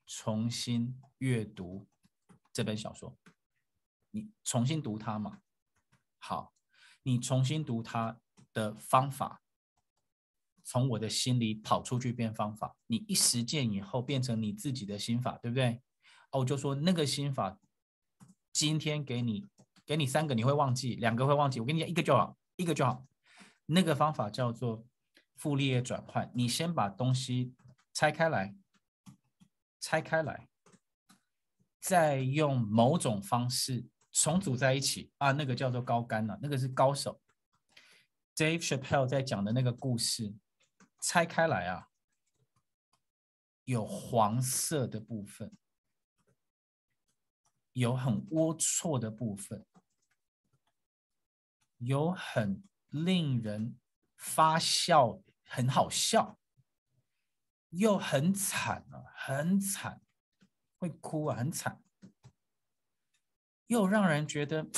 重新阅读这本小说，你重新读它嘛。好，你重新读它的方法，从我的心里跑出去变方法，你一实践以后变成你自己的心法，对不对？哦，我就说那个心法，今天给你，给你三个你会忘记，两个会忘记，我跟你讲一个就好，一个就好。那个方法叫做傅立叶转换，你先把东西拆开来，拆开来，再用某种方式重组在一起啊，那个叫做高竿啊，那个是高手。Dave Chappelle 在讲的那个故事，拆开来啊，有黄色的部分，有很龌龊的部分，有很令人发笑，很好笑，又很惨啊，很惨，会哭啊，很惨，又让人觉得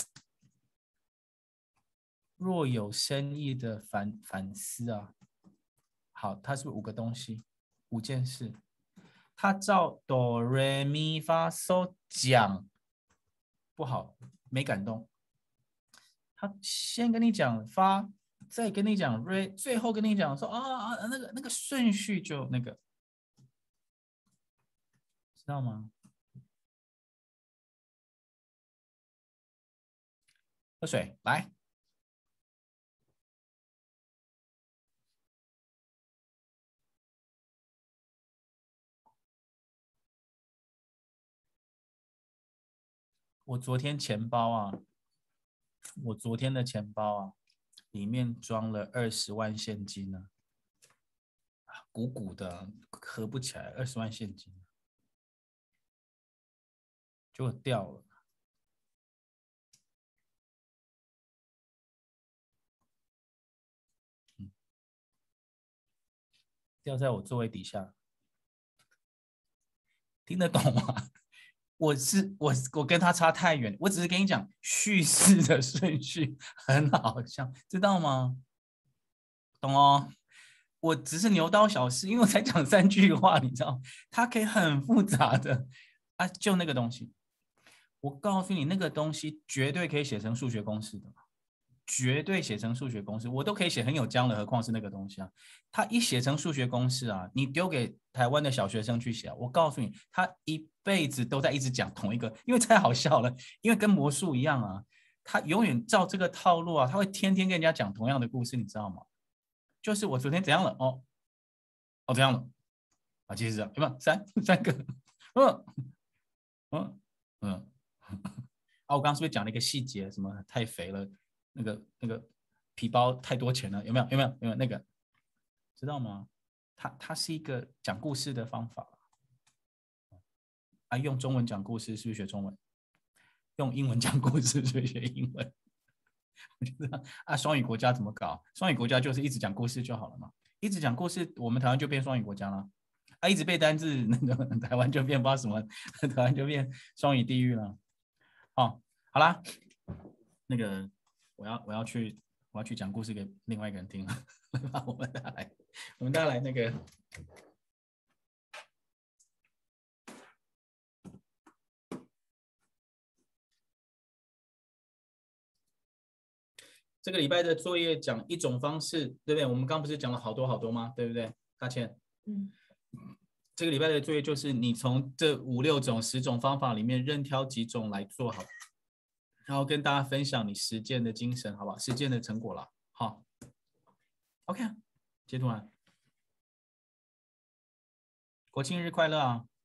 若有深意的反反思啊。好，它是五个东西，五件事。它照哆来咪发嗦讲不好，没感动。他先跟你讲发，再跟你讲 re， 最后跟你讲说啊啊那个那个顺序就那个，知道吗？喝水来。我昨天钱包啊，我昨天的钱包啊，里面装了二十万现金呢、啊，鼓鼓的，合不起来，二十万现金，结果掉了。嗯，掉在我座位底下，听得懂吗？我是我我跟他差太远，我只是跟你讲叙事的顺序很好笑，知道吗？懂哦？我只是牛刀小试，因为我才讲三句话，你知道，它可以很复杂的啊，就那个东西，我告诉你，那个东西绝对可以写成数学公式的，绝对写成数学公式，我都可以写很有浆了，何况是那个东西啊？它一写成数学公式啊，你丢给台湾的小学生去写，我告诉你，他一辈子都在一直讲同一个，因为太好笑了，因为跟魔术一样啊，他永远照这个套路啊，他会天天跟人家讲同样的故事，你知道吗？就是我昨天怎样了哦，哦这样了啊，其实啊，有没有三三个？嗯嗯嗯啊，我刚刚是不是讲了一个细节？什么太肥了？那个那个皮包太多钱了？有没有？有没有？有没有那个？知道吗？它它是一个讲故事的方法啊，用中文讲故事是不是学中文？用英文讲故事是不是学英文？我觉得啊，双语国家怎么搞？双语国家就是一直讲故事就好了嘛，一直讲故事，我们台湾就变双语国家了。啊，一直背单字，那个台湾就变不知道什么，台湾就变双语地狱了。哦，好啦，那个我要我要去我要去讲故事给另外一个人听了。我们大家来，我们大家来那个。这个礼拜的作业讲一种方式，对不对？我们刚不是讲了好多好多吗？对不对？大倩， 嗯， 这个礼拜的作业就是你从这五六种、十种方法里面任挑几种来做好，然后跟大家分享你实践的精神，好不好？实践的成果啦。好 ，OK，截图完，国庆日快乐啊！